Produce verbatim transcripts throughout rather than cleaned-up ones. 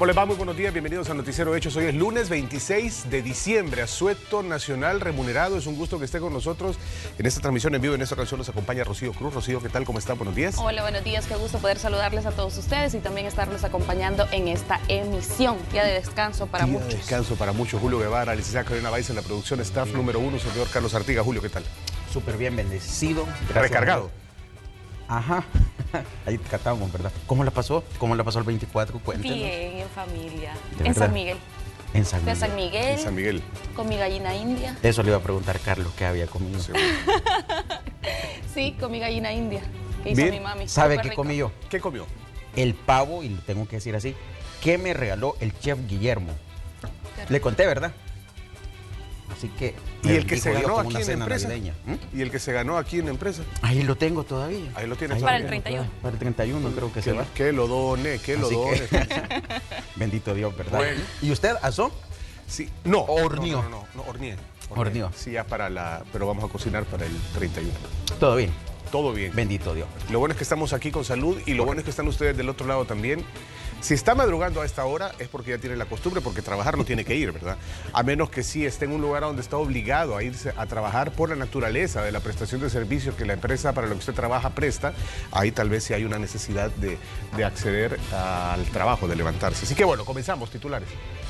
¿Cómo les va? Muy buenos días, bienvenidos al Noticiero Hechos. Hoy es lunes veintiséis de diciembre, asueto nacional remunerado. Es un gusto que esté con nosotros en esta transmisión en vivo. En esta ocasión nos acompaña Rocío Cruz. Rocío, ¿qué tal? ¿Cómo está? Buenos días. Hola, buenos días. Qué gusto poder saludarles a todos ustedes y también estarlos acompañando en esta emisión. Día de descanso para Día muchos. de descanso para muchos. Julio Guevara, licenciada Carolina Baiza en la producción, staff sí. número uno, señor Carlos Artiga. Julio, ¿qué tal? Súper bien, bendecido. Gracias. Recargado. Ajá, ahí catamos, ¿verdad? ¿Cómo la pasó? ¿Cómo la pasó el veinticuatro? Cuéntenos. Bien, en familia. ¿De en verdad? San Miguel. En San Fui a Miguel. San Miguel. En San Miguel. Con mi gallina india. Eso le iba a preguntar Carlos, ¿qué había comido? Sí, sí, con mi gallina india. Que hizo Bien. mi mami. ¿Sabe Súper qué rico. comí yo? ¿Qué comió? El pavo, y lo tengo que decir así, que me regaló el chef Guillermo. Le conté, ¿verdad? Así que... ¿Y el que se dijo ganó Dios, como aquí una en cena empresa? navideña. ¿Mm? ¿Y el que se ganó aquí en la empresa? Ahí lo tengo todavía. Ahí lo tiene Ahí Para todavía. el treinta y uno. Para el treinta y uno creo que se va. Que lo done, que lo Así done. que- Bendito Dios, ¿verdad? Bueno. ¿Y usted asó? Sí, no. Horneó. No, no, no, no, horneé. Horneó. Sí, ya para la... Pero vamos a cocinar para el treinta y uno. Todo bien. Todo bien. Bendito Dios. Lo bueno es que estamos aquí con salud y lo bueno es que están ustedes del otro lado también. Si está madrugando a esta hora es porque ya tiene la costumbre, porque trabajar no tiene que ir, ¿verdad? A menos que sí esté en un lugar donde está obligado a irse a trabajar por la naturaleza de la prestación de servicios que la empresa para la que usted trabaja presta, ahí tal vez sí hay una necesidad de, de acceder al trabajo, de levantarse. Así que bueno, comenzamos, titulares.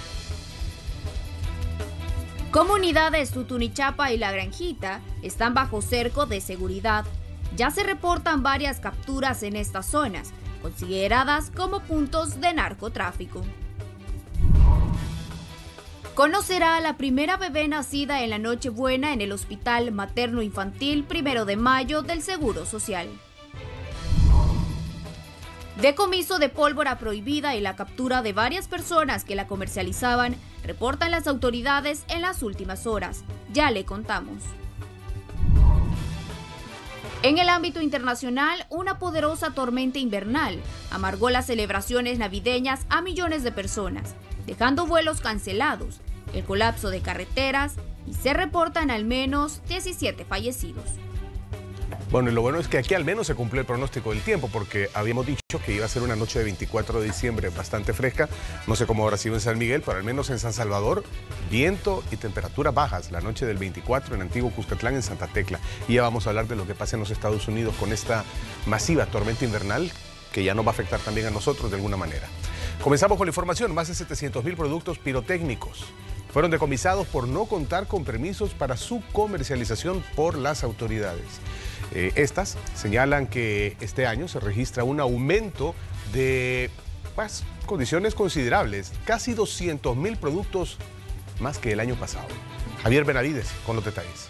Comunidades Tutunichapa y La Granjita están bajo cerco de seguridad. Ya se reportan varias capturas en estas zonas, consideradas como puntos de narcotráfico. Conocerá a la primera bebé nacida en la Nochebuena en el Hospital Materno Infantil Primero de Mayo del Seguro Social. Decomiso de pólvora prohibida y la captura de varias personas que la comercializaban, reportan las autoridades en las últimas horas. Ya le contamos. En el ámbito internacional, una poderosa tormenta invernal amargó las celebraciones navideñas a millones de personas, dejando vuelos cancelados, el colapso de carreteras y se reportan al menos diecisiete fallecidos. Bueno, y lo bueno es que aquí al menos se cumplió el pronóstico del tiempo, porque habíamos dicho que iba a ser una noche de veinticuatro de diciembre bastante fresca. No sé cómo habrá sido en San Miguel, pero al menos en San Salvador, viento y temperaturas bajas la noche del veinticuatro en Antiguo Cuscatlán, en Santa Tecla. Y ya vamos a hablar de lo que pasa en los Estados Unidos con esta masiva tormenta invernal que ya nos va a afectar también a nosotros de alguna manera. Comenzamos con la información. Más de setecientos mil productos pirotécnicos fueron decomisados por no contar con permisos para su comercialización por las autoridades. Eh, estas señalan que este año se registra un aumento de pues, condiciones considerables, casi doscientos mil productos más que el año pasado. Javier Benavides con los detalles.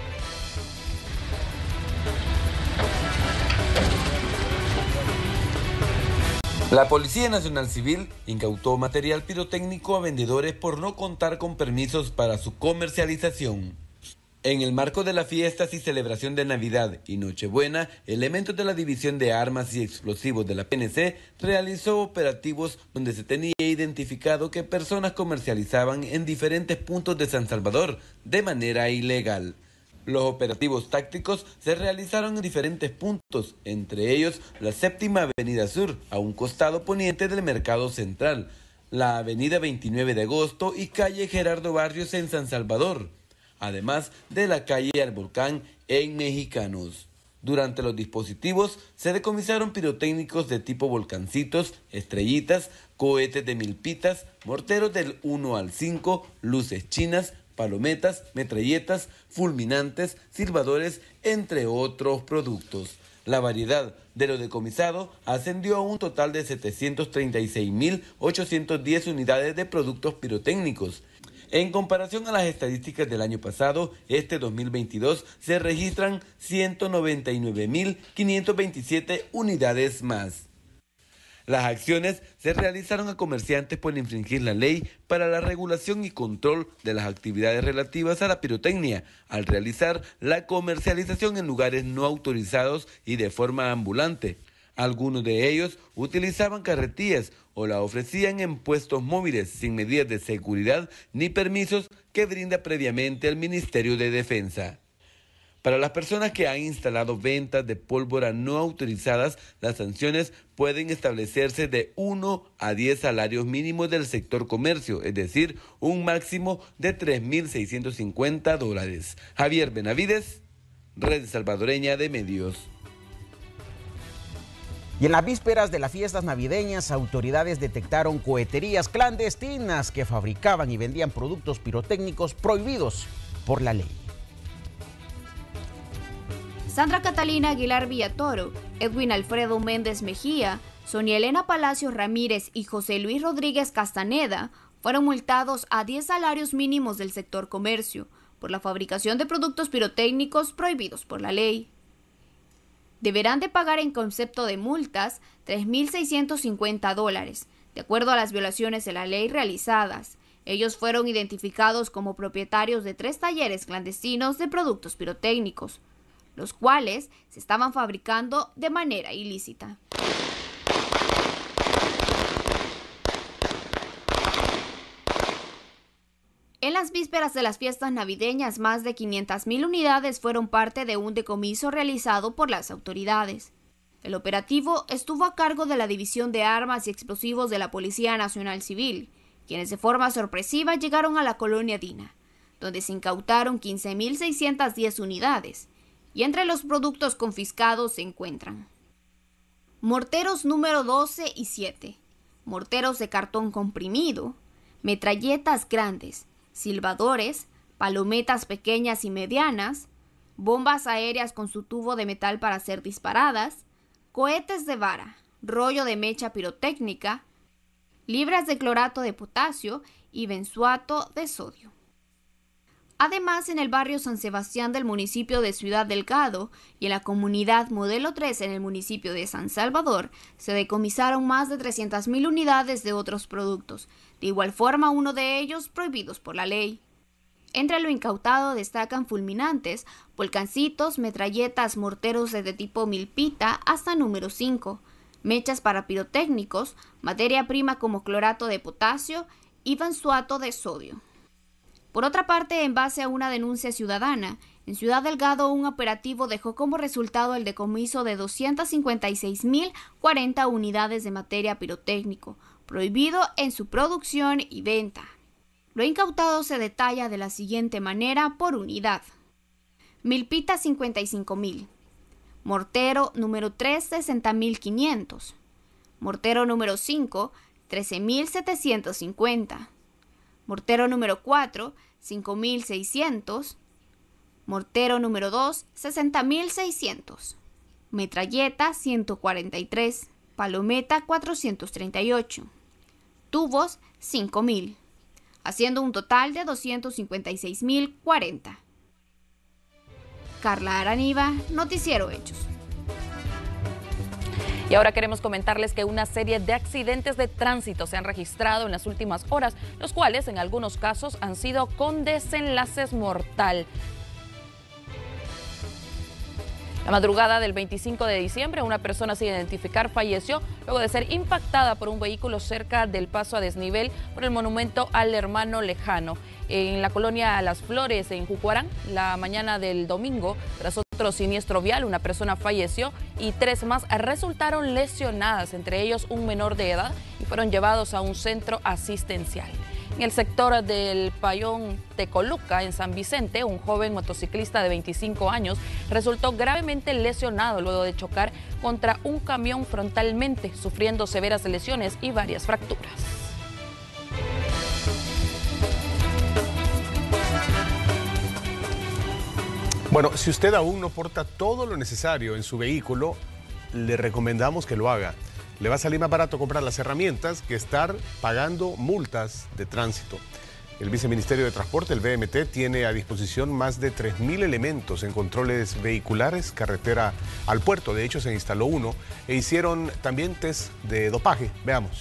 La Policía Nacional Civil incautó material pirotécnico a vendedores por no contar con permisos para su comercialización. En el marco de las fiestas y celebración de Navidad y Nochebuena, elementos de la División de Armas y Explosivos de la P N C realizó operativos donde se tenía identificado que personas comercializaban en diferentes puntos de San Salvador de manera ilegal. Los operativos tácticos se realizaron en diferentes puntos, entre ellos la Séptima Avenida Sur, a un costado poniente del Mercado Central, la Avenida veintinueve de agosto y calle Gerardo Barrios en San Salvador, además de la calle Al Volcán en Mexicanos. Durante los dispositivos se decomisaron pirotécnicos de tipo volcancitos, estrellitas, cohetes de milpitas, morteros del uno al cinco, luces chinas, palometas, metralletas, fulminantes, silbadores, entre otros productos. La variedad de lo decomisado ascendió a un total de setecientos treinta y seis mil ochocientas diez unidades de productos pirotécnicos. En comparación a las estadísticas del año pasado, este dos mil veintidós se registran ciento noventa y nueve mil quinientas veintisiete unidades más. Las acciones se realizaron a comerciantes por infringir la ley para la regulación y control de las actividades relativas a la pirotecnia, al realizar la comercialización en lugares no autorizados y de forma ambulante. Algunos de ellos utilizaban carretillas o la ofrecían en puestos móviles sin medidas de seguridad ni permisos que brinda previamente el Ministerio de Defensa. Para las personas que han instalado ventas de pólvora no autorizadas, las sanciones pueden establecerse de uno a diez salarios mínimos del sector comercio, es decir, un máximo de tres mil seiscientos cincuenta dólares. Javier Benavides, Red Salvadoreña de Medios. Y en las vísperas de las fiestas navideñas, autoridades detectaron coheterías clandestinas que fabricaban y vendían productos pirotécnicos prohibidos por la ley. Sandra Catalina Aguilar Villatoro, Edwin Alfredo Méndez Mejía, Sonia Elena Palacios Ramírez y José Luis Rodríguez Castaneda fueron multados a diez salarios mínimos del sector comercio por la fabricación de productos pirotécnicos prohibidos por la ley. Deberán de pagar en concepto de multas tres mil seiscientos cincuenta dólares, de acuerdo a las violaciones de la ley realizadas. Ellos fueron identificados como propietarios de tres talleres clandestinos de productos pirotécnicos, los cuales se estaban fabricando de manera ilícita. En las vísperas de las fiestas navideñas, más de quinientas mil unidades fueron parte de un decomiso realizado por las autoridades. El operativo estuvo a cargo de la División de Armas y Explosivos de la Policía Nacional Civil, quienes de forma sorpresiva llegaron a la colonia Dina, donde se incautaron quince mil seiscientas diez unidades, y entre los productos confiscados se encuentran morteros número doce y siete, morteros de cartón comprimido, metralletas grandes, silbadores, palometas pequeñas y medianas, bombas aéreas con su tubo de metal para ser disparadas, cohetes de vara, rollo de mecha pirotécnica, libras de clorato de potasio y benzoato de sodio. Además, en el barrio San Sebastián del municipio de Ciudad Delgado y en la comunidad Modelo tres en el municipio de San Salvador, se decomisaron más de trescientas mil unidades de otros productos, de igual forma uno de ellos prohibidos por la ley. Entre lo incautado destacan fulminantes, volcancitos, metralletas, morteros desde tipo milpita hasta número cinco, mechas para pirotécnicos, materia prima como clorato de potasio y benzoato de sodio. Por otra parte, en base a una denuncia ciudadana, en Ciudad Delgado un operativo dejó como resultado el decomiso de doscientas cincuenta y seis mil cuarenta unidades de materia pirotécnico, prohibido en su producción y venta. Lo incautado se detalla de la siguiente manera por unidad. Milpita cincuenta y cinco mil, mortero número tres sesenta mil quinientos, mortero número cinco trece mil setecientos cincuenta, mortero número cuatro cinco mil seiscientos, mortero número dos sesenta mil seiscientos, metralleta ciento cuarenta y tres, palometa cuatrocientos treinta y ocho, tubos cinco mil, haciendo un total de doscientos cincuenta y seis mil cuarenta. Carla Araniva, Noticiero Hechos. Y ahora queremos comentarles que una serie de accidentes de tránsito se han registrado en las últimas horas, los cuales en algunos casos han sido con desenlaces mortal. La madrugada del veinticinco de diciembre, una persona sin identificar falleció luego de ser impactada por un vehículo cerca del paso a desnivel por el monumento al hermano lejano. En la colonia Las Flores, en Jucuarán, la mañana del domingo, tras otro siniestro vial, una persona falleció y tres más resultaron lesionadas, entre ellos un menor de edad, y fueron llevados a un centro asistencial. En el sector del Payón Tecoluca, en San Vicente, un joven motociclista de veinticinco años resultó gravemente lesionado luego de chocar contra un camión frontalmente, sufriendo severas lesiones y varias fracturas. Bueno, si usted aún no porta todo lo necesario en su vehículo, le recomendamos que lo haga. Le va a salir más barato comprar las herramientas que estar pagando multas de tránsito. El Viceministerio de Transporte, el V M T, tiene a disposición más de tres mil elementos en controles vehiculares, carretera al puerto. De hecho, se instaló uno e hicieron también test de dopaje. Veamos.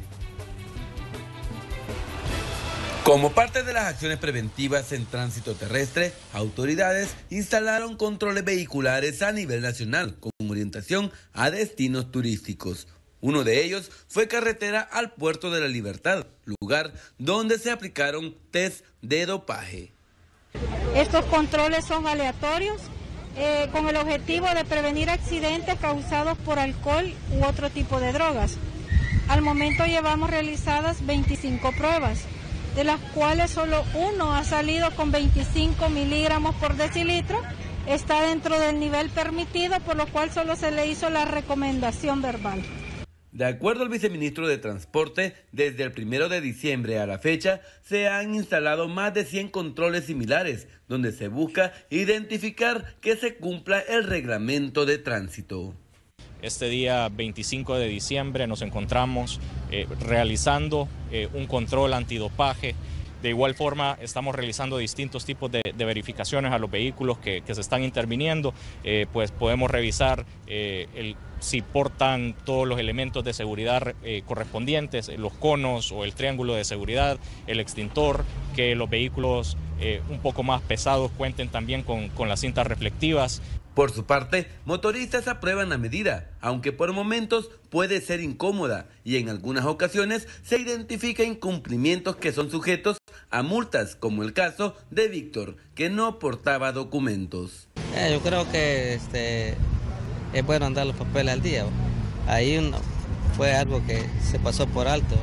Como parte de las acciones preventivas en tránsito terrestre, autoridades instalaron controles vehiculares a nivel nacional con orientación a destinos turísticos. Uno de ellos fue carretera al Puerto de la Libertad, lugar donde se aplicaron test de dopaje. Estos controles son aleatorios eh, con el objetivo de prevenir accidentes causados por alcohol u otro tipo de drogas. Al momento llevamos realizadas veinticinco pruebas, de las cuales solo uno ha salido con veinticinco miligramos por decilitro, está dentro del nivel permitido, por lo cual solo se le hizo la recomendación verbal. De acuerdo al viceministro de Transporte, desde el primero de diciembre a la fecha se han instalado más de cien controles similares, donde se busca identificar que se cumpla el reglamento de tránsito. Este día veinticinco de diciembre nos encontramos eh, realizando eh, un control antidopaje. De igual forma, estamos realizando distintos tipos de, de verificaciones a los vehículos que, que se están interviniendo. Eh, pues podemos revisar eh, el, si portan todos los elementos de seguridad eh, correspondientes, los conos o el triángulo de seguridad, el extintor, que los vehículos eh, un poco más pesados cuenten también con, con las cintas reflectivas. Por su parte, motoristas aprueban la medida, aunque por momentos puede ser incómoda y en algunas ocasiones se identifica incumplimientos que son sujetos a multas, como el caso de Víctor, que no portaba documentos. Eh, yo creo que este, es bueno andar los papeles al día. Ahí uno, fue algo que se pasó por alto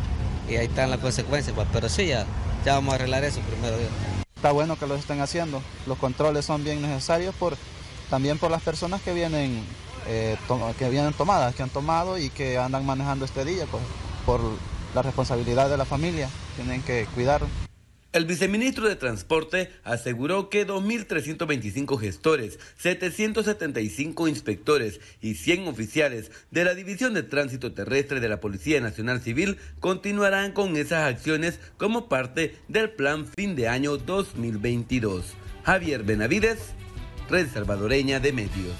y ahí están las consecuencias, pero sí, ya, ya vamos a arreglar eso primero. Está bueno que lo estén haciendo, los controles son bien necesarios por... También por las personas que vienen, eh, que vienen tomadas, que han tomado y que andan manejando este día, pues, por la responsabilidad de la familia, tienen que cuidar. El viceministro de Transporte aseguró que dos mil trescientos veinticinco gestores, setecientos setenta y cinco inspectores y cien oficiales de la División de Tránsito Terrestre de la Policía Nacional Civil continuarán con esas acciones como parte del Plan Fin de Año dos mil veintidós. Javier Benavides, Red Salvadoreña de Medios.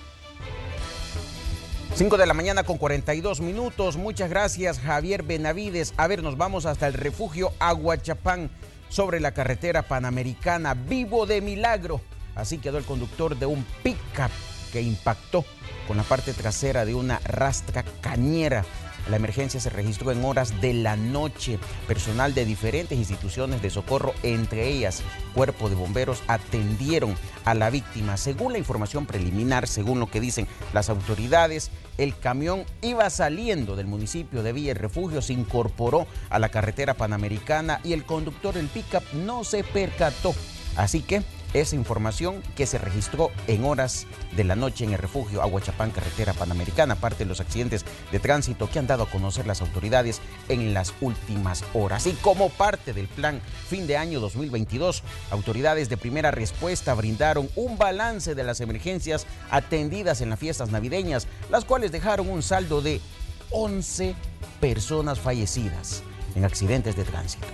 cinco de la mañana con cuarenta y dos minutos. Muchas gracias, Javier Benavides. A ver, nos vamos hasta el refugio Aguachapán, sobre la carretera panamericana. Vivo de milagro. Así quedó el conductor de un pick-up que impactó con la parte trasera de una rastra cañera. La emergencia se registró en horas de la noche. Personal de diferentes instituciones de socorro, entre ellas Cuerpo de Bomberos, atendieron a la víctima. Según la información preliminar, según lo que dicen las autoridades, el camión iba saliendo del municipio de Villa El Refugio, se incorporó a la carretera panamericana y el conductor del pick-up no se percató. Así que esa información que se registró en horas de la noche en el refugio Aguachapán, carretera panamericana, parte de los accidentes de tránsito que han dado a conocer las autoridades en las últimas horas. Y como parte del plan Fin de Año dos mil veintidós, autoridades de primera respuesta brindaron un balance de las emergencias atendidas en las fiestas navideñas, las cuales dejaron un saldo de once personas fallecidas en accidentes de tránsito.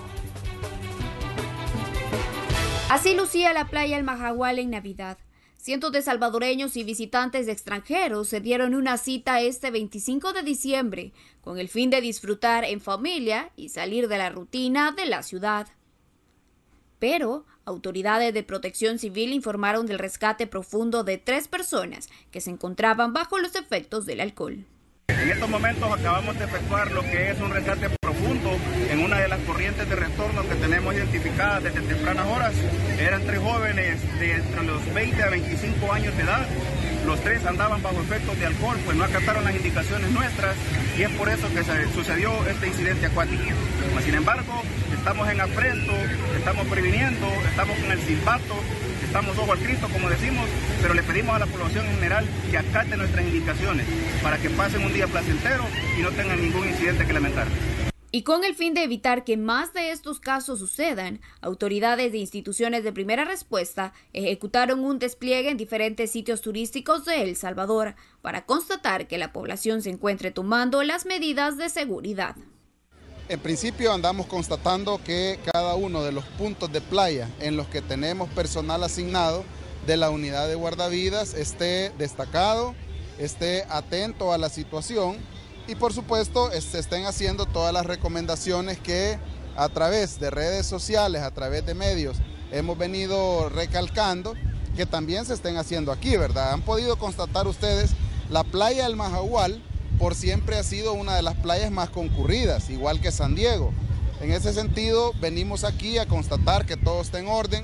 Así lucía la playa El Majagual en Navidad. Cientos de salvadoreños y visitantes extranjeros se dieron una cita este veinticinco de diciembre con el fin de disfrutar en familia y salir de la rutina de la ciudad. Pero autoridades de Protección Civil informaron del rescate profundo de tres personas que se encontraban bajo los efectos del alcohol. En estos momentos acabamos de efectuar lo que es un rescate profundo en una de las corrientes de retorno que tenemos identificadas desde tempranas horas. Eran tres jóvenes de entre los veinte a veinticinco años de edad. Los tres andaban bajo efectos de alcohol, pues no acataron las indicaciones nuestras y es por eso que se sucedió este incidente acuático. Sin embargo, estamos en aprento, estamos previniendo, estamos con el silbato, estamos ojo al Cristo, como decimos, pero le pedimos a la población en general que acate nuestras indicaciones para que pasen un día placentero y no tengan ningún incidente que lamentar. Y con el fin de evitar que más de estos casos sucedan, autoridades de instituciones de primera respuesta ejecutaron un despliegue en diferentes sitios turísticos de El Salvador para constatar que la población se encuentre tomando las medidas de seguridad. En principio andamos constatando que cada uno de los puntos de playa en los que tenemos personal asignado de la unidad de guardavidas esté destacado, esté atento a la situación y por supuesto se estén haciendo todas las recomendaciones que a través de redes sociales, a través de medios, hemos venido recalcando que también se estén haciendo aquí, ¿verdad? Han podido constatar ustedes, la playa del Majagual por siempre ha sido una de las playas más concurridas, igual que San Diego. En ese sentido, venimos aquí a constatar que todo está en orden,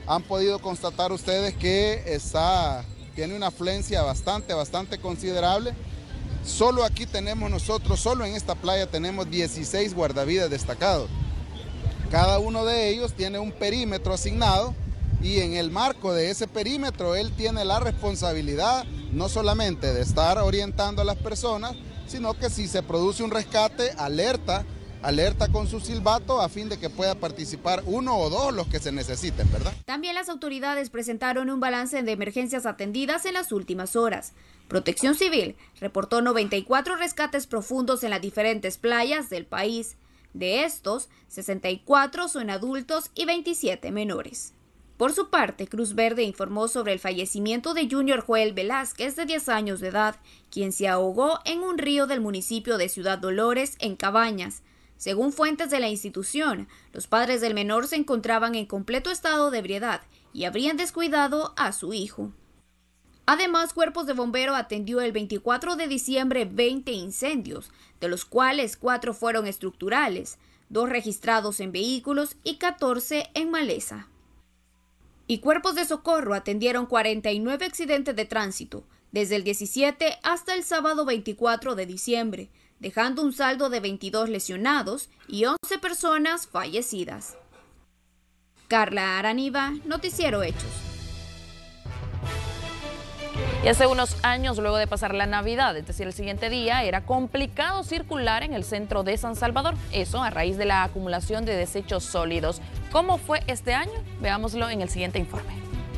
Han podido constatar ustedes que está, tiene una afluencia bastante, bastante considerable. Solo aquí tenemos nosotros, solo en esta playa tenemos dieciséis guardavidas destacados. Cada uno de ellos tiene un perímetro asignado y en el marco de ese perímetro él tiene la responsabilidad no solamente de estar orientando a las personas, sino que si se produce un rescate, alerta, alerta con su silbato a fin de que pueda participar uno o dos los que se necesiten, ¿verdad? También las autoridades presentaron un balance de emergencias atendidas en las últimas horas. Protección Civil reportó noventa y cuatro rescates profundos en las diferentes playas del país. De estos, sesenta y cuatro son adultos y veintisiete menores. Por su parte, Cruz Verde informó sobre el fallecimiento de Junior Joel Velázquez, de diez años de edad, quien se ahogó en un río del municipio de Ciudad Dolores, en Cabañas. Según fuentes de la institución, los padres del menor se encontraban en completo estado de ebriedad y habrían descuidado a su hijo. Además, Cuerpos de Bombero atendió el veinticuatro de diciembre veinte incendios, de los cuales cuatro fueron estructurales, dos registrados en vehículos y catorce en maleza. Y Cuerpos de Socorro atendieron cuarenta y nueve accidentes de tránsito, desde el diecisiete hasta el sábado veinticuatro de diciembre, dejando un saldo de veintidós lesionados y once personas fallecidas. Carla Araniva, Noticiero Hechos. Y hace unos años, luego de pasar la Navidad, es decir, el siguiente día, era complicado circular en el centro de San Salvador. Eso a raíz de la acumulación de desechos sólidos. ¿Cómo fue este año? Veámoslo en el siguiente informe.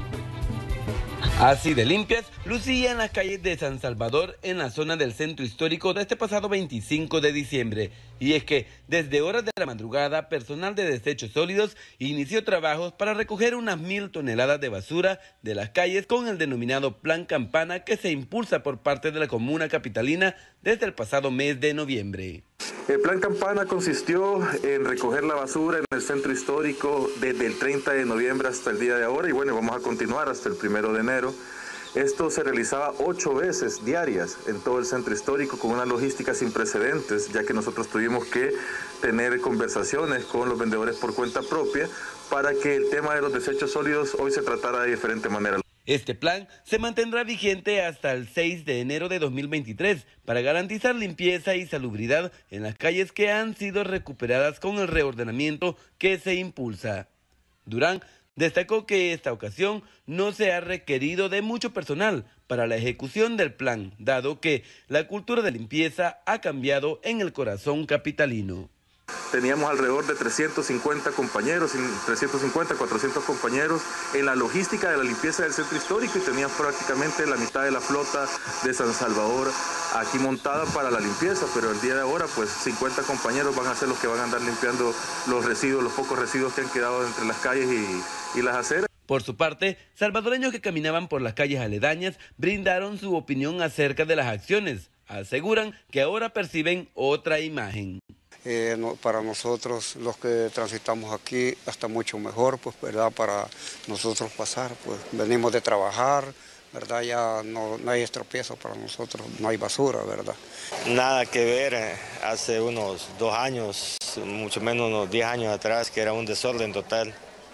Así de limpias lucían las calles de San Salvador en la zona del centro histórico de este pasado veinticinco de diciembre. Y es que desde horas de la madrugada, personal de desechos sólidos inició trabajos para recoger unas mil toneladas de basura de las calles con el denominado Plan Campana, que se impulsa por parte de la comuna capitalina desde el pasado mes de noviembre. El Plan Campana consistió en recoger la basura en el centro histórico desde el treinta de noviembre hasta el día de ahora y bueno, vamos a continuar hasta el primero de enero. Esto se realizaba ocho veces diarias en todo el centro histórico con una logística sin precedentes, ya que nosotros tuvimos que tener conversaciones con los vendedores por cuenta propia para que el tema de los desechos sólidos hoy se tratara de diferente manera. Este plan se mantendrá vigente hasta el seis de enero de dos mil veintitrés para garantizar limpieza y salubridad en las calles que han sido recuperadas con el reordenamiento que se impulsa. Durán destacó que esta ocasión no se ha requerido de mucho personal para la ejecución del plan, dado que la cultura de limpieza ha cambiado en el corazón capitalino. Teníamos alrededor de trescientos cincuenta compañeros, trescientos cincuenta, cuatrocientos compañeros en la logística de la limpieza del centro histórico y teníamos prácticamente la mitad de la flota de San Salvador aquí montada para la limpieza, pero el día de ahora pues cincuenta compañeros van a ser los que van a andar limpiando los residuos, los pocos residuos que han quedado entre las calles y, y las aceras. Por su parte, salvadoreños que caminaban por las calles aledañas brindaron su opinión acerca de las acciones. Aseguran que ahora perciben otra imagen. Eh, no, para nosotros los que transitamos aquí hasta mucho mejor, pues, ¿verdad? Para nosotros pasar, pues venimos de trabajar, ¿verdad? Ya no, no hay estropiezo para nosotros, no hay basura, ¿verdad? Nada que ver, eh, hace unos dos años, mucho menos unos diez años atrás, que era un desorden total.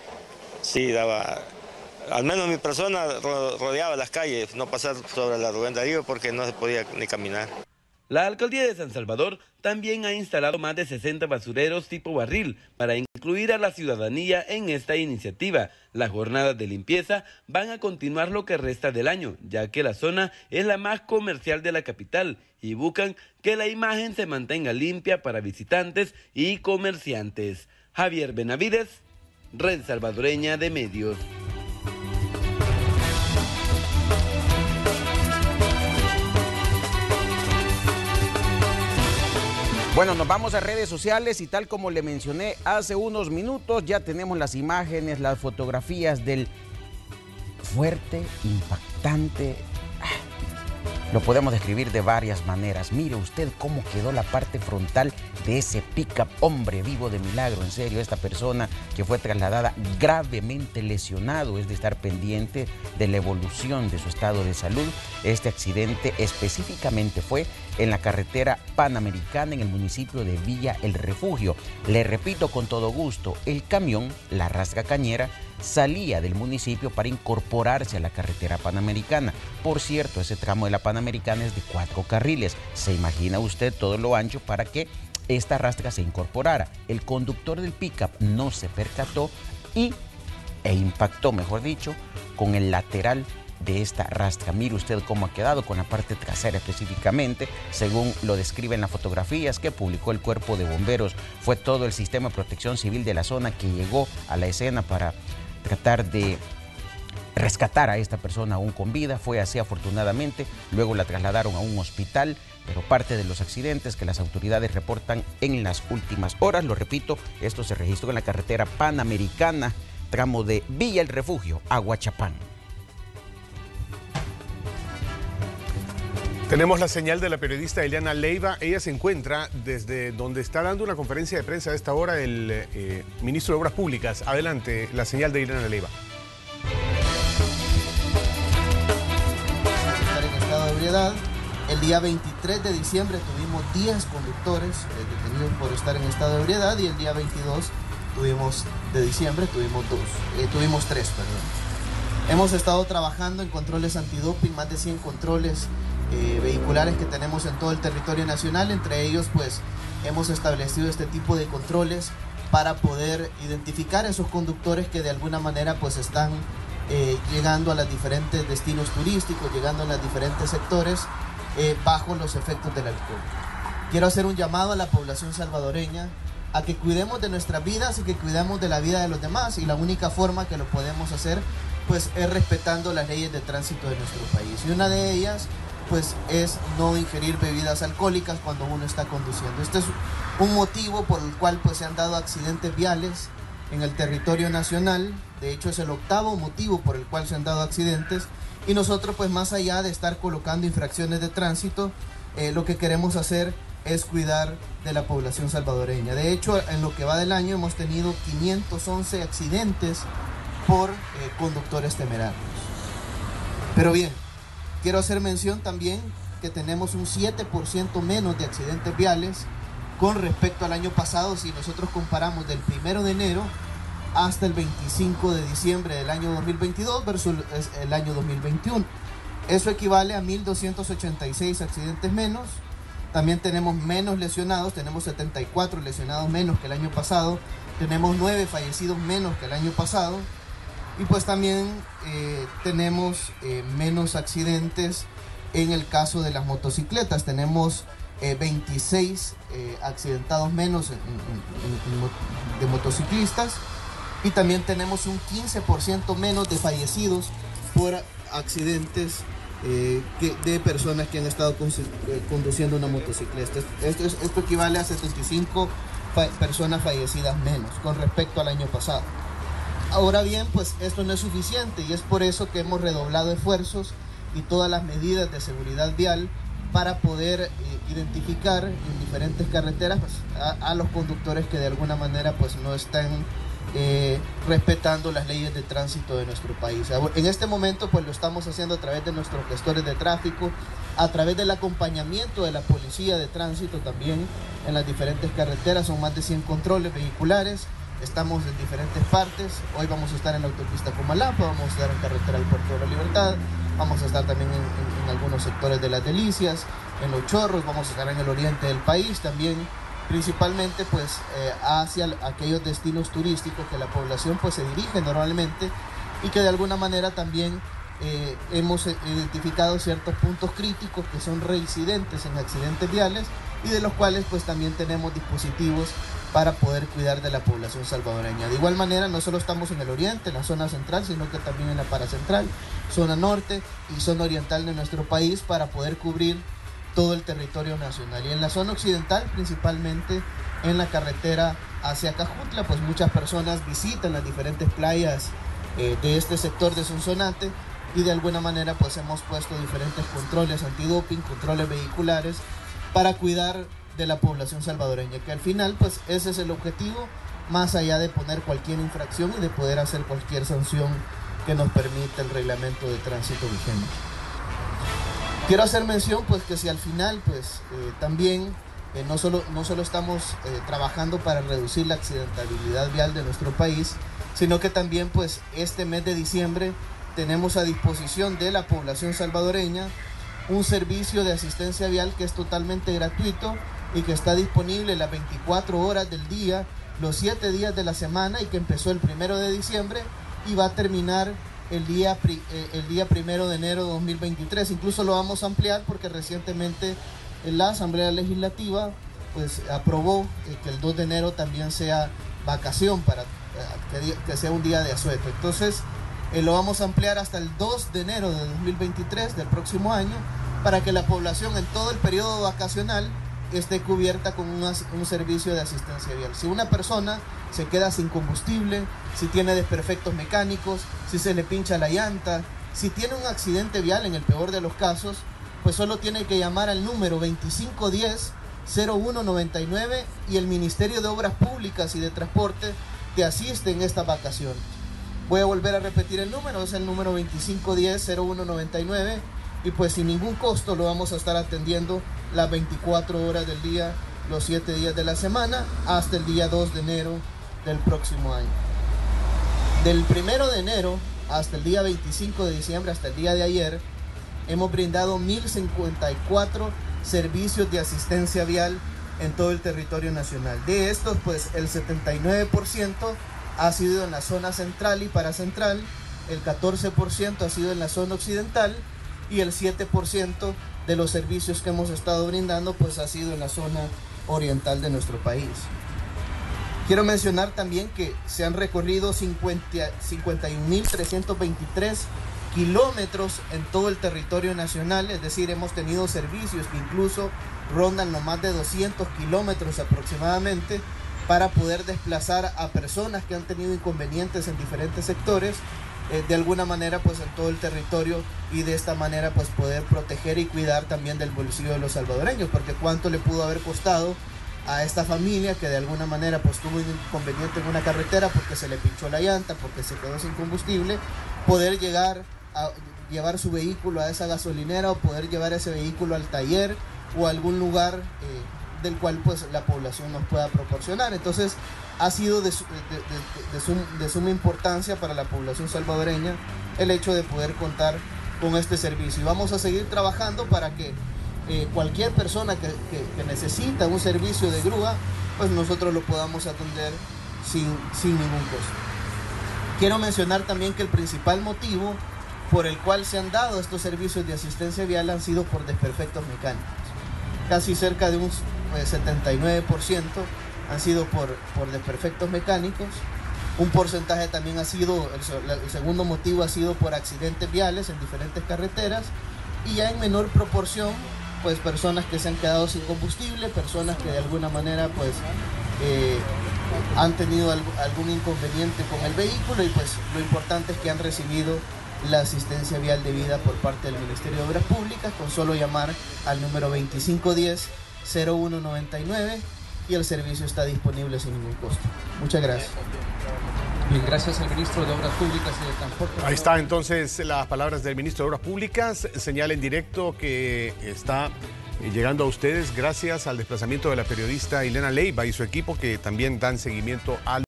Sí, daba, al menos mi persona rodeaba las calles, no pasar sobre la Rubén Darío porque no se podía ni caminar. La alcaldía de San Salvador también ha instalado más de sesenta basureros tipo barril para incluir a la ciudadanía en esta iniciativa. Las jornadas de limpieza van a continuar lo que resta del año, ya que la zona es la más comercial de la capital y buscan que la imagen se mantenga limpia para visitantes y comerciantes. Javier Benavides, Red Salvadoreña de Medios. Bueno, nos vamos a redes sociales y tal como le mencioné hace unos minutos, ya tenemos las imágenes, las fotografías del fuerte, impactante. Lo podemos describir de varias maneras. Mire usted cómo quedó la parte frontal de ese pick-up, hombre vivo de milagro. En serio, esta persona que fue trasladada gravemente lesionado, es de estar pendiente de la evolución de su estado de salud. Este accidente específicamente fue en la carretera Panamericana en el municipio de Villa El Refugio. Le repito con todo gusto, el camión, la Rasga Cañera, salía del municipio para incorporarse a la carretera panamericana. Por cierto, ese tramo de la Panamericana es de cuatro carriles. ¿Se imagina usted todo lo ancho para que esta rastra se incorporara? El conductor del pick-up no se percató y, e impactó, mejor dicho, con el lateral de esta rastra. Mire usted cómo ha quedado con la parte trasera específicamente, según lo describen las fotografías que publicó el Cuerpo de Bomberos. Fue todo el sistema de protección civil de la zona que llegó a la escena para tratar de rescatar a esta persona aún con vida. Fue así afortunadamente, luego la trasladaron a un hospital, pero parte de los accidentes que las autoridades reportan en las últimas horas, lo repito, esto se registró en la carretera Panamericana, tramo de Villa El Refugio, Aguachapán. Tenemos la señal de la periodista Eliana Leiva. Ella se encuentra desde donde está dando una conferencia de prensa a esta hora el eh, ministro de Obras Públicas. Adelante, la señal de Eliana Leiva. Estar en estado de ebriedad. El día veintitrés de diciembre tuvimos diez conductores eh, detenidos por estar en estado de ebriedad y el día veintidós tuvimos, de diciembre tuvimos dos, eh, tuvimos tres, perdón. Hemos estado trabajando en controles antidoping, más de cien controles Eh, vehiculares que tenemos en todo el territorio nacional. Entre ellos pues hemos establecido este tipo de controles para poder identificar a esos conductores que de alguna manera pues están eh, llegando a los diferentes destinos turísticos, llegando a los diferentes sectores eh, bajo los efectos del alcohol. Quiero hacer un llamado a la población salvadoreña a que cuidemos de nuestras vidas y que cuidemos de la vida de los demás, y la única forma que lo podemos hacer pues es respetando las leyes de tránsito de nuestro país, y una de ellas pues es no ingerir bebidas alcohólicas cuando uno está conduciendo. Este es un motivo por el cual pues se han dado accidentes viales en el territorio nacional. De hecho es el octavo motivo por el cual se han dado accidentes, y nosotros pues más allá de estar colocando infracciones de tránsito, eh, lo que queremos hacer es cuidar de la población salvadoreña. De hecho, en lo que va del año hemos tenido quinientos once accidentes por eh, conductores temerarios. Pero bien, quiero hacer mención también que tenemos un siete por ciento menos de accidentes viales con respecto al año pasado si nosotros comparamos del primero de enero hasta el veinticinco de diciembre del año dos mil veintidós versus el año dos mil veintiuno. Eso equivale a mil doscientos ochenta y seis accidentes menos. También tenemos menos lesionados, tenemos setenta y cuatro lesionados menos que el año pasado, tenemos nueve fallecidos menos que el año pasado. Y pues también eh, tenemos eh, menos accidentes en el caso de las motocicletas. Tenemos eh, veintiséis eh, accidentados menos en, en, en, de motociclistas, y también tenemos un quince por ciento menos de fallecidos por accidentes eh, que, de personas que han estado con, eh, conduciendo una motocicleta. Esto, es, esto equivale a setenta y cinco fa- personas fallecidas menos con respecto al año pasado. Ahora bien, pues esto no es suficiente, y es por eso que hemos redoblado esfuerzos y todas las medidas de seguridad vial para poder eh, identificar en diferentes carreteras pues, a, a los conductores que de alguna manera pues no están eh, respetando las leyes de tránsito de nuestro país. En este momento pues lo estamos haciendo a través de nuestros gestores de tráfico, a través del acompañamiento de la policía de tránsito también en las diferentes carreteras. Son más de cien controles vehiculares. Estamos en diferentes partes. Hoy vamos a estar en la autopista Comalapa, vamos a estar en carretera del Puerto de la Libertad, vamos a estar también en, en, en algunos sectores de Las Delicias, en Los Chorros, vamos a estar en el oriente del país también, principalmente pues eh, hacia aquellos destinos turísticos que la población pues se dirige normalmente, y que de alguna manera también eh, hemos identificado ciertos puntos críticos que son reincidentes en accidentes viales, y de los cuales pues también tenemos dispositivos para poder cuidar de la población salvadoreña. De igual manera, no solo estamos en el oriente, en la zona central, sino que también en la paracentral, zona norte y zona oriental de nuestro país, para poder cubrir todo el territorio nacional. Y en la zona occidental, principalmente en la carretera hacia Cajutla, pues muchas personas visitan las diferentes playas eh, de este sector de Sonsonate, y de alguna manera pues hemos puesto diferentes controles antidoping, controles vehiculares, para cuidar de la población salvadoreña, que al final pues ese es el objetivo, más allá de poner cualquier infracción y de poder hacer cualquier sanción que nos permita el reglamento de tránsito vigente. Quiero hacer mención pues que si al final pues eh, también eh, no, solo, no solo estamos eh, trabajando para reducir la accidentabilidad vial de nuestro país, sino que también pues este mes de diciembre tenemos a disposición de la población salvadoreña un servicio de asistencia vial que es totalmente gratuito y que está disponible las veinticuatro horas del día, los siete días de la semana, y que empezó el primero de diciembre y va a terminar el día, el día primero de enero de dos mil veintitrés. Incluso lo vamos a ampliar porque recientemente la Asamblea Legislativa pues aprobó que el dos de enero también sea vacación, para que, que sea un día de asueto. Entonces eh, lo vamos a ampliar hasta el dos de enero de dos mil veintitrés del próximo año, para que la población en todo el periodo vacacional esté cubierta con una, un servicio de asistencia vial. Si una persona se queda sin combustible, si tiene desperfectos mecánicos, si se le pincha la llanta, si tiene un accidente vial en el peor de los casos, pues solo tiene que llamar al número veinticinco diez cero uno noventa y nueve y el Ministerio de Obras Públicas y de Transporte te asiste en esta vacación. Voy a volver a repetir el número, es el número veinticinco diez cero uno noventa y nueve, y pues sin ningún costo lo vamos a estar atendiendo las veinticuatro horas del día, los siete días de la semana, hasta el día dos de enero del próximo año. Del primero de enero hasta el día veinticinco de diciembre, hasta el día de ayer, hemos brindado mil cincuenta y cuatro servicios de asistencia vial en todo el territorio nacional. De estos, pues el setenta y nueve por ciento ha sido en la zona central y paracentral, el catorce por ciento ha sido en la zona occidental y el siete por ciento de los servicios que hemos estado brindando pues ha sido en la zona oriental de nuestro país. Quiero mencionar también que se han recorrido cincuenta, cincuenta y un mil trescientos veintitrés kilómetros en todo el territorio nacional, es decir, hemos tenido servicios que incluso rondan los más de doscientos kilómetros aproximadamente para poder desplazar a personas que han tenido inconvenientes en diferentes sectores, eh, de alguna manera pues en todo el territorio, y de esta manera pues poder proteger y cuidar también del bolsillo de los salvadoreños, porque cuánto le pudo haber costado a esta familia que de alguna manera pues tuvo un inconveniente en una carretera porque se le pinchó la llanta, porque se quedó sin combustible, poder llegar a llevar su vehículo a esa gasolinera o poder llevar ese vehículo al taller o a algún lugar eh, del cual pues la población nos pueda proporcionar. Entonces ha sido de, de, de, de, sum, de suma importancia para la población salvadoreña el hecho de poder contar con este servicio, y vamos a seguir trabajando para que eh, cualquier persona que, que, que necesita un servicio de grúa pues nosotros lo podamos atender sin, sin ningún costo. Quiero mencionar también que el principal motivo por el cual se han dado estos servicios de asistencia vial han sido por desperfectos mecánicos. Casi cerca de un eh, setenta y nueve por ciento han sido por, por desperfectos mecánicos. Un porcentaje también ha sido, el, el segundo motivo ha sido por accidentes viales en diferentes carreteras, y ya en menor proporción, pues personas que se han quedado sin combustible, personas que de alguna manera pues eh, han tenido algo, algún inconveniente con el vehículo, y pues lo importante es que han recibido la asistencia vial debida por parte del Ministerio de Obras Públicas, con solo llamar al número veinticinco diez cero uno noventa y nueve, y el servicio está disponible sin ningún costo. Muchas gracias. Bien, gracias al ministro de Obras Públicas y de Transporte. Ahí está entonces las palabras del ministro de Obras Públicas. Señala en directo que está llegando a ustedes gracias al desplazamiento de la periodista Elena Leiva y su equipo, que también dan seguimiento al...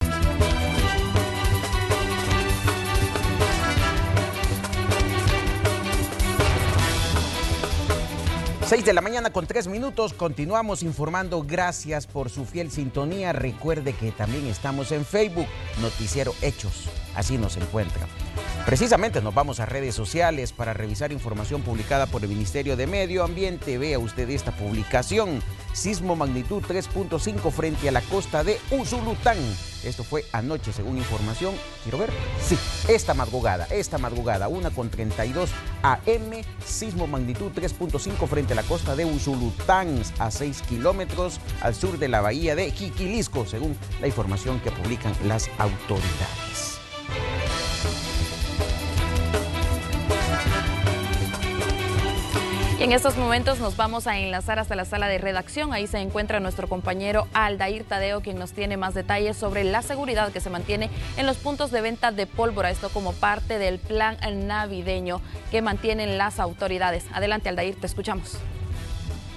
seis de la mañana con tres minutos, continuamos informando. Gracias por su fiel sintonía. Recuerde que también estamos en Facebook, Noticiero Hechos, así nos encuentra. Precisamente nos vamos a redes sociales para revisar información publicada por el Ministerio de Medio Ambiente. Vea usted esta publicación: sismo magnitud tres punto cinco frente a la costa de Usulután. Esto fue anoche, según información. ¿Quiero ver? Sí, esta madrugada, esta madrugada, una con treinta y dos a eme, sismo magnitud tres punto cinco frente a la costa de Usulután, a seis kilómetros al sur de la bahía de Jiquilisco, según la información que publican las autoridades. Y en estos momentos nos vamos a enlazar hasta la sala de redacción. Ahí se encuentra nuestro compañero Aldair Tadeo, quien nos tiene más detalles sobre la seguridad que se mantiene en los puntos de venta de pólvora. Esto como parte del plan navideño que mantienen las autoridades. Adelante, Aldair, te escuchamos.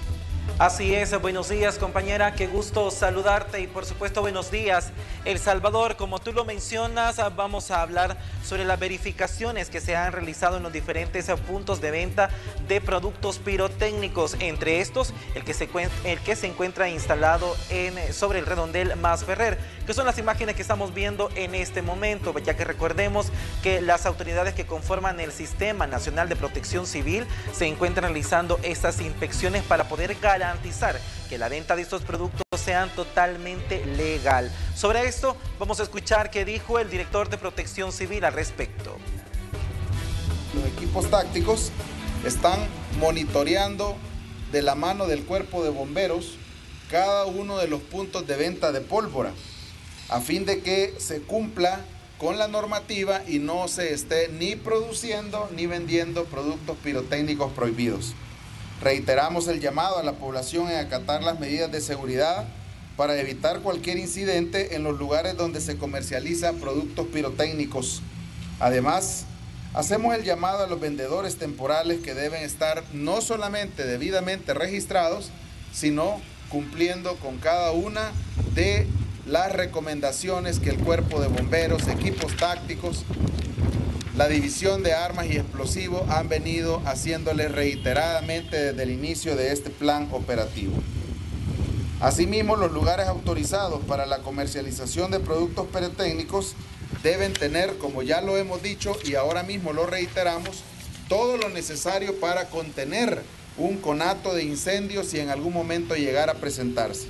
Así es, buenos días compañera, qué gusto saludarte y por supuesto buenos días. El Salvador, como tú lo mencionas, vamos a hablar sobre las verificaciones que se han realizado en los diferentes puntos de venta de productos pirotécnicos, entre estos el que se, el que se encuentra instalado en, sobre el redondel Masferrer, que son las imágenes que estamos viendo en este momento, ya que recordemos que las autoridades que conforman el Sistema Nacional de Protección Civil se encuentran realizando estas inspecciones para poder garantizar garantizar que la venta de estos productos sean totalmente legal. Sobre esto vamos a escuchar qué dijo el director de Protección Civil al respecto. Los equipos tácticos están monitoreando de la mano del cuerpo de bomberos cada uno de los puntos de venta de pólvora a fin de que se cumpla con la normativa y no se esté ni produciendo ni vendiendo productos pirotécnicos prohibidos. Reiteramos el llamado a la población en acatar las medidas de seguridad para evitar cualquier incidente en los lugares donde se comercializan productos pirotécnicos. Además, hacemos el llamado a los vendedores temporales que deben estar no solamente debidamente registrados, sino cumpliendo con cada una de las recomendaciones que el Cuerpo de Bomberos, equipos tácticos, la División de Armas y Explosivos han venido haciéndole reiteradamente desde el inicio de este plan operativo. Asimismo, los lugares autorizados para la comercialización de productos pirotécnicos deben tener, como ya lo hemos dicho y ahora mismo lo reiteramos, todo lo necesario para contener un conato de incendios si en algún momento llegara a presentarse.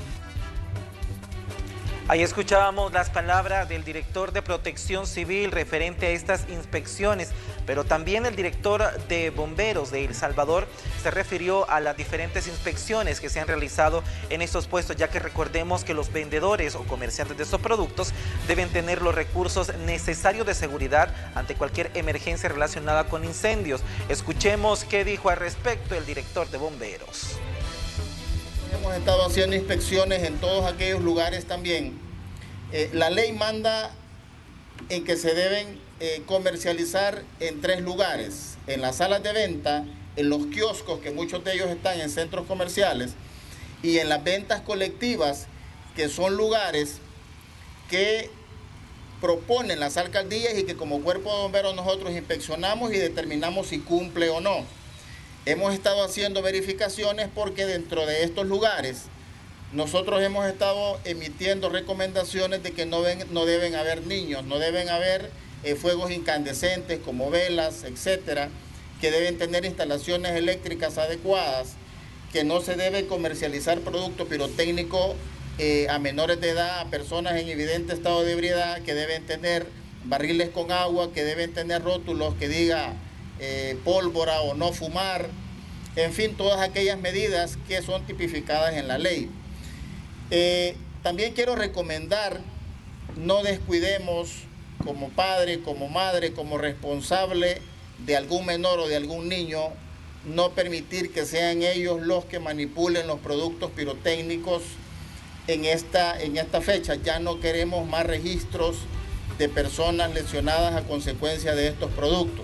Ahí escuchábamos las palabras del director de Protección Civil referente a estas inspecciones, pero también el director de Bomberos de El Salvador se refirió a las diferentes inspecciones que se han realizado en estos puestos, ya que recordemos que los vendedores o comerciantes de estos productos deben tener los recursos necesarios de seguridad ante cualquier emergencia relacionada con incendios. Escuchemos qué dijo al respecto el director de Bomberos. Hemos estado haciendo inspecciones en todos aquellos lugares también. Eh, la ley manda en que se deben eh, comercializar en tres lugares: en las salas de venta, en los kioscos, que muchos de ellos están en centros comerciales, y en las ventas colectivas, que son lugares que proponen las alcaldías y que como cuerpo de bomberos nosotros inspeccionamos y determinamos si cumple o no. Hemos estado haciendo verificaciones porque dentro de estos lugares nosotros hemos estado emitiendo recomendaciones de que no, ven, no deben haber niños, no deben haber eh, fuegos incandescentes como velas, etcétera, que deben tener instalaciones eléctricas adecuadas, que no se debe comercializar producto pirotécnico eh, a menores de edad, a personas en evidente estado de ebriedad, que deben tener barriles con agua, que deben tener rótulos que diga Eh, pólvora o no fumar, en fin, todas aquellas medidas que son tipificadas en la ley. Eh, también quiero recomendar, no descuidemos como padre, como madre, como responsable de algún menor o de algún niño, no permitir que sean ellos los que manipulen los productos pirotécnicos en esta, en esta fecha. Ya no queremos más registros de personas lesionadas a consecuencia de estos productos.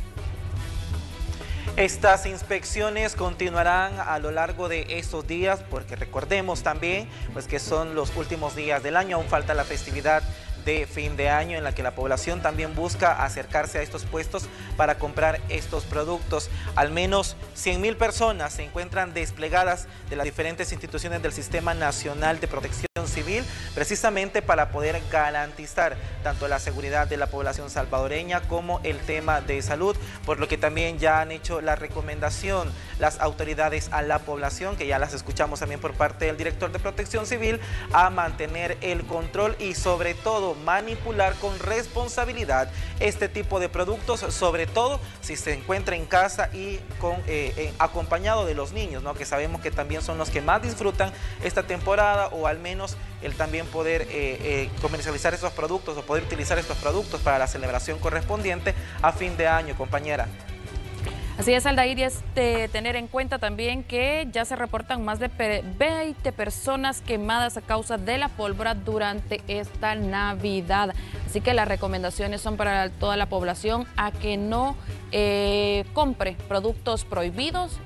Estas inspecciones continuarán a lo largo de estos días, porque recordemos también pues, que son los últimos días del año, aún falta la festividad de fin de año en la que la población también busca acercarse a estos puestos para comprar estos productos. Al menos cien mil personas se encuentran desplegadas de las diferentes instituciones del Sistema Nacional de Protección Civil, precisamente para poder garantizar tanto la seguridad de la población salvadoreña como el tema de salud, por lo que también ya han hecho la recomendación las autoridades a la población, que ya las escuchamos también por parte del director de Protección Civil, a mantener el control y sobre todo manipular con responsabilidad este tipo de productos, sobre todo si se encuentra en casa y con, eh, eh, acompañado de los niños, ¿no? Que sabemos que también son los que más disfrutan esta temporada, o al menos el también poder eh, eh, comercializar estos productos o poder utilizar estos productos para la celebración correspondiente a fin de año, compañera. Así es, Aldair, y es de tener en cuenta también que ya se reportan más de veinte personas quemadas a causa de la pólvora durante esta Navidad. Así que las recomendaciones son para toda la población a que no eh, compre productos prohibidos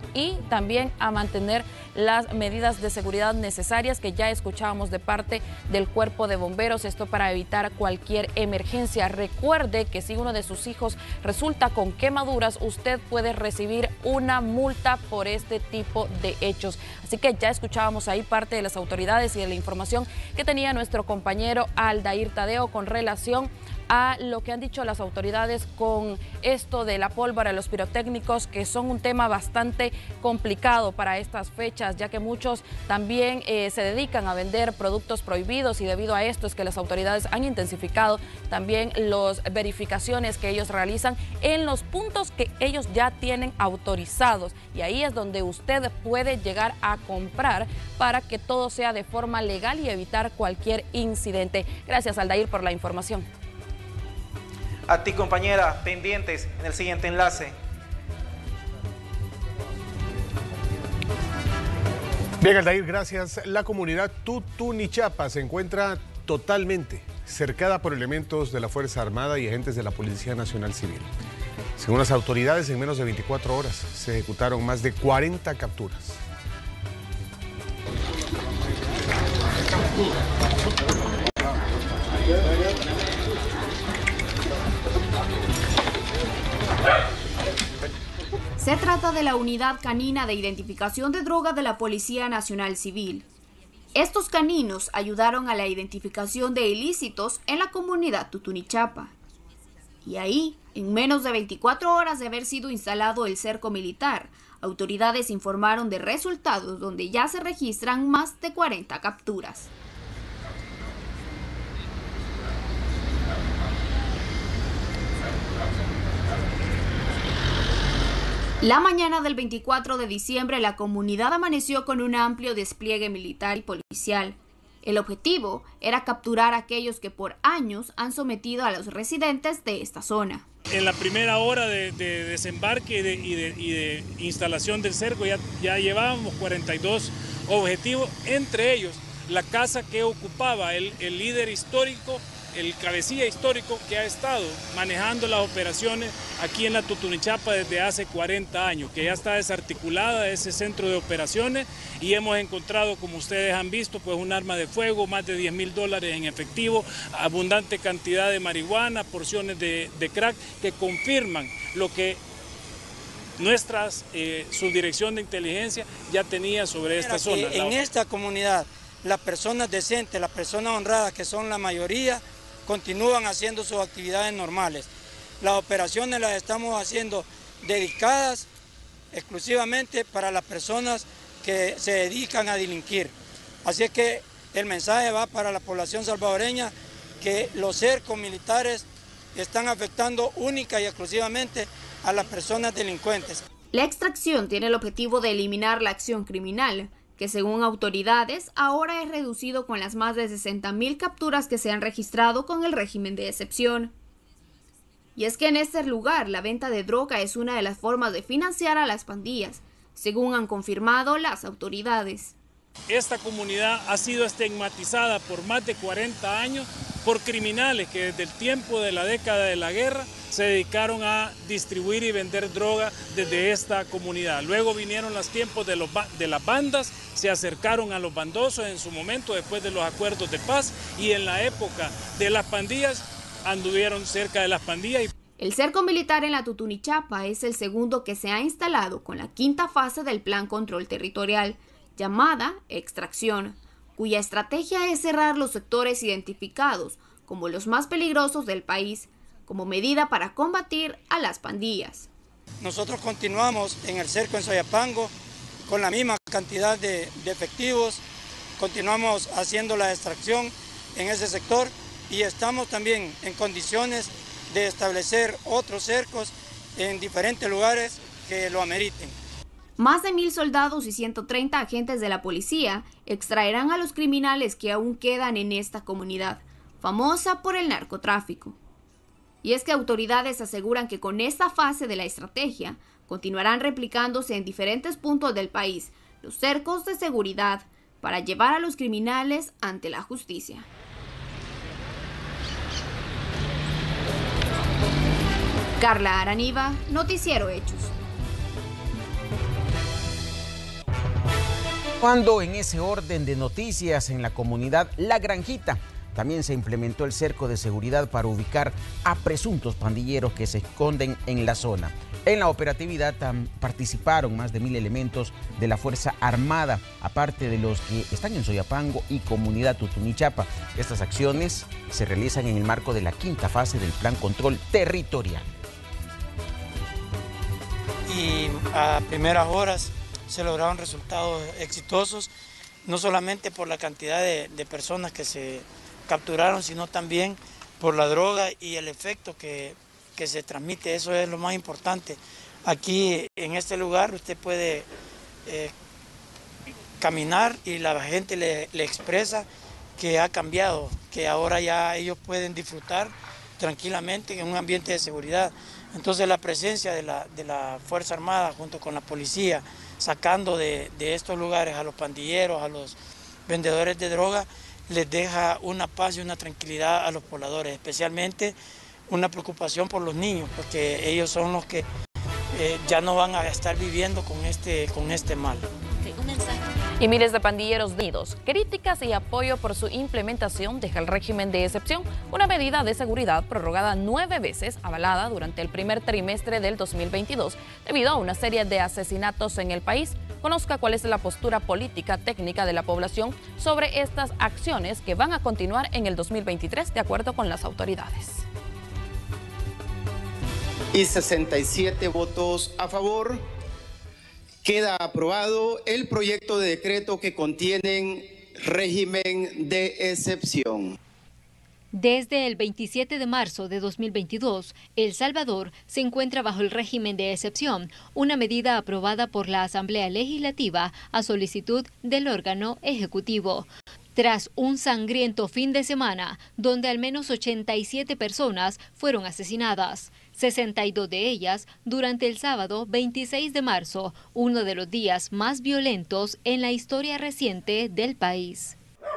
y también a mantener las medidas de seguridad necesarias que ya escuchábamos de parte del Cuerpo de Bomberos, esto para evitar cualquier emergencia. Recuerde que si uno de sus hijos resulta con quemaduras, usted puede recibir una multa por este tipo de hechos. Así que ya escuchábamos ahí parte de las autoridades y de la información que tenía nuestro compañero Aldair Tadeo con relación a lo que han dicho las autoridades con esto de la pólvora, los pirotécnicos, que son un tema bastante complicado para estas fechas, ya que muchos también eh, se dedican a vender productos prohibidos, y debido a esto es que las autoridades han intensificado también las verificaciones que ellos realizan en los puntos que ellos ya tienen autorizados, y ahí es donde usted puede llegar a comprar para que todo sea de forma legal y evitar cualquier incidente. Gracias, Aldair, por la información. A ti, compañera, pendientes en el siguiente enlace. Bien, Aldair, gracias. La comunidad Tutunichapa se encuentra totalmente cercada por elementos de la Fuerza Armada y agentes de la Policía Nacional Civil. Según las autoridades, en menos de veinticuatro horas se ejecutaron más de cuarenta capturas. Se trata de la Unidad Canina de Identificación de Droga de la Policía Nacional Civil. Estos caninos ayudaron a la identificación de ilícitos en la comunidad Tutunichapa. Y ahí, en menos de veinticuatro horas de haber sido instalado el cerco militar, autoridades informaron de resultados donde ya se registran más de cuarenta capturas. La mañana del veinticuatro de diciembre, la comunidad amaneció con un amplio despliegue militar y policial. El objetivo era capturar a aquellos que por años han sometido a los residentes de esta zona. En la primera hora de, de desembarque y de, y, de, y de instalación del cerco ya, ya llevábamos cuarenta y dos objetivos, entre ellos la casa que ocupaba el, el líder histórico, el cabecilla histórico que ha estado manejando las operaciones aquí en la Tutunichapa desde hace cuarenta años, que ya está desarticulada ese centro de operaciones, y hemos encontrado, como ustedes han visto, pues un arma de fuego, más de diez mil dólares en efectivo, abundante cantidad de marihuana, porciones de, de crack, que confirman lo que nuestra eh, subdirección de inteligencia ya tenía sobre esta zona. En esta comunidad, las personas decentes, las personas honradas, que son la mayoría, continúan haciendo sus actividades normales. Las operaciones las estamos haciendo dedicadas exclusivamente para las personas que se dedican a delinquir. Así es que el mensaje va para la población salvadoreña, que los cercos militares están afectando única y exclusivamente a las personas delincuentes. La extracción tiene el objetivo de eliminar la acción criminal, que según autoridades ahora es reducido con las más de sesenta mil capturas que se han registrado con el régimen de excepción. Y es que en este lugar la venta de droga es una de las formas de financiar a las pandillas, según han confirmado las autoridades. Esta comunidad ha sido estigmatizada por más de cuarenta años por criminales que desde el tiempo de la década de la guerra se dedicaron a distribuir y vender droga desde esta comunidad. Luego vinieron los tiempos de, los, de las bandas, se acercaron a los bandosos en su momento después de los acuerdos de paz, y en la época de las pandillas anduvieron cerca de las pandillas. El cerco militar en la Tutunichapa es el segundo que se ha instalado con la quinta fase del Plan Control Territorial, llamada extracción, cuya estrategia es cerrar los sectores identificados como los más peligrosos del país, como medida para combatir a las pandillas. Nosotros continuamos en el cerco en Soyapango con la misma cantidad de, de efectivos, continuamos haciendo la extracción en ese sector y estamos también en condiciones de establecer otros cercos en diferentes lugares que lo ameriten. Más de mil soldados y ciento treinta agentes de la policía extraerán a los criminales que aún quedan en esta comunidad, famosa por el narcotráfico. Y es que autoridades aseguran que con esta fase de la estrategia continuarán replicándose en diferentes puntos del país los cercos de seguridad para llevar a los criminales ante la justicia. Carla Araniva, Noticiero Hechos. Cuando en ese orden de noticias en la comunidad La Granjita, también se implementó el cerco de seguridad para ubicar a presuntos pandilleros que se esconden en la zona. En la operatividad participaron más de mil elementos de la Fuerza Armada, aparte de los que están en Soyapango y Comunidad Tutunichapa. Estas acciones se realizan en el marco de la quinta fase del Plan Control Territorial. Y a primeras horas se lograron resultados exitosos, no solamente por la cantidad de, de personas que se capturaron, sino también por la droga y el efecto que, que se transmite. Eso es lo más importante. Aquí en este lugar usted puede eh, caminar y la gente le, le expresa que ha cambiado, que ahora ya ellos pueden disfrutar tranquilamente en un ambiente de seguridad. Entonces la presencia de la, de la Fuerza Armada junto con la policía, sacando de, de estos lugares a los pandilleros, a los vendedores de droga, les deja una paz y una tranquilidad a los pobladores, especialmente una preocupación por los niños, porque ellos son los que eh, ya no van a estar viviendo con este, con este mal. Y miles de pandilleros unidos, críticas y apoyo por su implementación deja el régimen de excepción, una medida de seguridad prorrogada nueve veces, avalada durante el primer trimestre del dos mil veintidós, debido a una serie de asesinatos en el país. Conozca cuál es la postura política técnica de la población sobre estas acciones que van a continuar en el dos mil veintitrés, de acuerdo con las autoridades. Y sesenta y siete votos a favor. Queda aprobado el proyecto de decreto que contiene régimen de excepción. Desde el veintisiete de marzo de dos mil veintidós, El Salvador se encuentra bajo el régimen de excepción, una medida aprobada por la Asamblea Legislativa a solicitud del órgano ejecutivo. Tras un sangriento fin de semana, donde al menos ochenta y siete personas fueron asesinadas, sesenta y dos de ellas durante el sábado veintiséis de marzo, uno de los días más violentos en la historia reciente del país.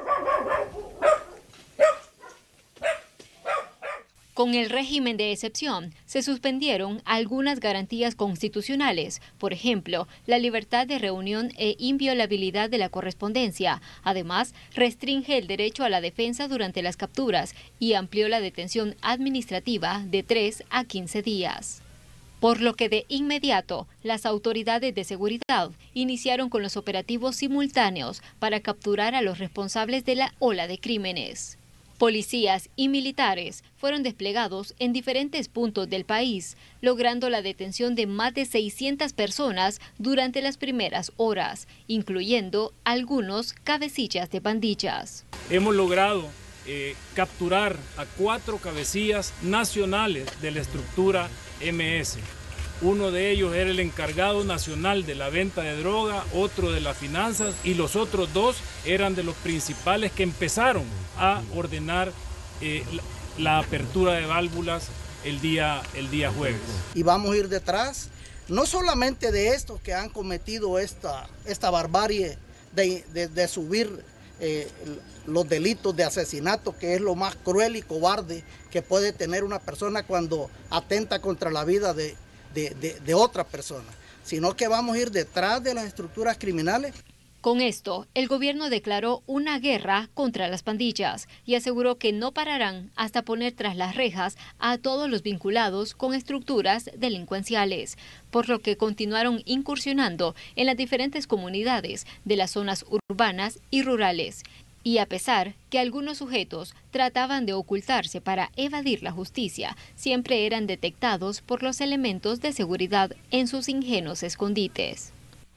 Con el régimen de excepción, se suspendieron algunas garantías constitucionales, por ejemplo, la libertad de reunión e inviolabilidad de la correspondencia. Además, restringe el derecho a la defensa durante las capturas y amplió la detención administrativa de tres a quince días. Por lo que de inmediato, las autoridades de seguridad iniciaron con los operativos simultáneos para capturar a los responsables de la ola de crímenes. Policías y militares fueron desplegados en diferentes puntos del país, logrando la detención de más de seiscientas personas durante las primeras horas, incluyendo algunos cabecillas de pandillas. Hemos logrado eh, capturar a cuatro cabecillas nacionales de la estructura eme ese. Uno de ellos era el encargado nacional de la venta de droga, otro de las finanzas, y los otros dos eran de los principales que empezaron a ordenar eh, la, la apertura de válvulas el día, el día jueves. Y vamos a ir detrás, no solamente de estos que han cometido esta, esta barbarie de, de, de subir eh, los delitos de asesinato, que es lo más cruel y cobarde que puede tener una persona cuando atenta contra la vida de De, de, de otra persona, sino que vamos a ir detrás de las estructuras criminales. Con esto, el gobierno declaró una guerra contra las pandillas y aseguró que no pararán hasta poner tras las rejas a todos los vinculados con estructuras delincuenciales, por lo que continuaron incursionando en las diferentes comunidades de las zonas urbanas y rurales. Y a pesar que algunos sujetos trataban de ocultarse para evadir la justicia, siempre eran detectados por los elementos de seguridad en sus ingenuos escondites.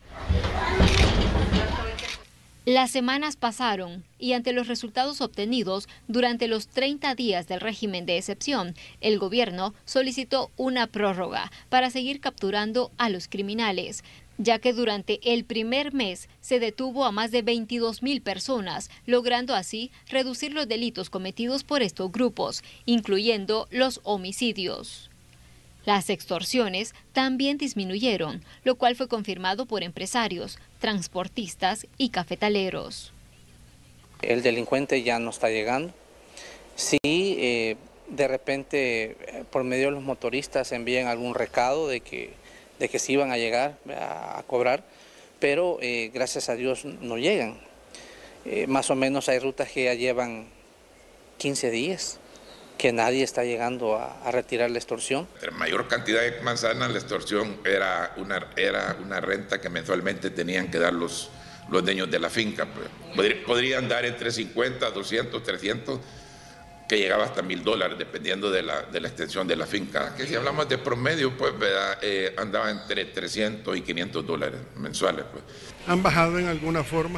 Las semanas pasaron y ante los resultados obtenidos durante los treinta días del régimen de excepción, el gobierno solicitó una prórroga para seguir capturando a los criminales, ya que durante el primer mes se detuvo a más de veintidós mil personas, logrando así reducir los delitos cometidos por estos grupos, incluyendo los homicidios. Las extorsiones también disminuyeron, lo cual fue confirmado por empresarios, transportistas y cafetaleros. El delincuente ya no está llegando. Sí, eh, de repente por medio de los motoristas envían algún recado de que de que sí iban a llegar a, a cobrar, pero eh, gracias a Dios no llegan. Eh, más o menos hay rutas que ya llevan quince días, que nadie está llegando a, a retirar la extorsión. La mayor cantidad de manzanas, la extorsión era una, era una renta que mensualmente tenían que dar los, los dueños de la finca. Pues. Podrían dar entre cincuenta, doscientos, trescientos, que llegaba hasta mil dólares, dependiendo de la, de la extensión de la finca. Que si hablamos de promedio, pues eh, andaba entre trescientos y quinientos dólares mensuales. Pues. Han bajado en alguna forma.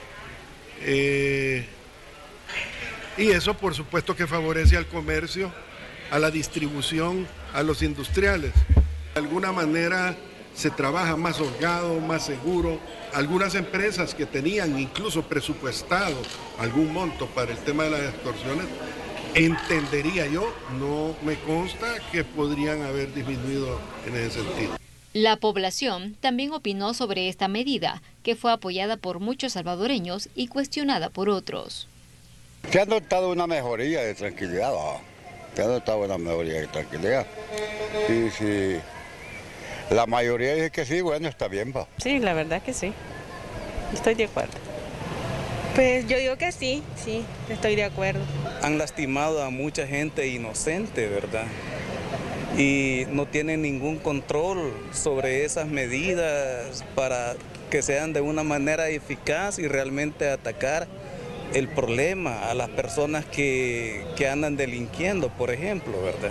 Eh... Y eso por supuesto que favorece al comercio, a la distribución, a los industriales. De alguna manera se trabaja más holgado, más seguro. Algunas empresas que tenían incluso presupuestado algún monto para el tema de las extorsiones, entendería yo, no me consta que podrían haber disminuido en ese sentido. La población también opinó sobre esta medida, que fue apoyada por muchos salvadoreños y cuestionada por otros. Se ha notado una mejoría de tranquilidad, ¿no? Se ha notado una mejoría de tranquilidad. Y si la mayoría dice que sí, bueno, está bien, va. Sí, la verdad que sí. Estoy de acuerdo. Pues yo digo que sí, sí, estoy de acuerdo. Han lastimado a mucha gente inocente, ¿verdad? Y no tienen ningún control sobre esas medidas para que sean de una manera eficaz y realmente atacar el problema a las personas que, que andan delinquiendo, por ejemplo, ¿verdad?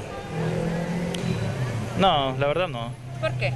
No, la verdad no. ¿Por qué?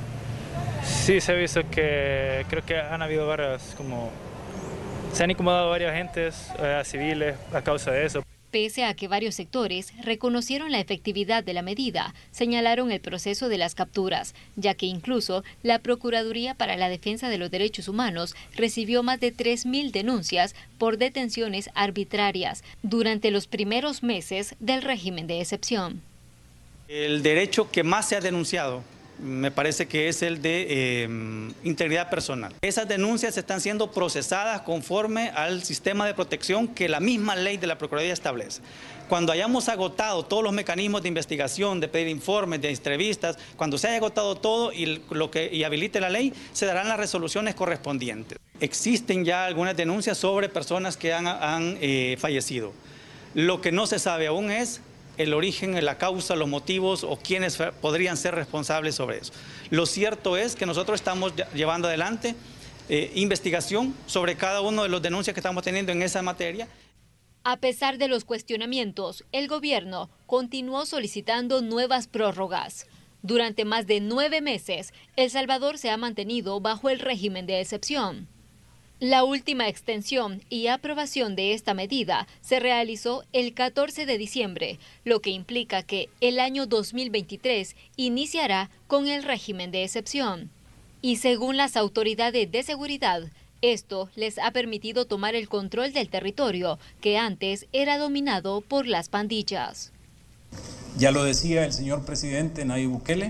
Sí, se ha visto que creo que han habido varias, como, se han incomodado varias gentes, eh, civiles, a causa de eso. Pese a que varios sectores reconocieron la efectividad de la medida, señalaron el proceso de las capturas, ya que incluso la Procuraduría para la Defensa de los Derechos Humanos recibió más de tres mil denuncias por detenciones arbitrarias durante los primeros meses del régimen de excepción. El derecho que más se ha denunciado me parece que es el de eh, integridad personal. Esas denuncias están siendo procesadas conforme al sistema de protección que la misma ley de la Procuraduría establece. Cuando hayamos agotado todos los mecanismos de investigación, de pedir informes, de entrevistas, cuando se haya agotado todo y, lo que, y habilite la ley, se darán las resoluciones correspondientes. Existen ya algunas denuncias sobre personas que han, han eh, fallecido. Lo que no se sabe aún es el origen, la causa, los motivos o quiénes podrían ser responsables sobre eso. Lo cierto es que nosotros estamos llevando adelante eh, investigación sobre cada uno de los denuncias que estamos teniendo en esa materia. A pesar de los cuestionamientos, el gobierno continuó solicitando nuevas prórrogas. Durante más de nueve meses, El Salvador se ha mantenido bajo el régimen de excepción. La última extensión y aprobación de esta medida se realizó el catorce de diciembre, lo que implica que el año dos mil veintitrés iniciará con el régimen de excepción. Y según las autoridades de seguridad, esto les ha permitido tomar el control del territorio, que antes era dominado por las pandillas. Ya lo decía el señor presidente Nayib Bukele,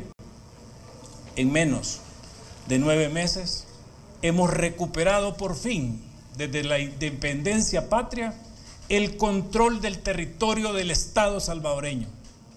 en menos de nueve meses hemos recuperado por fin, desde la independencia patria, el control del territorio del Estado salvadoreño.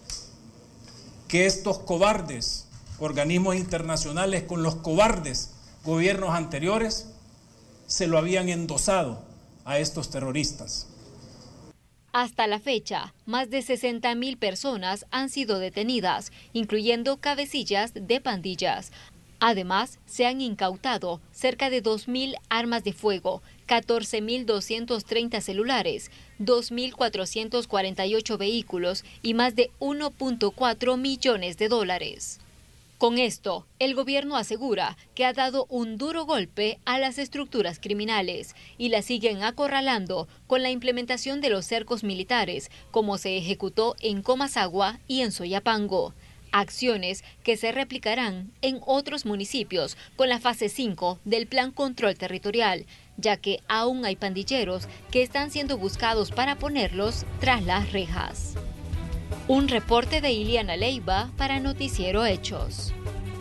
Que estos cobardes organismos internacionales con los cobardes gobiernos anteriores se lo habían endosado a estos terroristas. Hasta la fecha, más de sesenta mil personas han sido detenidas, incluyendo cabecillas de pandillas. Además, se han incautado cerca de dos mil armas de fuego, catorce mil doscientos treinta celulares, dos mil cuatrocientos cuarenta y ocho vehículos y más de uno punto cuatro millones de dólares. Con esto, el gobierno asegura que ha dado un duro golpe a las estructuras criminales y las siguen acorralando con la implementación de los cercos militares, como se ejecutó en Comasagua y en Soyapango. Acciones que se replicarán en otros municipios con la fase cinco del Plan Control Territorial, ya que aún hay pandilleros que están siendo buscados para ponerlos tras las rejas. Un reporte de Iliana Leiva para Noticiero Hechos.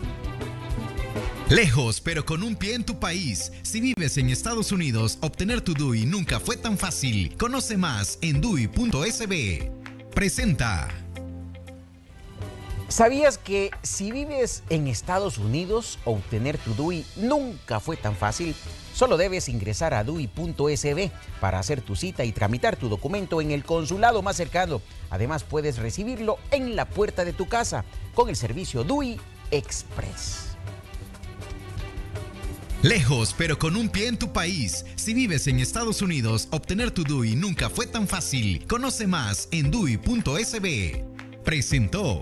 Lejos, pero con un pie en tu país. Si vives en Estados Unidos, obtener tu D U I nunca fue tan fácil. Conoce más en D U I punto S B. Presenta. ¿Sabías que si vives en Estados Unidos, obtener tu D U I nunca fue tan fácil? Solo debes ingresar a D U I punto S B para hacer tu cita y tramitar tu documento en el consulado más cercano. Además, puedes recibirlo en la puerta de tu casa con el servicio D U I Express. Lejos, pero con un pie en tu país. Si vives en Estados Unidos, obtener tu D U I nunca fue tan fácil. Conoce más en D U I punto S B. Presentó.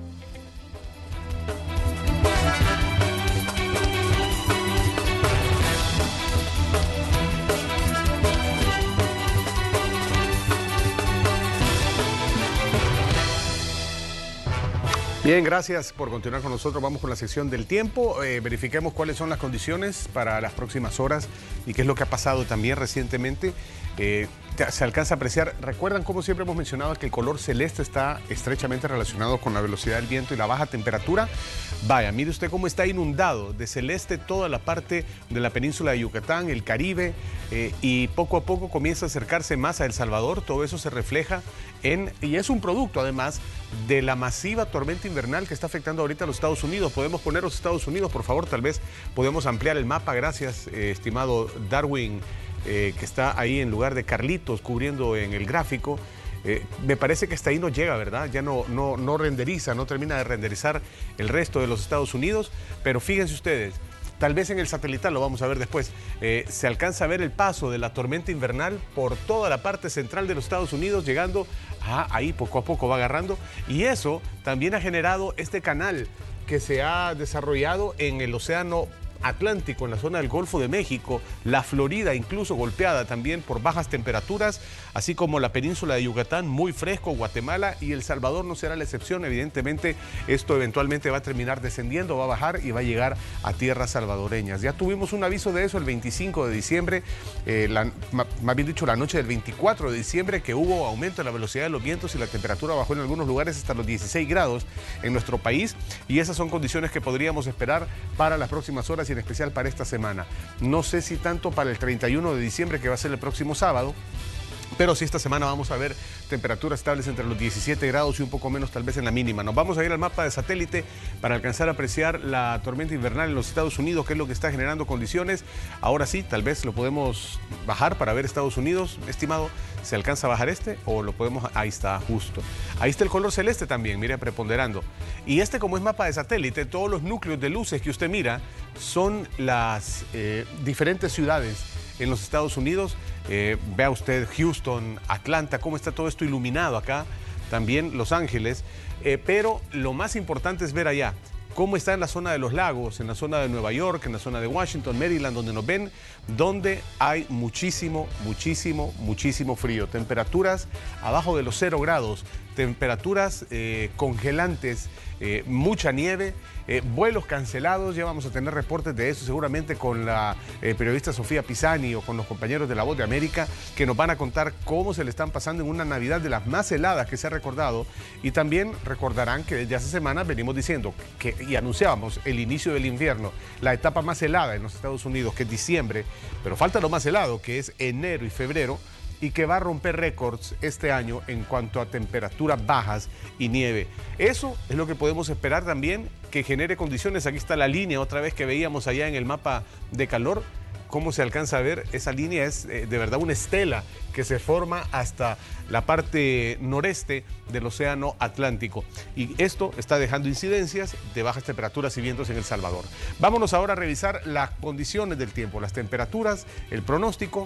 Bien, gracias por continuar con nosotros. Vamos con la sección del tiempo. Eh, verifiquemos cuáles son las condiciones para las próximas horas y qué es lo que ha pasado también recientemente. Eh, se alcanza a apreciar. Recuerdan, como siempre hemos mencionado, que el color celeste está estrechamente relacionado con la velocidad del viento y la baja temperatura. Vaya, mire usted cómo está inundado de celeste toda la parte de la península de Yucatán, el Caribe, eh, y poco a poco comienza a acercarse más a El Salvador. Todo eso se refleja en, y es un producto además de la masiva tormenta invernal que está afectando ahorita a los Estados Unidos. Podemos poner los Estados Unidos, por favor, tal vez podemos ampliar el mapa. Gracias, eh, estimado Darwin, eh, que está ahí en lugar de Carlitos cubriendo en el gráfico. Eh, me parece que hasta ahí no llega, ¿verdad? Ya no, no, no renderiza, no termina de renderizar el resto de los Estados Unidos, pero fíjense ustedes, tal vez en el satelital, lo vamos a ver después, eh, se alcanza a ver el paso de la tormenta invernal por toda la parte central de los Estados Unidos, llegando a ahí poco a poco va agarrando, y eso también ha generado este canal que se ha desarrollado en el océano Atlántico, en la zona del Golfo de México, la Florida incluso golpeada también por bajas temperaturas, así como la península de Yucatán, muy fresco, Guatemala y El Salvador no será la excepción. Evidentemente esto eventualmente va a terminar descendiendo, va a bajar y va a llegar a tierras salvadoreñas. Ya tuvimos un aviso de eso el veinticinco de diciembre, eh, la, más bien dicho la noche del veinticuatro de diciembre, que hubo aumento en la velocidad de los vientos y la temperatura bajó en algunos lugares hasta los dieciséis grados en nuestro país, y esas son condiciones que podríamos esperar para las próximas horas y en especial para esta semana. No sé si tanto para el treinta y uno de diciembre, que va a ser el próximo sábado, pero sí esta semana vamos a ver temperaturas estables entre los diecisiete grados y un poco menos tal vez en la mínima. Nos vamos a ir al mapa de satélite para alcanzar a apreciar la tormenta invernal en los Estados Unidos, que es lo que está generando condiciones. Ahora sí, tal vez lo podemos bajar para ver Estados Unidos, estimado. ¿Se alcanza a bajar este o lo podemos? Ahí está, justo. Ahí está el color celeste también, mire, preponderando. Y este, como es mapa de satélite, todos los núcleos de luces que usted mira son las eh, diferentes ciudades en los Estados Unidos. Eh, vea usted Houston, Atlanta, cómo está todo esto iluminado acá, también Los Ángeles, eh, pero lo más importante es ver allá cómo está en la zona de los lagos, en la zona de Nueva York, en la zona de Washington, Maryland, donde nos ven, donde hay muchísimo, muchísimo, muchísimo frío. Temperaturas abajo de los cero grados, temperaturas eh, congelantes, eh, mucha nieve, eh, vuelos cancelados. Ya vamos a tener reportes de eso seguramente con la eh, periodista Sofía Pisani o con los compañeros de La Voz de América, que nos van a contar cómo se le están pasando en una Navidad de las más heladas que se ha recordado. Y también recordarán que desde hace semanas venimos diciendo que, y anunciábamos el inicio del invierno, la etapa más helada en los Estados Unidos, que es diciembre, pero falta lo más helado, que es enero y febrero, y que va a romper récords este año en cuanto a temperaturas bajas y nieve. Eso es lo que podemos esperar también, que genere condiciones. Aquí está la línea otra vez que veíamos allá en el mapa de calor. Cómo se alcanza a ver, esa línea es eh, de verdad una estela que se forma hasta la parte noreste del océano Atlántico. Y esto está dejando incidencias de bajas temperaturas y vientos en El Salvador. Vámonos ahora a revisar las condiciones del tiempo, las temperaturas, el pronóstico.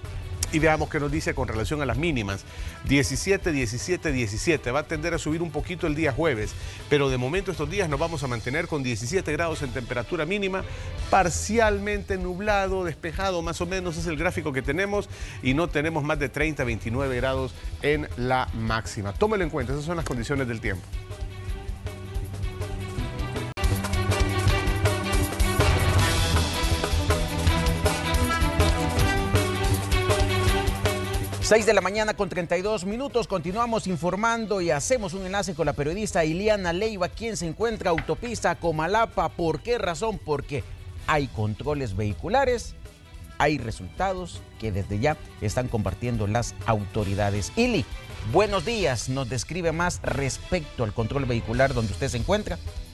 Y veamos qué nos dice con relación a las mínimas. diecisiete, diecisiete, diecisiete. Va a tender a subir un poquito el día jueves, pero de momento estos días nos vamos a mantener con diecisiete grados en temperatura mínima, parcialmente nublado, despejado, más o menos es el gráfico que tenemos, y no tenemos más de treinta, veintinueve grados en la máxima. Tómelo en cuenta, esas son las condiciones del tiempo. seis de la mañana con treinta y dos minutos, continuamos informando y hacemos un enlace con la periodista Iliana Leiva, quien se encuentra autopista Comalapa. ¿Por qué razón? Porque hay controles vehiculares hay resultados que desde ya están compartiendo las autoridades. Ili, buenos días, nos describe más respecto al control vehicular donde usted se encuentra.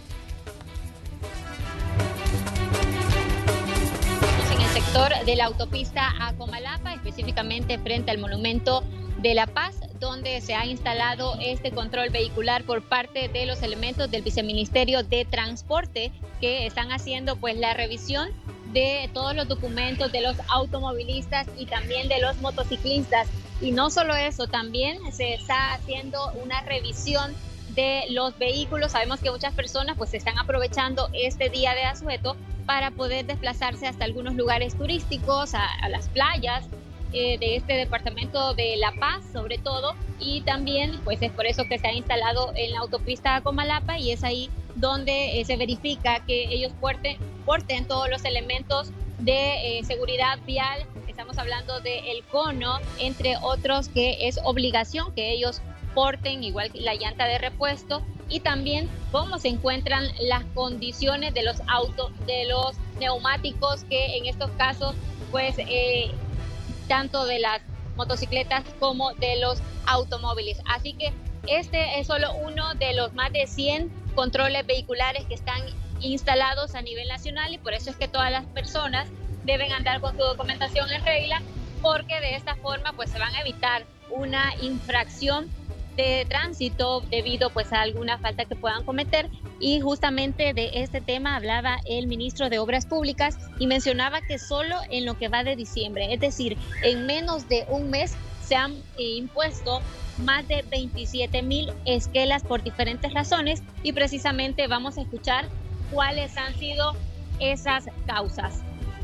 En el sector de la autopista a Comalapa, específicamente frente al Monumento de la Paz, donde se ha instalado este control vehicular por parte de los elementos del Viceministerio de Transporte, que están haciendo pues la revisión de todos los documentos de los automovilistas y también de los motociclistas. Y no solo eso, también se está haciendo una revisión de los vehículos. Sabemos que muchas personas pues están aprovechando este día de asueto para poder desplazarse hasta algunos lugares turísticos, a, a las playas eh, de este departamento de La Paz sobre todo, y también pues es por eso que se ha instalado en la autopista a Comalapa, y es ahí donde eh, se verifica que ellos porten, porten todos los elementos de eh, seguridad vial. Estamos hablando del cono, entre otros, que es obligación que ellos porten, igual que la llanta de repuesto, y también cómo se encuentran las condiciones de los autos, de los neumáticos, que en estos casos, pues, eh, tanto de las motocicletas como de los automóviles. Así que este es solo uno de los más de cien controles vehiculares que están instalados a nivel nacional, y por eso es que todas las personas deben andar con su documentación en regla, porque de esta forma pues se van a evitar una infracción de tránsito debido pues a alguna falta que puedan cometer. Y justamente de este tema hablaba el ministro de Obras Públicas y mencionaba que solo en lo que va de diciembre, es decir, en menos de un mes, se han impuesto más de veintisiete mil esquelas por diferentes razones, y precisamente vamos a escuchar cuáles han sido esas causas.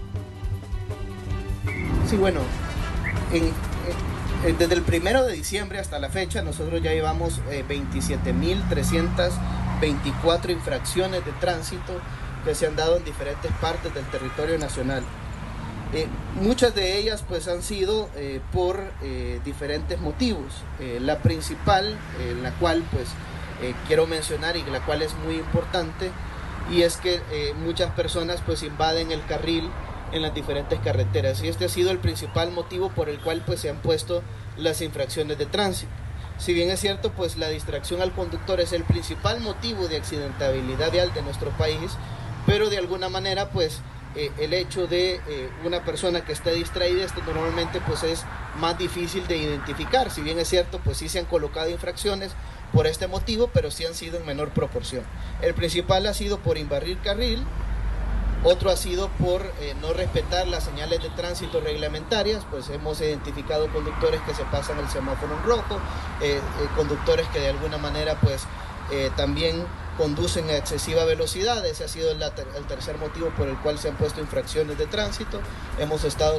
Sí, bueno, en, en, desde el primero de diciembre hasta la fecha nosotros ya llevamos eh, veintisiete mil trescientas veinticuatro infracciones de tránsito que se han dado en diferentes partes del territorio nacional. Eh, muchas de ellas pues han sido eh, por eh, diferentes motivos. Eh, la principal, eh, la cual pues eh, quiero mencionar y la cual es muy importante, y es que eh, muchas personas pues invaden el carril en las diferentes carreteras, y este ha sido el principal motivo por el cual pues se han puesto las infracciones de tránsito. Si bien es cierto, pues la distracción al conductor es el principal motivo de accidentabilidad vial de nuestro país, pero de alguna manera pues eh, el hecho de eh, una persona que esté distraída, esto normalmente pues es más difícil de identificar. Si bien es cierto, pues sí se han colocado infracciones por este motivo, pero sí han sido en menor proporción. El principal ha sido por invadir carril, otro ha sido por eh, no respetar las señales de tránsito reglamentarias, pues hemos identificado conductores que se pasan el semáforo en rojo, eh, eh, conductores que de alguna manera pues eh, también conducen a excesiva velocidad. Ese ha sido el, el tercer motivo por el cual se han puesto infracciones de tránsito. Hemos estado...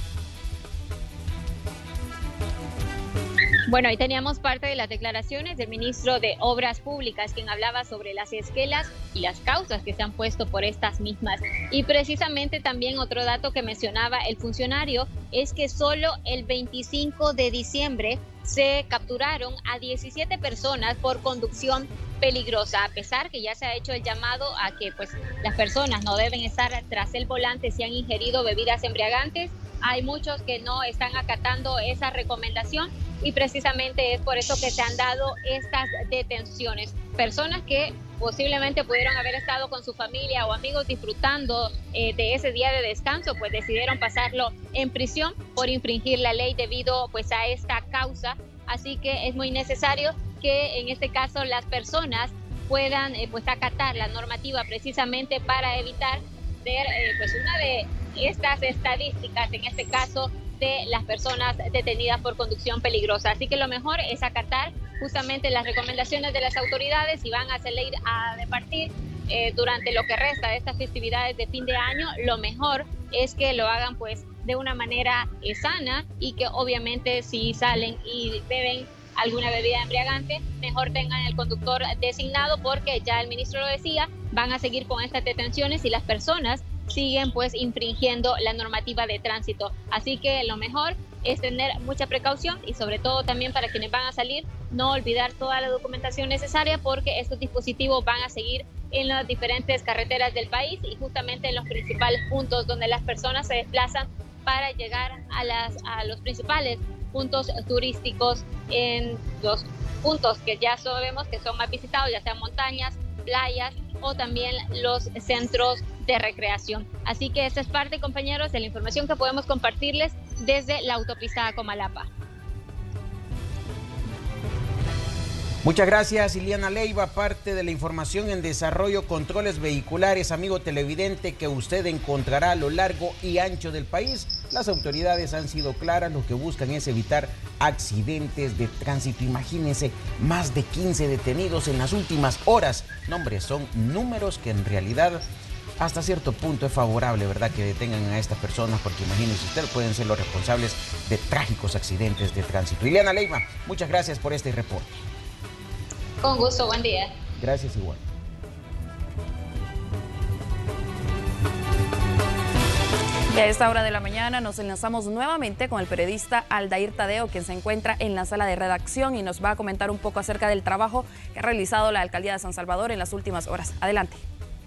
Bueno, ahí teníamos parte de las declaraciones del ministro de Obras Públicas, quien hablaba sobre las esquelas y las causas que se han puesto por estas mismas. Y precisamente también otro dato que mencionaba el funcionario es que solo el veinticinco de diciembre se capturaron a diecisiete personas por conducción peligrosa, a pesar que ya se ha hecho el llamado a que pues las personas no deben estar tras el volante si han ingerido bebidas embriagantes. Hay muchos que no están acatando esa recomendación, y precisamente es por eso que se han dado estas detenciones. Personas que posiblemente pudieron haber estado con su familia o amigos disfrutando eh, de ese día de descanso, pues decidieron pasarlo en prisión por infringir la ley debido pues a esta causa. Así que es muy necesario que en este caso las personas puedan eh, pues acatar la normativa, precisamente para evitar ver eh, pues una de estas estadísticas, en este caso de las personas detenidas por conducción peligrosa. Así que lo mejor es acatar justamente las recomendaciones de las autoridades. Y van a salir a departir eh, durante lo que resta de estas festividades de fin de año. Lo mejor es que lo hagan pues de una manera eh, sana, y que obviamente si salen y beben alguna bebida embriagante, mejor tengan el conductor designado, porque ya el ministro lo decía, van a seguir con estas detenciones y las personas siguen pues infringiendo la normativa de tránsito. Así que lo mejor es tener mucha precaución, y sobre todo también para quienes van a salir, no olvidar toda la documentación necesaria, porque estos dispositivos van a seguir en las diferentes carreteras del país y justamente en los principales puntos donde las personas se desplazan para llegar a, las, a los principales puntos turísticos en los puntos que ya sabemos que son más visitados, ya sean montañas, playas o también los centros de recreación. Así que esta es parte, compañeros, de la información que podemos compartirles desde la autopista a Comalapa. Muchas gracias, Iliana Leiva, parte de la información en desarrollo, controles vehiculares, amigo televidente, que usted encontrará a lo largo y ancho del país. Las autoridades han sido claras, lo que buscan es evitar accidentes de tránsito. Imagínense, más de quince detenidos en las últimas horas. No, hombre, son números que en realidad hasta cierto punto es favorable, ¿verdad?, que detengan a estas personas, porque imagínense usted, pueden ser los responsables de trágicos accidentes de tránsito. Iliana Leiva, muchas gracias por este reporte. Con gusto, buen día. Gracias igual. Y a esta hora de la mañana nos enlazamos nuevamente con el periodista Aldair Tadeo, quien se encuentra en la sala de redacción y nos va a comentar un poco acerca del trabajo que ha realizado la Alcaldía de San Salvador en las últimas horas. Adelante.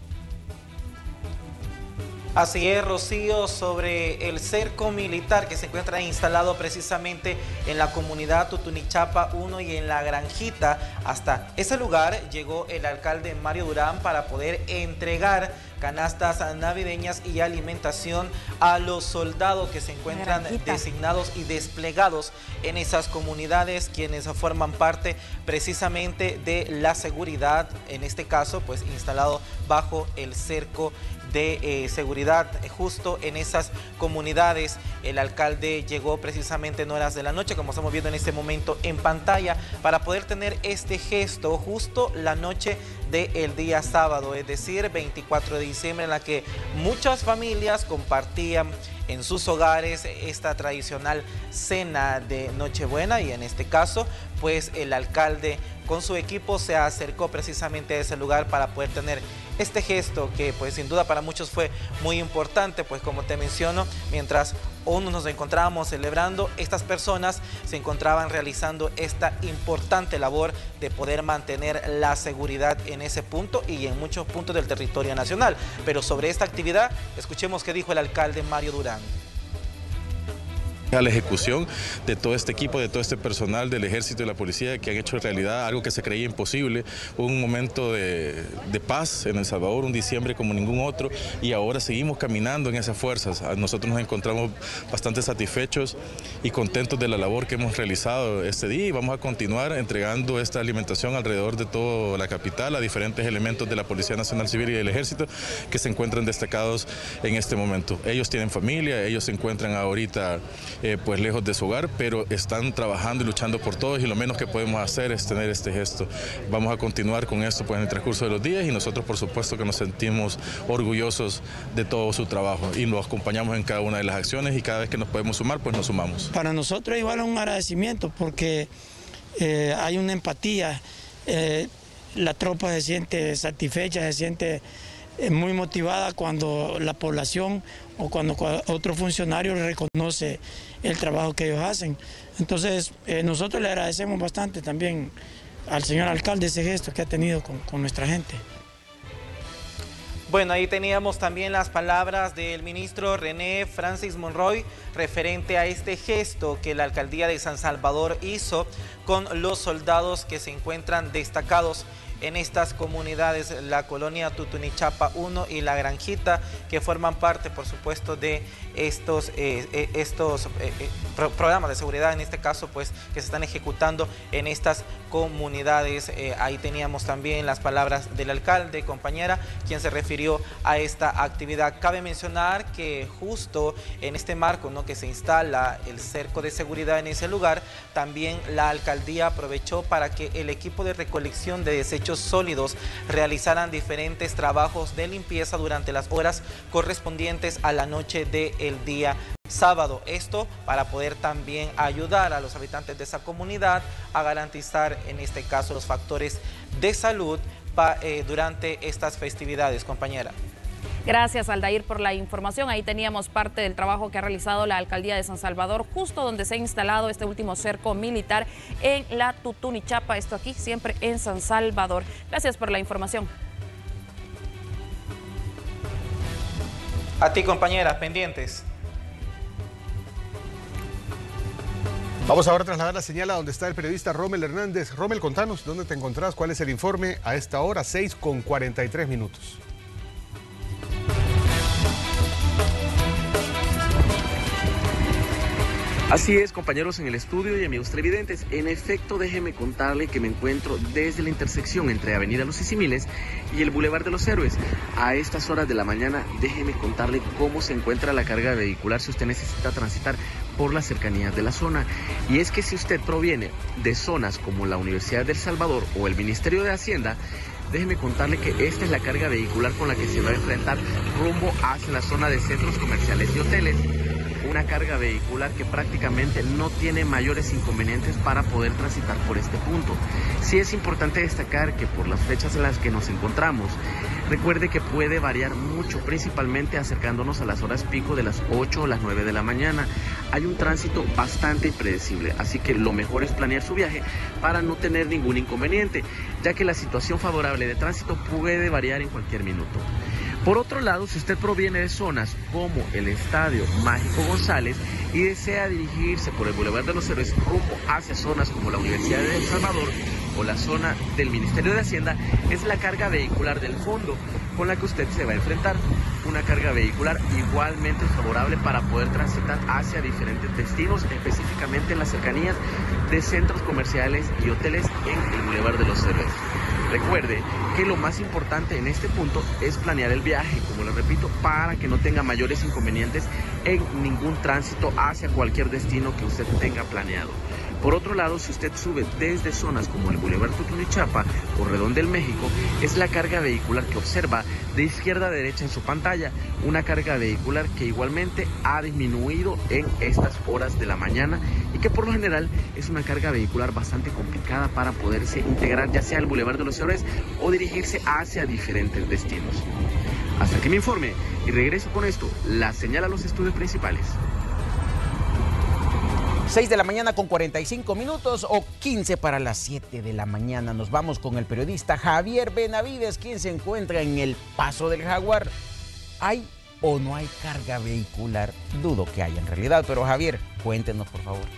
Así es, Rocío, sobre el cerco militar que se encuentra instalado precisamente en la comunidad Tutunichapa uno y en La Granjita. Hasta ese lugar llegó el alcalde Mario Durán para poder entregar canastas navideñas y alimentación a los soldados que se encuentran designados y desplegados en esas comunidades, quienes forman parte precisamente de la seguridad, en este caso pues instalado bajo el cerco de eh, seguridad justo en esas comunidades. El alcalde llegó precisamente en horas de la noche, como estamos viendo en este momento en pantalla, para poder tener este gesto justo la noche del día sábado, es decir, veinticuatro de diciembre, en la que muchas familias compartían en sus hogares esta tradicional cena de Nochebuena, y en este caso pues el alcalde con su equipo se acercó precisamente a ese lugar para poder tener este gesto que pues sin duda para muchos fue muy importante, pues como te menciono, mientras unos nos encontrábamos celebrando, estas personas se encontraban realizando esta importante labor de poder mantener la seguridad en ese punto y en muchos puntos del territorio nacional. Pero sobre esta actividad, escuchemos qué dijo el alcalde Mario Durán. A la ejecución de todo este equipo, de todo este personal del ejército y la policía que han hecho realidad algo que se creía imposible, un momento de, de paz en El Salvador, un diciembre como ningún otro, y ahora seguimos caminando en esas fuerzas. Nosotros nos encontramos bastante satisfechos y contentos de la labor que hemos realizado este día, y vamos a continuar entregando esta alimentación alrededor de toda la capital a diferentes elementos de la Policía Nacional Civil y del Ejército que se encuentran destacados en este momento. Ellos tienen familia, ellos se encuentran ahorita Eh, pues lejos de su hogar, pero están trabajando y luchando por todos, y lo menos que podemos hacer es tener este gesto. Vamos a continuar con esto pues en el transcurso de los días, y nosotros por supuesto que nos sentimos orgullosos de todo su trabajo y los acompañamos en cada una de las acciones, y cada vez que nos podemos sumar pues nos sumamos. Para nosotros igual es un agradecimiento porque eh, hay una empatía, eh, la tropa se siente satisfecha, se siente eh, muy motivada cuando la población o cuando otro funcionario reconoce el trabajo que ellos hacen. Entonces, eh, nosotros le agradecemos bastante también al señor alcalde ese gesto que ha tenido con, con nuestra gente. Bueno, ahí teníamos también las palabras del ministro René Francis Monroy referente a este gesto que la alcaldía de San Salvador hizo con los soldados que se encuentran destacados en estas comunidades, la colonia Tutunichapa uno y La Granjita, que forman parte, por supuesto, de estos, eh, estos eh, pro programas de seguridad, en este caso, pues, que se están ejecutando en estas comunidades. Eh, ahí teníamos también las palabras del alcalde, compañera, quien se refirió a esta actividad. Cabe mencionar que justo en este marco, ¿no?, que se instala el cerco de seguridad en ese lugar, también la alcaldía aprovechó para que el equipo de recolección de desechos sólidos realizaran diferentes trabajos de limpieza durante las horas correspondientes a la noche del día sábado. Esto para poder también ayudar a los habitantes de esa comunidad a garantizar, en este caso, los factores de salud pa, eh, durante estas festividades, compañera. Gracias, Aldair, por la información. Ahí teníamos parte del trabajo que ha realizado la Alcaldía de San Salvador, justo donde se ha instalado este último cerco militar en la Tutunichapa, esto aquí siempre en San Salvador. Gracias por la información. A ti, compañeras, pendientes. Vamos ahora a trasladar la señal a donde está el periodista Rommel Hernández. Rommel, contanos, ¿dónde te encontrás? ¿Cuál es el informe a esta hora? seis con cuarenta y tres minutos. Así es, compañeros en el estudio y amigos televidentes. En efecto, déjeme contarle que me encuentro desde la intersección entre Avenida Los Sisimiles y el Boulevard de los Héroes. A estas horas de la mañana, déjeme contarle cómo se encuentra la carga vehicular si usted necesita transitar por las cercanías de la zona. Y es que si usted proviene de zonas como la Universidad del Salvador o el Ministerio de Hacienda, déjeme contarle que esta es la carga vehicular con la que se va a enfrentar rumbo hacia la zona de centros comerciales y hoteles. Una carga vehicular que prácticamente no tiene mayores inconvenientes para poder transitar por este punto. Sí es importante destacar que por las fechas en las que nos encontramos, recuerde que puede variar mucho, principalmente acercándonos a las horas pico de las ocho o las nueve de la mañana. Hay un tránsito bastante impredecible, así que lo mejor es planear su viaje para no tener ningún inconveniente, ya que la situación favorable de tránsito puede variar en cualquier minuto. Por otro lado, si usted proviene de zonas como el Estadio Mágico González y desea dirigirse por el Boulevard de los Héroes rumbo hacia zonas como la Universidad de El Salvador o la zona del Ministerio de Hacienda, es la carga vehicular del fondo con la que usted se va a enfrentar. Una carga vehicular igualmente favorable para poder transitar hacia diferentes destinos, específicamente en las cercanías de centros comerciales y hoteles en el Boulevard de los Héroes. Recuerde que lo más importante en este punto es planear el viaje, como lo repito, para que no tenga mayores inconvenientes en ningún tránsito hacia cualquier destino que usted tenga planeado. Por otro lado, si usted sube desde zonas como el Boulevard Tutunichapa o Redondel México, es la carga vehicular que observa de izquierda a derecha en su pantalla, una carga vehicular que igualmente ha disminuido en estas horas de la mañana y que por lo general es una carga vehicular bastante complicada para poderse integrar ya sea al Boulevard de los Héroes o dirigirse hacia diferentes destinos. Hasta que me informe y regreso con esto, la señal a los estudios principales. seis de la mañana con cuarenta y cinco minutos o quince para las siete de la mañana. Nos vamos con el periodista Javier Benavides, quien se encuentra en el Paso del Jaguar. ¿Hay o no hay carga vehicular? Dudo que haya en realidad, pero Javier, cuéntenos por favor.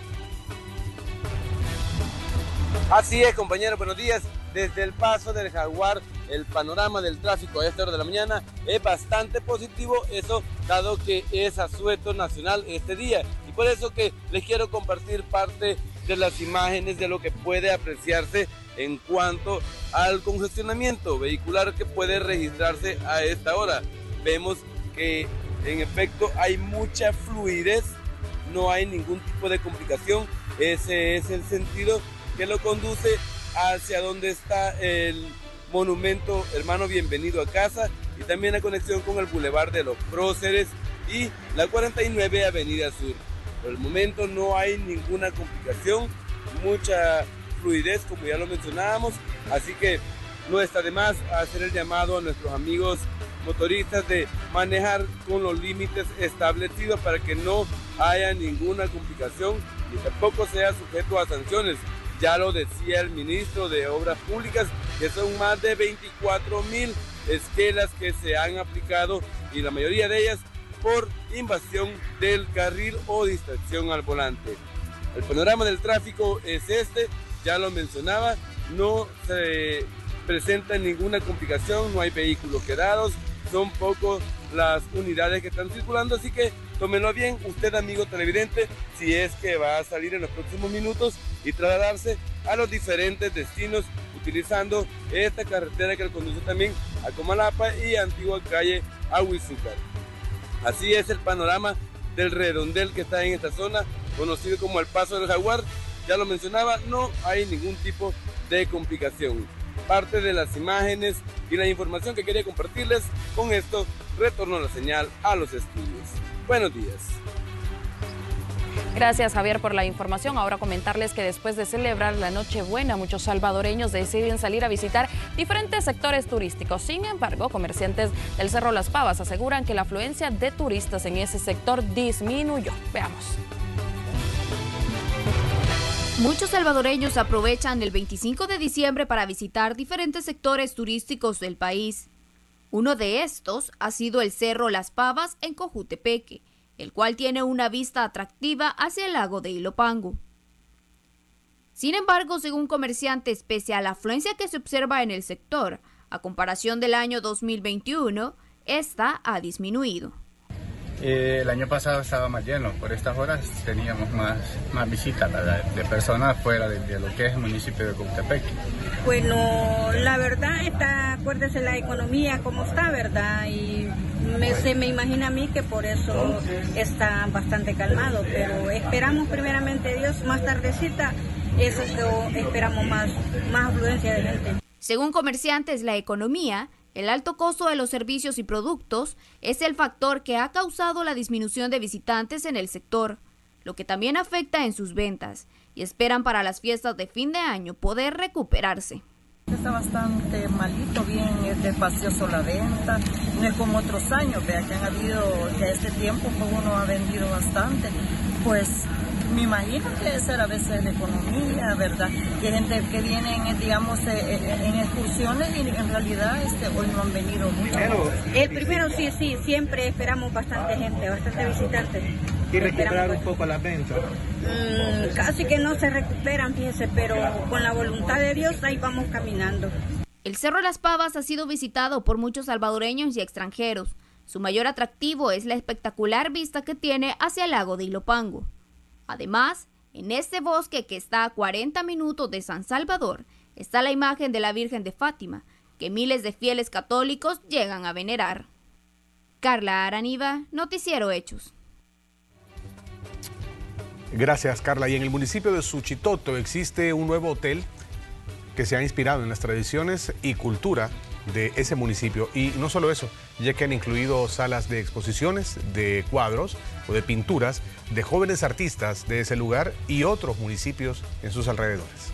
Así es, compañero, buenos días. Desde el Paso del Jaguar, el panorama del tráfico a esta hora de la mañana es bastante positivo, eso dado que es asueto nacional este día. Y por eso que les quiero compartir parte de las imágenes de lo que puede apreciarse en cuanto al congestionamiento vehicular que puede registrarse a esta hora. Vemos que en efecto hay mucha fluidez, no hay ningún tipo de complicación. Ese es el sentido que lo conduce hacia donde está el monumento Hermano Bienvenido a Casa y también la conexión con el Boulevard de los Próceres y la cuarenta y nueve Avenida Sur. Por el momento no hay ninguna complicación, mucha fluidez como ya lo mencionábamos, así que no está de más hacer el llamado a nuestros amigos motoristas de manejar con los límites establecidos para que no haya ninguna complicación ni tampoco sea sujeto a sanciones. Ya lo decía el ministro de Obras Públicas, que son más de veinticuatro mil esquelas que se han aplicado y la mayoría de ellas por invasión del carril o distracción al volante. El panorama del tráfico es este, ya lo mencionaba, no se presenta ninguna complicación, no hay vehículos quedados, son pocos las unidades que están circulando, así que tómenlo bien usted, amigo televidente, si es que va a salir en los próximos minutos y trasladarse a los diferentes destinos utilizando esta carretera que conduce también a Comalapa y antigua calle Ahuizúcar. Así es el panorama del redondel que está en esta zona, conocido como el Paso del Jaguar. Ya lo mencionaba, no hay ningún tipo de complicación. Parte de las imágenes y la información que quería compartirles, con esto retorno la señal a los estudios. Buenos días. Gracias, Javier, por la información. Ahora comentarles que después de celebrar la Nochebuena, muchos salvadoreños deciden salir a visitar diferentes sectores turísticos. Sin embargo, comerciantes del Cerro Las Pavas aseguran que la afluencia de turistas en ese sector disminuyó. Veamos. Muchos salvadoreños aprovechan el veinticinco de diciembre para visitar diferentes sectores turísticos del país. Uno de estos ha sido el Cerro Las Pavas en Cojutepeque, el cual tiene una vista atractiva hacia el lago de Ilopango. Sin embargo, según comerciantes, pese a la afluencia que se observa en el sector, a comparación del año dos mil veintiuno, esta ha disminuido. Eh, el año pasado estaba más lleno, por estas horas teníamos más, más visitas, ¿verdad?, de personas fuera de, de lo que es el municipio de Cautepec. Bueno, la verdad está, acuérdese la economía como está, ¿verdad? Y me, se me imagina a mí que por eso está bastante calmado, pero esperamos primeramente Dios, más tardecita, eso que esperamos más, más afluencia de gente. Según comerciantes, la economía, el alto costo de los servicios y productos es el factor que ha causado la disminución de visitantes en el sector, lo que también afecta en sus ventas, y esperan para las fiestas de fin de año poder recuperarse. Está bastante malito, bien despacioso la venta, no es como otros años, vea que han habido, que a este tiempo pues uno ha vendido bastante, pues me imagino que será a veces la economía, ¿verdad? Que hay gente que viene, digamos, en excursiones y en realidad este, hoy no han venido mucho. El primero sí, sí, siempre esperamos bastante gente, bastante visitantes. ¿Y recuperar un poco las ventas? Mm, casi que no se recuperan, fíjese, pero con la voluntad de Dios ahí vamos caminando. El Cerro Las Pavas ha sido visitado por muchos salvadoreños y extranjeros. Su mayor atractivo es la espectacular vista que tiene hacia el lago de Ilopango. Además, en este bosque que está a cuarenta minutos de San Salvador, está la imagen de la Virgen de Fátima, que miles de fieles católicos llegan a venerar. Carla Araniva, Noticiero Hechos. Gracias, Carla. Y en el municipio de Suchitoto existe un nuevo hotel que se ha inspirado en las tradiciones y cultura de ese municipio. Y no solo eso, ya que han incluido salas de exposiciones, de cuadros o de pinturas de jóvenes artistas de ese lugar y otros municipios en sus alrededores.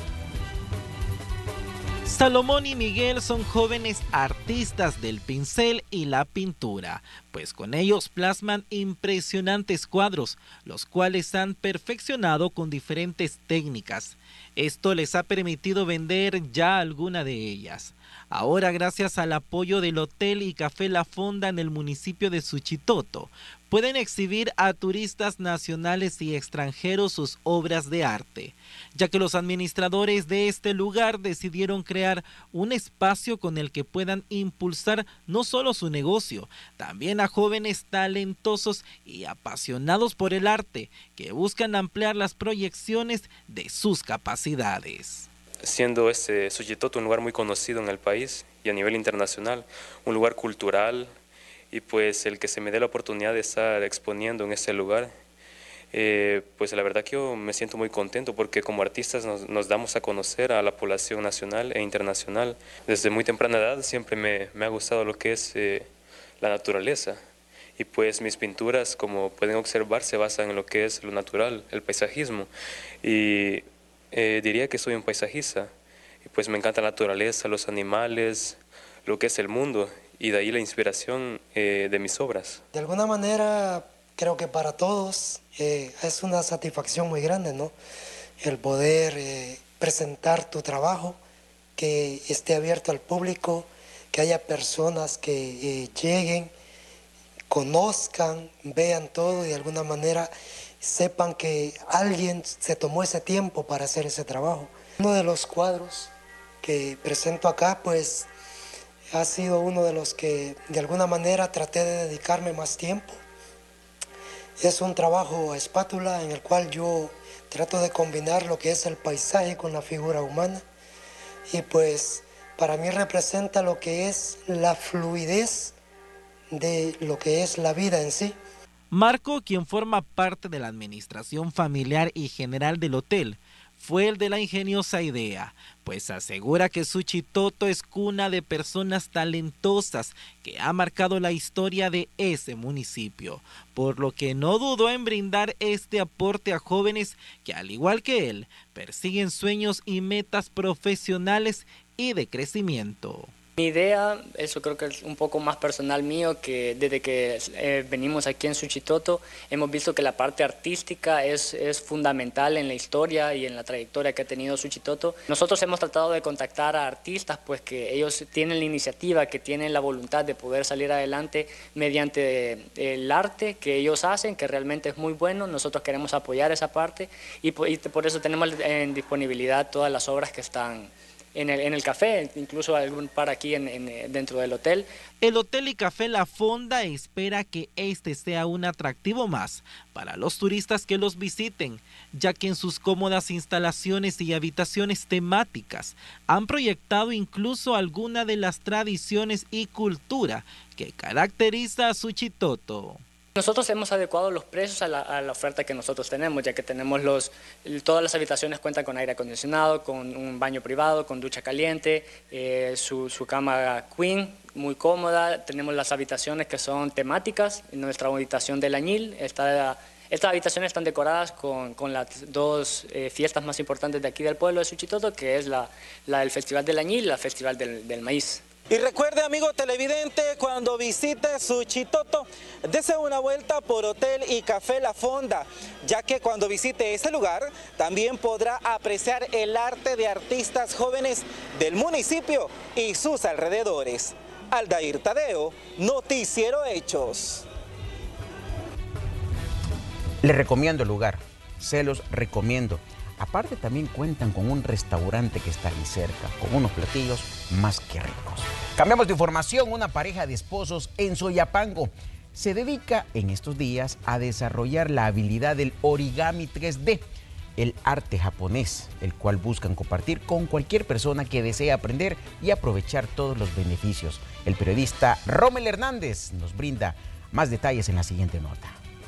Salomón y Miguel son jóvenes artistas del pincel y la pintura, pues con ellos plasman impresionantes cuadros, los cuales han perfeccionado con diferentes técnicas. Esto les ha permitido vender ya alguna de ellas. Ahora, gracias al apoyo del Hotel y Café La Fonda en el municipio de Suchitoto, pueden exhibir a turistas nacionales y extranjeros sus obras de arte, ya que los administradores de este lugar decidieron crear un espacio con el que puedan impulsar no solo su negocio, también a jóvenes talentosos y apasionados por el arte, que buscan ampliar las proyecciones de sus capacidades. Siendo este Suchitoto un lugar muy conocido en el país y a nivel internacional, un lugar cultural, y pues el que se me dé la oportunidad de estar exponiendo en este lugar, eh, pues la verdad que yo me siento muy contento porque como artistas nos, nos damos a conocer a la población nacional e internacional. Desde muy temprana edad siempre me, me ha gustado lo que es eh, la naturaleza, y pues mis pinturas, como pueden observar, se basan en lo que es lo natural, el paisajismo, y Eh, diría que soy un paisajista, y pues me encanta la naturaleza, los animales, lo que es el mundo, y de ahí la inspiración eh, de mis obras. De alguna manera, creo que para todos eh, es una satisfacción muy grande, ¿no? El poder eh, presentar tu trabajo, que esté abierto al público, que haya personas que eh, lleguen, conozcan, vean todo y de alguna manera sepan que alguien se tomó ese tiempo para hacer ese trabajo. Uno de los cuadros que presento acá, pues, ha sido uno de los que de alguna manera traté de dedicarme más tiempo. Es un trabajo a espátula en el cual yo trato de combinar lo que es el paisaje con la figura humana, y pues para mí representa lo que es la fluidez de lo que es la vida en sí. Marco, quien forma parte de la administración familiar y general del hotel, fue el de la ingeniosa idea, pues asegura que Suchitoto es cuna de personas talentosas que ha marcado la historia de ese municipio, por lo que no dudó en brindar este aporte a jóvenes que, al igual que él, persiguen sueños y metas profesionales y de crecimiento. Mi idea, eso creo que es un poco más personal mío, que desde que eh, venimos aquí en Suchitoto hemos visto que la parte artística es, es fundamental en la historia y en la trayectoria que ha tenido Suchitoto. Nosotros hemos tratado de contactar a artistas pues que ellos tienen la iniciativa, que tienen la voluntad de poder salir adelante mediante el arte que ellos hacen, que realmente es muy bueno. Nosotros queremos apoyar esa parte y por, y por eso tenemos en disponibilidad todas las obras que están En el, en el café, incluso algún par aquí en, en, dentro del hotel. El Hotel y Café La Fonda espera que este sea un atractivo más para los turistas que los visiten, ya que en sus cómodas instalaciones y habitaciones temáticas han proyectado incluso alguna de las tradiciones y cultura que caracteriza a Suchitoto. Nosotros hemos adecuado los precios a la, a la oferta que nosotros tenemos, ya que tenemos los, todas las habitaciones cuentan con aire acondicionado, con un baño privado, con ducha caliente, eh, su, su cama queen muy cómoda. Tenemos las habitaciones que son temáticas. En nuestra habitación del Añil, está, estas habitaciones están decoradas con, con las dos eh, fiestas más importantes de aquí del pueblo de Suchitoto, que es la, la del Festival del Añil y la Festival del, del Maíz. Y recuerde, amigo televidente, cuando visite Suchitoto, dese una vuelta por Hotel y Café La Fonda, ya que cuando visite este lugar también podrá apreciar el arte de artistas jóvenes del municipio y sus alrededores. Aldair Tadeo, Noticiero Hechos. Les recomiendo el lugar, se los recomiendo. Aparte también cuentan con un restaurante que está ahí cerca, con unos platillos más que ricos. Cambiamos de información. Una pareja de esposos en Soyapango se dedica en estos días a desarrollar la habilidad del origami tres D, el arte japonés, el cual buscan compartir con cualquier persona que desee aprender y aprovechar todos los beneficios. El periodista Rommel Hernández nos brinda más detalles en la siguiente nota.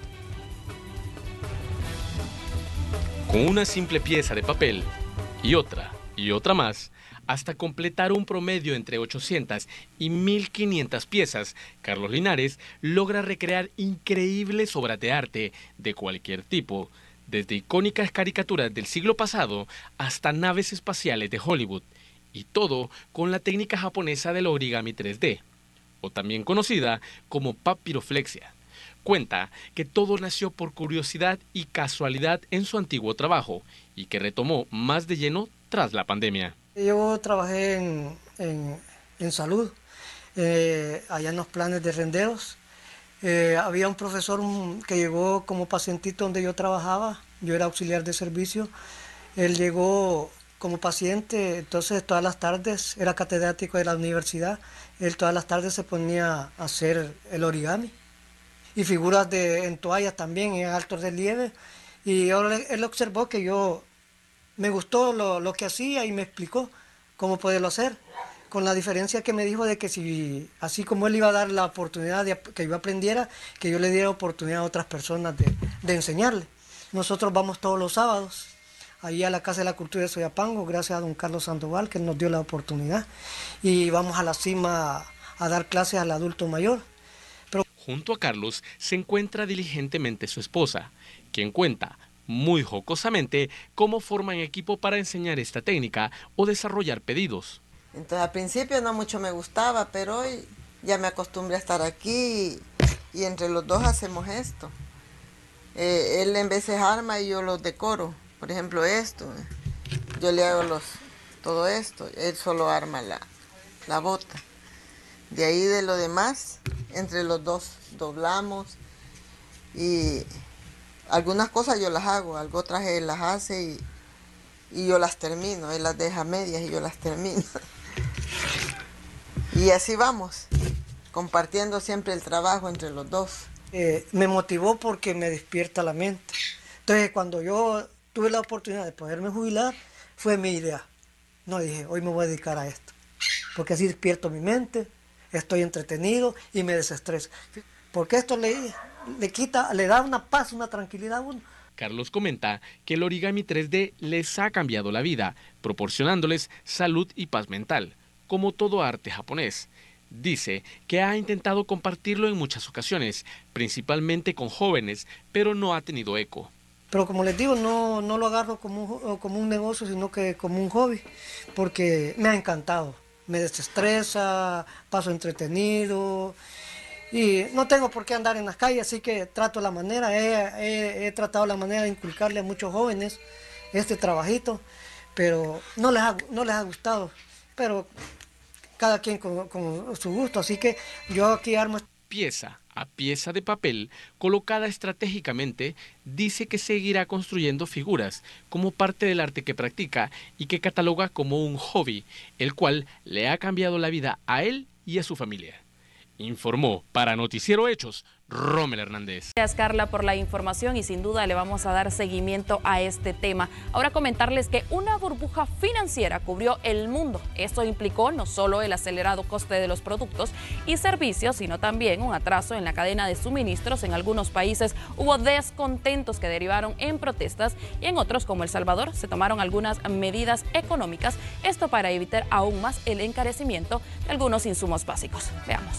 Con una simple pieza de papel y otra y otra más, hasta completar un promedio entre ochocientas y mil quinientas piezas, Carlos Linares logra recrear increíbles obras de arte de cualquier tipo, desde icónicas caricaturas del siglo pasado hasta naves espaciales de Hollywood, y todo con la técnica japonesa del origami tres D, o también conocida como papiroflexia. Cuenta que todo nació por curiosidad y casualidad en su antiguo trabajo y que retomó más de lleno tras la pandemia. Yo trabajé en, en, en salud, eh, allá en los planes de renderos. Eh, había un profesor que llegó como pacientito donde yo trabajaba, yo era auxiliar de servicio. Él llegó como paciente, entonces todas las tardes, era catedrático de la universidad, él todas las tardes se ponía a hacer el origami. Y figuras de, en toallas también, en alto relieve. Y ahora él observó que yo, me gustó lo, lo que hacía y me explicó cómo poderlo hacer. Con la diferencia que me dijo de que si, así como él iba a dar la oportunidad de que yo aprendiera, que yo le diera oportunidad a otras personas de, de enseñarle. Nosotros vamos todos los sábados, ahí a la Casa de la Cultura de Soyapango, gracias a don Carlos Sandoval, que nos dio la oportunidad. Y vamos a la cima a, a dar clases al adulto mayor. Junto a Carlos se encuentra diligentemente su esposa, quien cuenta muy jocosamente cómo forman equipo para enseñar esta técnica o desarrollar pedidos. Entonces al principio no mucho me gustaba, pero hoy ya me acostumbré a estar aquí y, y entre los dos hacemos esto. Eh, él en veces arma y yo los decoro. Por ejemplo esto, yo le hago los, todo esto, él solo arma la, la bota. De ahí de lo demás, entre los dos doblamos y algunas cosas yo las hago, algo otras él las hace y, y yo las termino, él las deja medias y yo las termino. Y así vamos, compartiendo siempre el trabajo entre los dos. Eh, me motivó porque me despierta la mente. Entonces cuando yo tuve la oportunidad de poderme jubilar, fue mi idea. No dije, hoy me voy a dedicar a esto, porque así despierto mi mente. Estoy entretenido y me desestreso. Porque esto le, le quita, le da una paz, una tranquilidad a uno. Carlos comenta que el origami tres D les ha cambiado la vida, proporcionándoles salud y paz mental, como todo arte japonés. Dice que ha intentado compartirlo en muchas ocasiones, principalmente con jóvenes, pero no ha tenido eco. Pero como les digo, no, no lo agarro como un, como un negocio, sino que como un hobby, porque me ha encantado. me desestresa, paso entretenido y no tengo por qué andar en las calles, así que trato la manera, he, he, he tratado la manera de inculcarle a muchos jóvenes este trabajito, pero no les ha, no les ha gustado, pero cada quien con, con su gusto, así que yo aquí armo... Pieza a pieza de papel, colocada estratégicamente, dice que seguirá construyendo figuras como parte del arte que practica y que cataloga como un hobby, el cual le ha cambiado la vida a él y a su familia. Informó para Noticiero Hechos, Rommel Hernández. Gracias, Carla, por la información y sin duda le vamos a dar seguimiento a este tema. Ahora comentarles que una burbuja financiera cubrió el mundo. Esto implicó no solo el acelerado coste de los productos y servicios, sino también un atraso en la cadena de suministros. En algunos países hubo descontentos que derivaron en protestas y en otros, como El Salvador, se tomaron algunas medidas económicas. Esto para evitar aún más el encarecimiento de algunos insumos básicos. Veamos.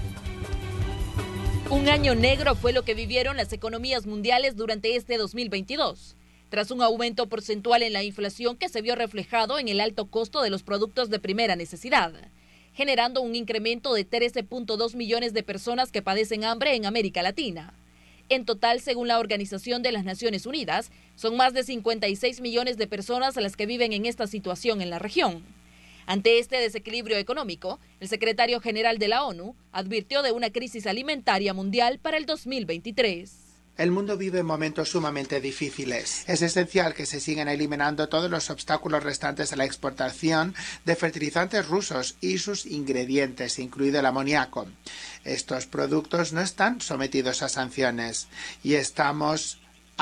Un año negro fue lo que vivieron las economías mundiales durante este dos mil veintidós, tras un aumento porcentual en la inflación que se vio reflejado en el alto costo de los productos de primera necesidad, generando un incremento de trece punto dos millones de personas que padecen hambre en América Latina. En total, según la Organización de las Naciones Unidas, son más de cincuenta y seis millones de personas las que viven en esta situación en la región. Ante este desequilibrio económico, el secretario general de la ONU advirtió de una crisis alimentaria mundial para el dos mil veintitrés. El mundo vive momentos sumamente difíciles. Es esencial que se sigan eliminando todos los obstáculos restantes a la exportación de fertilizantes rusos y sus ingredientes, incluido el amoníaco. Estos productos no están sometidos a sanciones y estamos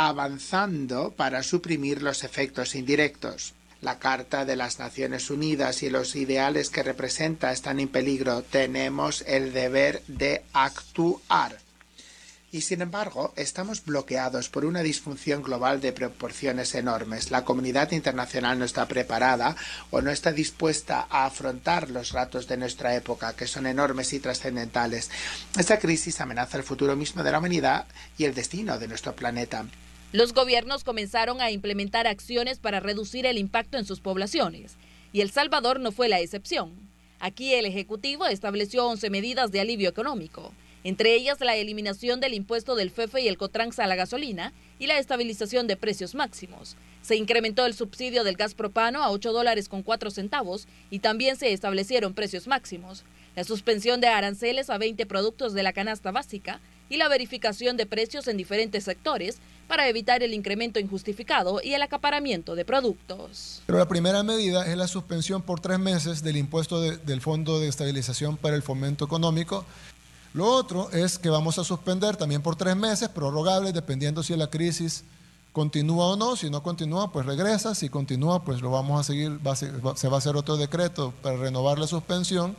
avanzando para suprimir los efectos indirectos. La Carta de las Naciones Unidas y los ideales que representa están en peligro. Tenemos el deber de actuar. Y sin embargo, estamos bloqueados por una disfunción global de proporciones enormes. La comunidad internacional no está preparada o no está dispuesta a afrontar los retos de nuestra época, que son enormes y trascendentales. Esta crisis amenaza el futuro mismo de la humanidad y el destino de nuestro planeta. Los gobiernos comenzaron a implementar acciones para reducir el impacto en sus poblaciones, y El Salvador no fue la excepción. Aquí el Ejecutivo estableció once medidas de alivio económico, entre ellas la eliminación del impuesto del F E F E y el Cotrans a la gasolina y la estabilización de precios máximos. Se incrementó el subsidio del gas propano a ocho dólares con cuatro centavos y también se establecieron precios máximos. La suspensión de aranceles a veinte productos de la canasta básica y la verificación de precios en diferentes sectores para evitar el incremento injustificado y el acaparamiento de productos. Pero la primera medida es la suspensión por tres meses del impuesto de, del Fondo de Estabilización para el Fomento Económico. Lo otro es que vamos a suspender también por tres meses, prorrogables, dependiendo si la crisis continúa o no. Si no continúa, pues regresa. Si continúa, pues lo vamos a seguir, va a ser, se va a hacer otro decreto para renovar la suspensión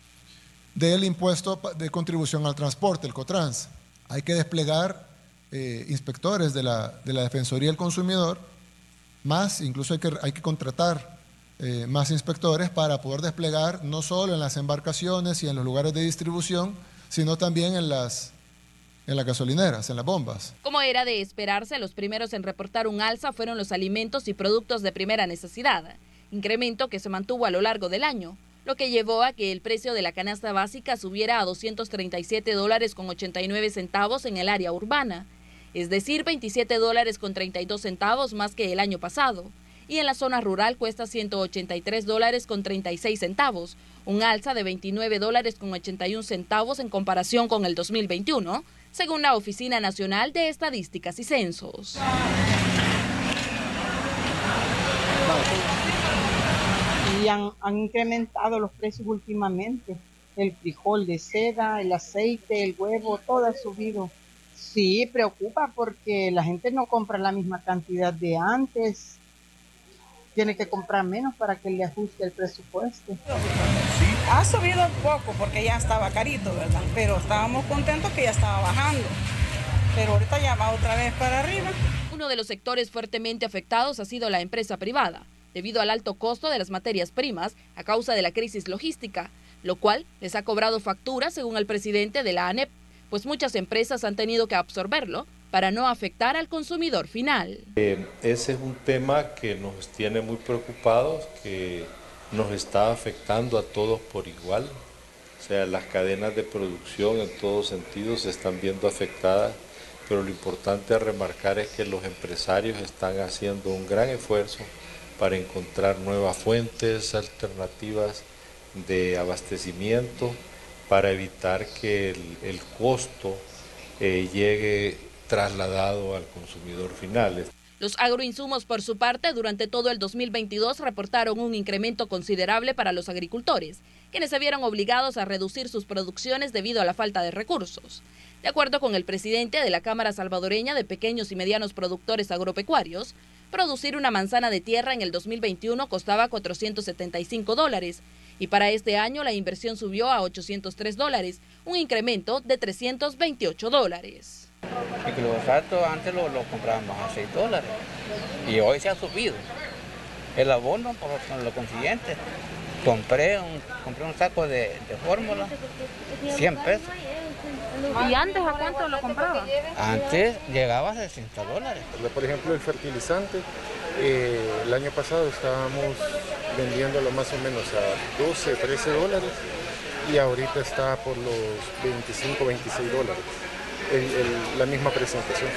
del impuesto de contribución al transporte, el Cotrans. Hay que desplegar eh, inspectores de la, de la Defensoría del Consumidor, más, incluso hay que, hay que contratar eh, más inspectores para poder desplegar no solo en las embarcaciones y en los lugares de distribución, sino también en las, en las gasolineras, en las bombas. Como era de esperarse, los primeros en reportar un alza fueron los alimentos y productos de primera necesidad, incremento que se mantuvo a lo largo del año, lo que llevó a que el precio de la canasta básica subiera a doscientos treinta y siete dólares con ochenta y nueve centavos en el área urbana, es decir, veintisiete dólares con treinta y dos centavos más que el año pasado, y en la zona rural cuesta ciento ochenta y tres dólares con treinta y seis centavos, un alza de veintinueve dólares con ochenta y un centavos en comparación con el dos mil veintiuno, según la Oficina Nacional de Estadísticas y Censos. Y han, han incrementado los precios últimamente. El frijol de seda, el aceite, el huevo, todo ha subido. Sí, preocupa porque la gente no compra la misma cantidad de antes. Tiene que comprar menos para que le ajuste el presupuesto. Ha subido un poco porque ya estaba carito, ¿verdad? Pero estábamos contentos que ya estaba bajando. Pero ahorita ya va otra vez para arriba. Uno de los sectores fuertemente afectados ha sido la empresa privada, debido al alto costo de las materias primas a causa de la crisis logística, lo cual les ha cobrado factura, según el presidente de la ANEP, pues muchas empresas han tenido que absorberlo para no afectar al consumidor final. Eh, ese es un tema que nos tiene muy preocupados, que nos está afectando a todos por igual. O sea, las cadenas de producción en todos sentidos se están viendo afectadas, pero lo importante a remarcar es que los empresarios están haciendo un gran esfuerzo para encontrar nuevas fuentes alternativas de abastecimiento para evitar que el, el costo eh, llegue trasladado al consumidor final. Los agroinsumos, por su parte, durante todo el dos mil veintidós reportaron un incremento considerable para los agricultores, quienes se vieron obligados a reducir sus producciones debido a la falta de recursos. De acuerdo con el presidente de la Cámara Salvadoreña de Pequeños y Medianos Productores Agropecuarios, producir una manzana de tierra en el dos mil veintiuno costaba cuatrocientos setenta y cinco dólares y para este año la inversión subió a ochocientos tres dólares, un incremento de trescientos veintiocho dólares. El glifosato antes lo, lo comprábamos a seis dólares y hoy se ha subido. El abono, por lo consiguiente, compré un, compré un saco de, de fórmula, cien pesos. ¿Y antes a cuánto lo compraba? Antes llegaba a sesenta dólares. Por ejemplo, el fertilizante, eh, el año pasado estábamos vendiéndolo más o menos a doce, trece dólares y ahorita está por los veinticinco, veintiséis dólares. El, el, la misma presentación.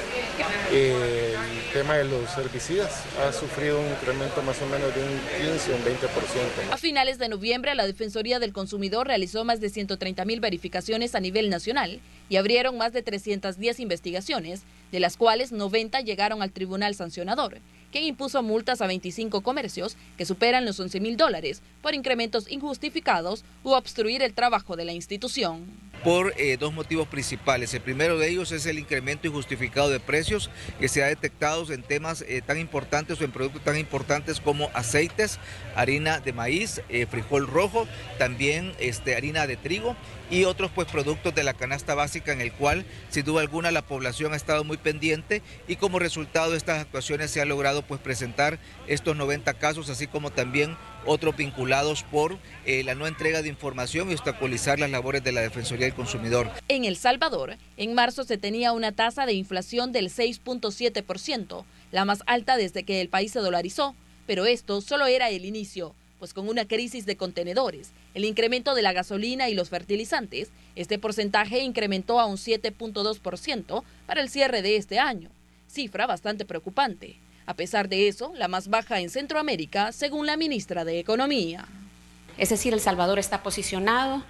Eh, el tema de los herbicidas ha sufrido un incremento más o menos de un quince o un veinte por ciento. A finales de noviembre, la Defensoría del Consumidor realizó más de ciento treinta mil verificaciones a nivel nacional y abrieron más de trescientas diez investigaciones, de las cuales noventa llegaron al Tribunal Sancionador, quien impuso multas a veinticinco comercios que superan los once mil dólares por incrementos injustificados u obstruir el trabajo de la institución. Por eh, dos motivos principales. El primero de ellos es el incremento injustificado de precios que se ha detectado en temas eh, tan importantes o en productos tan importantes como aceites, harina de maíz, eh, frijol rojo, también este, harina de trigo y otros pues productos de la canasta básica, en el cual sin duda alguna la población ha estado muy pendiente y como resultado de estas actuaciones se ha logrado pues presentar estos noventa casos, así como también otros vinculados por eh, la no entrega de información y obstaculizar las labores de la Defensoría del Consumidor. En El Salvador, en marzo se tenía una tasa de inflación del seis punto siete por ciento, la más alta desde que el país se dolarizó, pero esto solo era el inicio, pues con una crisis de contenedores, el incremento de la gasolina y los fertilizantes, este porcentaje incrementó a un siete punto dos por ciento para el cierre de este año, cifra bastante preocupante. A pesar de eso, la más baja en Centroamérica, según la ministra de Economía. Es decir, El Salvador está posicionado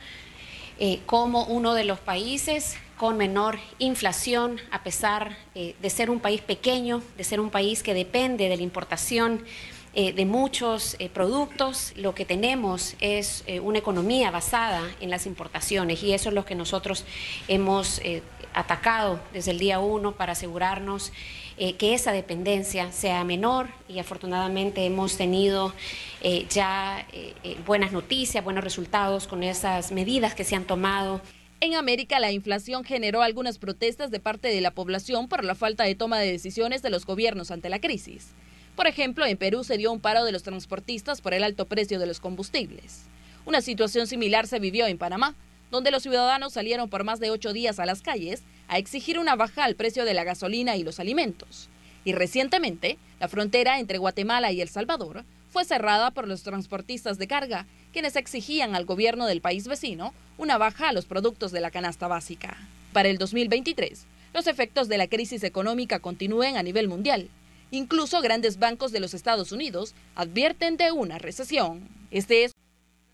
eh, como uno de los países con menor inflación, a pesar eh, de ser un país pequeño, de ser un país que depende de la importación eh, de muchos eh, productos. Lo que tenemos es eh, una economía basada en las importaciones y eso es lo que nosotros hemos eh, atacado desde el día uno para asegurarnos Eh, que esa dependencia sea menor y afortunadamente hemos tenido eh, ya eh, eh, buenas noticias, buenos resultados con esas medidas que se han tomado. En América, la inflación generó algunas protestas de parte de la población por la falta de toma de decisiones de los gobiernos ante la crisis. Por ejemplo, en Perú se dio un paro de los transportistas por el alto precio de los combustibles. Una situación similar se vivió en Panamá, donde los ciudadanos salieron por más de ocho días a las calles a exigir una baja al precio de la gasolina y los alimentos. Y recientemente, la frontera entre Guatemala y El Salvador fue cerrada por los transportistas de carga, quienes exigían al gobierno del país vecino una baja a los productos de la canasta básica. Para el dos mil veintitrés, los efectos de la crisis económica continúen a nivel mundial. Incluso grandes bancos de los Estados Unidos advierten de una recesión. Este es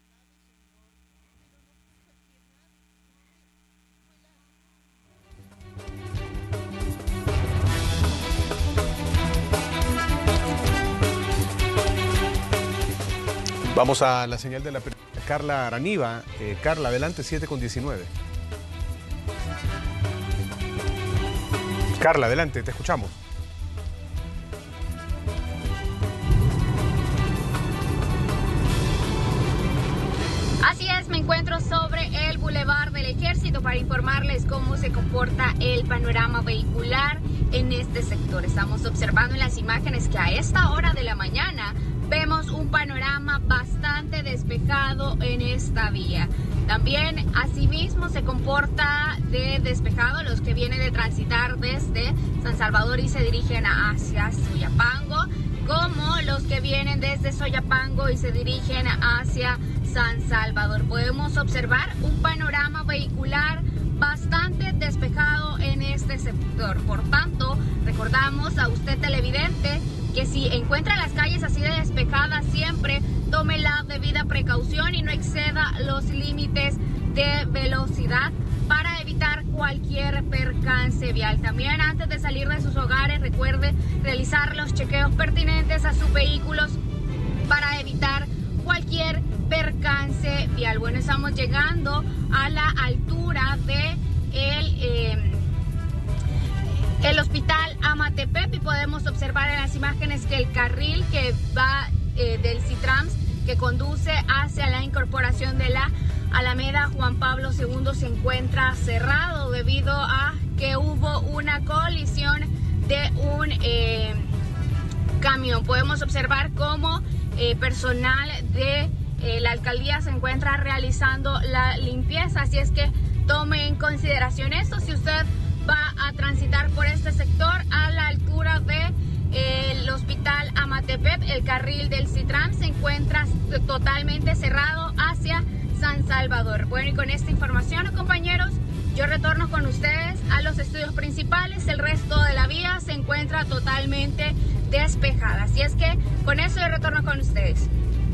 Vamos a la señal de la Carla Araniva. Eh, Carla, adelante, siete con diecinueve. Carla, adelante, te escuchamos. Así es, me encuentro sobre el Boulevard del Ejército para informarles cómo se comporta el panorama vehicular en este sector. Estamos observando en las imágenes que a esta hora de la mañana vemos un panorama bastante despejado en esta vía. También, asimismo, se comporta de despejado los que vienen de transitar desde San Salvador y se dirigen hacia Soyapango, como los que vienen desde Soyapango y se dirigen hacia San Salvador. Podemos observar un panorama vehicular bastante despejado en este sector. Por tanto, recordamos a usted televidente que si encuentra las calles así de despejadas, siempre tome la debida precaución y no exceda los límites de velocidad para evitar cualquier percance vial. También antes de salir de sus hogares, recuerde realizar los chequeos pertinentes a sus vehículos para evitar cualquier percance vial. Bueno, estamos llegando a la altura de el, eh, el hospital Amatepec y podemos observar en las imágenes que el carril que va eh, del Citrams, que conduce hacia la incorporación de la Alameda Juan Pablo segundo, se encuentra cerrado debido a que hubo una colisión de un eh, camión. Podemos observar cómo eh, personal de eh, la alcaldía se encuentra realizando la limpieza, así es que tome en consideración esto si usted va a transitar por este sector a la altura de eh, el hospital Amatepec. El carril del Citram se encuentra totalmente cerrado hacia San Salvador. Bueno, y con esta información, compañeros, yo retorno con ustedes a los estudios principales. El resto de la vía se encuentra totalmente despejada. Así es que con eso yo retorno con ustedes.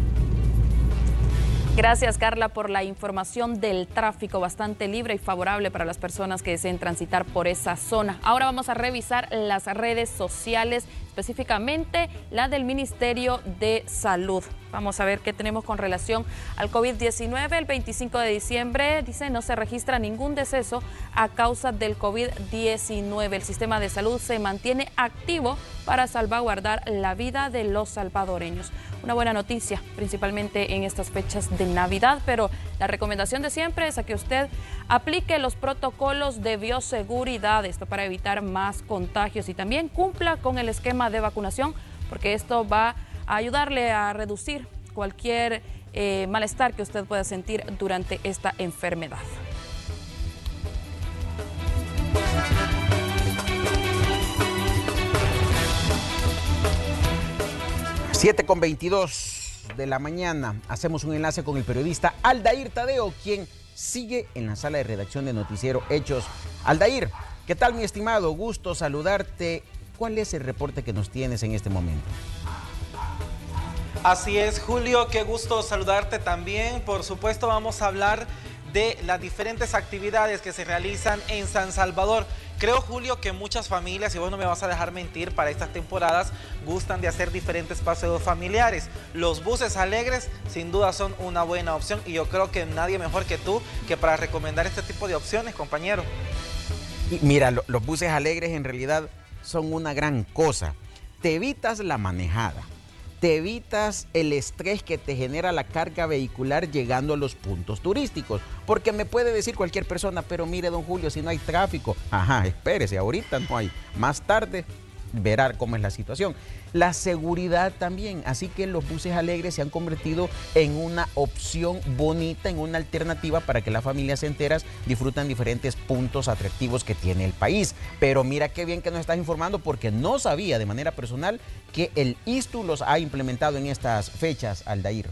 Gracias, Carla, por la información del tráfico bastante libre y favorable para las personas que deseen transitar por esa zona. Ahora vamos a revisar las redes sociales, específicamente la del Ministerio de Salud. Vamos a ver qué tenemos con relación al COVID diecinueve. El veinticinco de diciembre, dice, no se registra ningún deceso a causa del COVID diecinueve. El sistema de salud se mantiene activo para salvaguardar la vida de los salvadoreños. Una buena noticia, principalmente en estas fechas de Navidad, pero la recomendación de siempre es a que usted aplique los protocolos de bioseguridad, esto para evitar más contagios, y también cumpla con el esquema de vacunación, porque esto va a ayudarle a reducir cualquier eh, malestar que usted pueda sentir durante esta enfermedad. siete con veintidós de la mañana, hacemos un enlace con el periodista Aldair Tadeo, quien sigue en la sala de redacción de Noticiero Hechos. Aldair, ¿qué tal, mi estimado? Gusto saludarte. ¿Cuál es el reporte que nos tienes en este momento? Así es, Julio, qué gusto saludarte también. Por supuesto, vamos a hablar de las diferentes actividades que se realizan en San Salvador. Creo, Julio, que muchas familias, y vos no me vas a dejar mentir, para estas temporadas gustan de hacer diferentes paseos familiares. Los buses alegres sin duda son una buena opción, y yo creo que nadie mejor que tú que para recomendar este tipo de opciones, compañero. Y mira, lo, los buses alegres en realidad son una gran cosa. Te evitas la manejada, te evitas el estrés que te genera la carga vehicular llegando a los puntos turísticos. Porque me puede decir cualquier persona, pero mire, don Julio, si no hay tráfico. Ajá, espérese, ahorita no hay. Más tarde verá cómo es la situación. La seguridad también, así que los buses alegres se han convertido en una opción bonita, en una alternativa para que las familias enteras disfrutan diferentes puntos atractivos que tiene el país. Pero mira qué bien que nos estás informando, porque no sabía de manera personal que el I S T U los ha implementado en estas fechas, Aldair.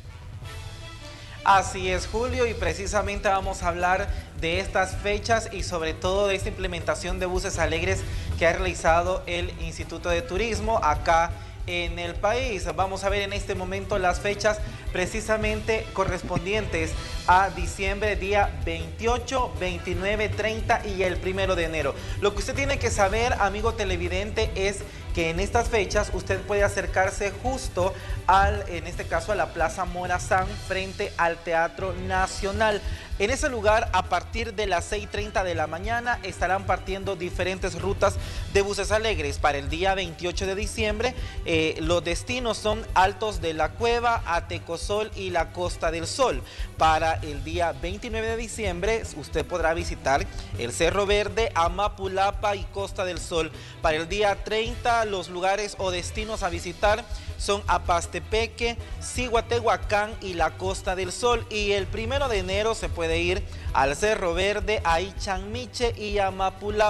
Así es, Julio, y precisamente vamos a hablar de estas fechas y sobre todo de esta implementación de buses alegres que ha realizado el Instituto de Turismo acá en el país. Vamos a ver en este momento las fechas precisamente correspondientes a diciembre, día veintiocho, veintinueve, treinta y el primero de enero. Lo que usted tiene que saber, amigo televidente, es que en estas fechas usted puede acercarse justo al, en este caso, a la Plaza Morazán, frente al Teatro Nacional. En ese lugar, a partir de las seis y treinta de la mañana, estarán partiendo diferentes rutas de buses alegres. Para el día veintiocho de diciembre, eh, los destinos son Altos de la Cueva, Atecosol y la Costa del Sol. Para el día veintinueve de diciembre, usted podrá visitar el Cerro Verde, Amapulapa y Costa del Sol. Para el día treinta, los lugares o destinos a visitar son Apastepeque, Cihuatehuacán y la Costa del Sol. Y el primero de enero se puede ir al Cerro Verde, a Ichanmiche y a Mapulapa.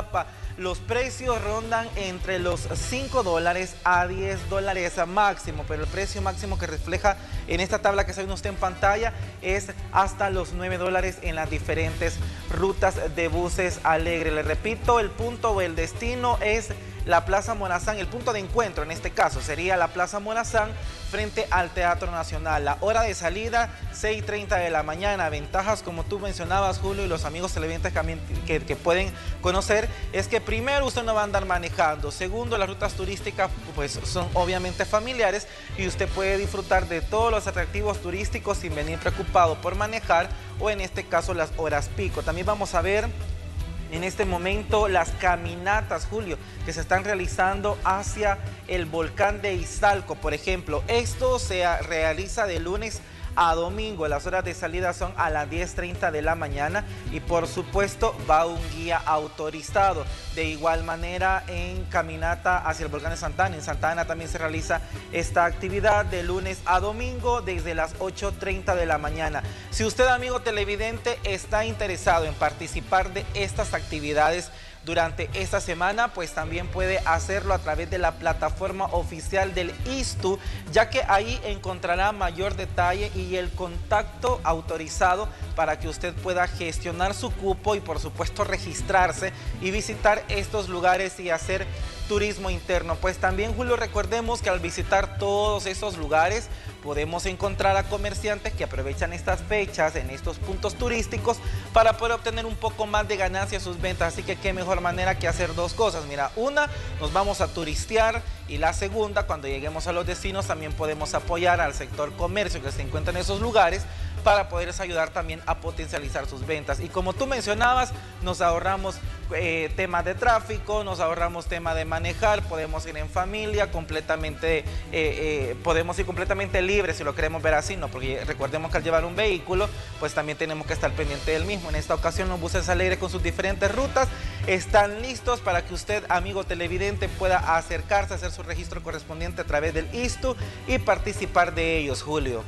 los precios rondan entre los cinco dólares a diez dólares máximo, pero el precio máximo que refleja en esta tabla que está viendo usted en pantalla es hasta los nueve dólares en las diferentes rutas de buses Alegre. Le repito, el punto o el destino es la Plaza Morazán, el punto de encuentro en este caso sería la Plaza Morazán frente al Teatro Nacional. La hora de salida, seis y treinta de la mañana. Ventajas, como tú mencionabas, Julio, y los amigos televidentes que, que pueden conocer, es que primero usted no va a andar manejando. Segundo, las rutas turísticas pues son obviamente familiares y usted puede disfrutar de todos los atractivos turísticos sin venir preocupado por manejar o en este caso las horas pico. También vamos a ver en este momento las caminatas, Julio, que se están realizando hacia el volcán de Iztalco, por ejemplo. Esto se realiza de lunes a domingo. Las horas de salida son a las diez treinta de la mañana y por supuesto va un guía autorizado. De igual manera en caminata hacia el volcán de Santa Ana. En Santa Ana también se realiza esta actividad de lunes a domingo desde las ocho treinta de la mañana. Si usted, amigo televidente, está interesado en participar de estas actividades durante esta semana, pues también puede hacerlo a través de la plataforma oficial del ISTU, ya que ahí encontrará mayor detalle y el contacto autorizado para que usted pueda gestionar su cupo y por supuesto registrarse y visitar estos lugares y hacer turismo interno. Pues también, Julio, recordemos que al visitar todos esos lugares podemos encontrar a comerciantes que aprovechan estas fechas en estos puntos turísticos para poder obtener un poco más de ganancia en sus ventas. Así que qué mejor manera que hacer dos cosas. Mira, una, nos vamos a turistear, y la segunda, cuando lleguemos a los destinos también podemos apoyar al sector comercio que se encuentra en esos lugares para poderles ayudar también a potencializar sus ventas. Y como tú mencionabas, nos ahorramos eh, temas de tráfico, nos ahorramos tema de manejar, podemos ir en familia, completamente, eh, eh, podemos ir completamente libres si lo queremos ver así, ¿no? Porque recordemos que al llevar un vehículo, pues también tenemos que estar pendiente del mismo. En esta ocasión los buses Alegre con sus diferentes rutas están listos para que usted, amigo televidente, pueda acercarse a hacer su registro correspondiente a través del ISTU y participar de ellos, Julio.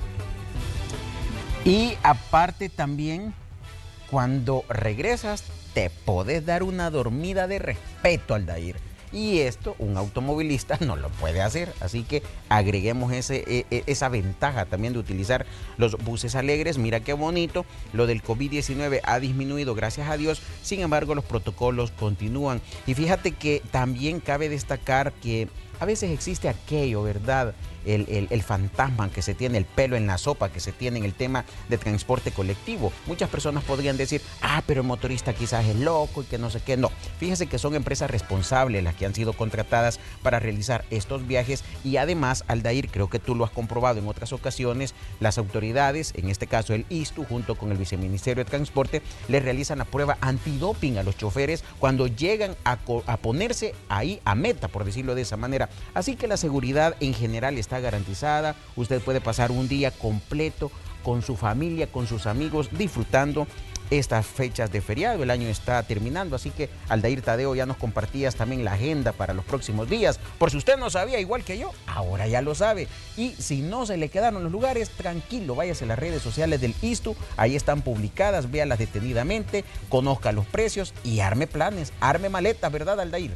Y aparte también, cuando regresas, te podés dar una dormida de respeto, Aldair. Y esto un automovilista no lo puede hacer. Así que agreguemos ese, e, esa ventaja también de utilizar los buses Alegres. Mira qué bonito. Lo del COVID diecinueve ha disminuido, gracias a Dios. Sin embargo, los protocolos continúan. Y fíjate que también cabe destacar que a veces existe aquello, ¿verdad? El, el, el fantasma que se tiene, el pelo en la sopa que se tiene en el tema de transporte colectivo. Muchas personas podrían decir, ah, pero el motorista quizás es loco y que no sé qué. No, fíjese que son empresas responsables las que han sido contratadas para realizar estos viajes y además, Aldair, creo que tú lo has comprobado en otras ocasiones, las autoridades, en este caso el ISTU, junto con el Viceministerio de Transporte, le realizan la prueba antidoping a los choferes cuando llegan a, a ponerse ahí a meta, por decirlo de esa manera. Así que la seguridad en general está garantizada. Usted puede pasar un día completo con su familia, con sus amigos, disfrutando estas fechas de feriado. El año está terminando, así que Aldair Tadeo, ya nos compartías también la agenda para los próximos días. Por si usted no sabía, igual que yo, ahora ya lo sabe. Y si no se le quedaron los lugares, tranquilo, váyase a las redes sociales del ISTU, ahí están publicadas, véalas detenidamente, conozca los precios y arme planes, arme maletas, ¿verdad, Aldair?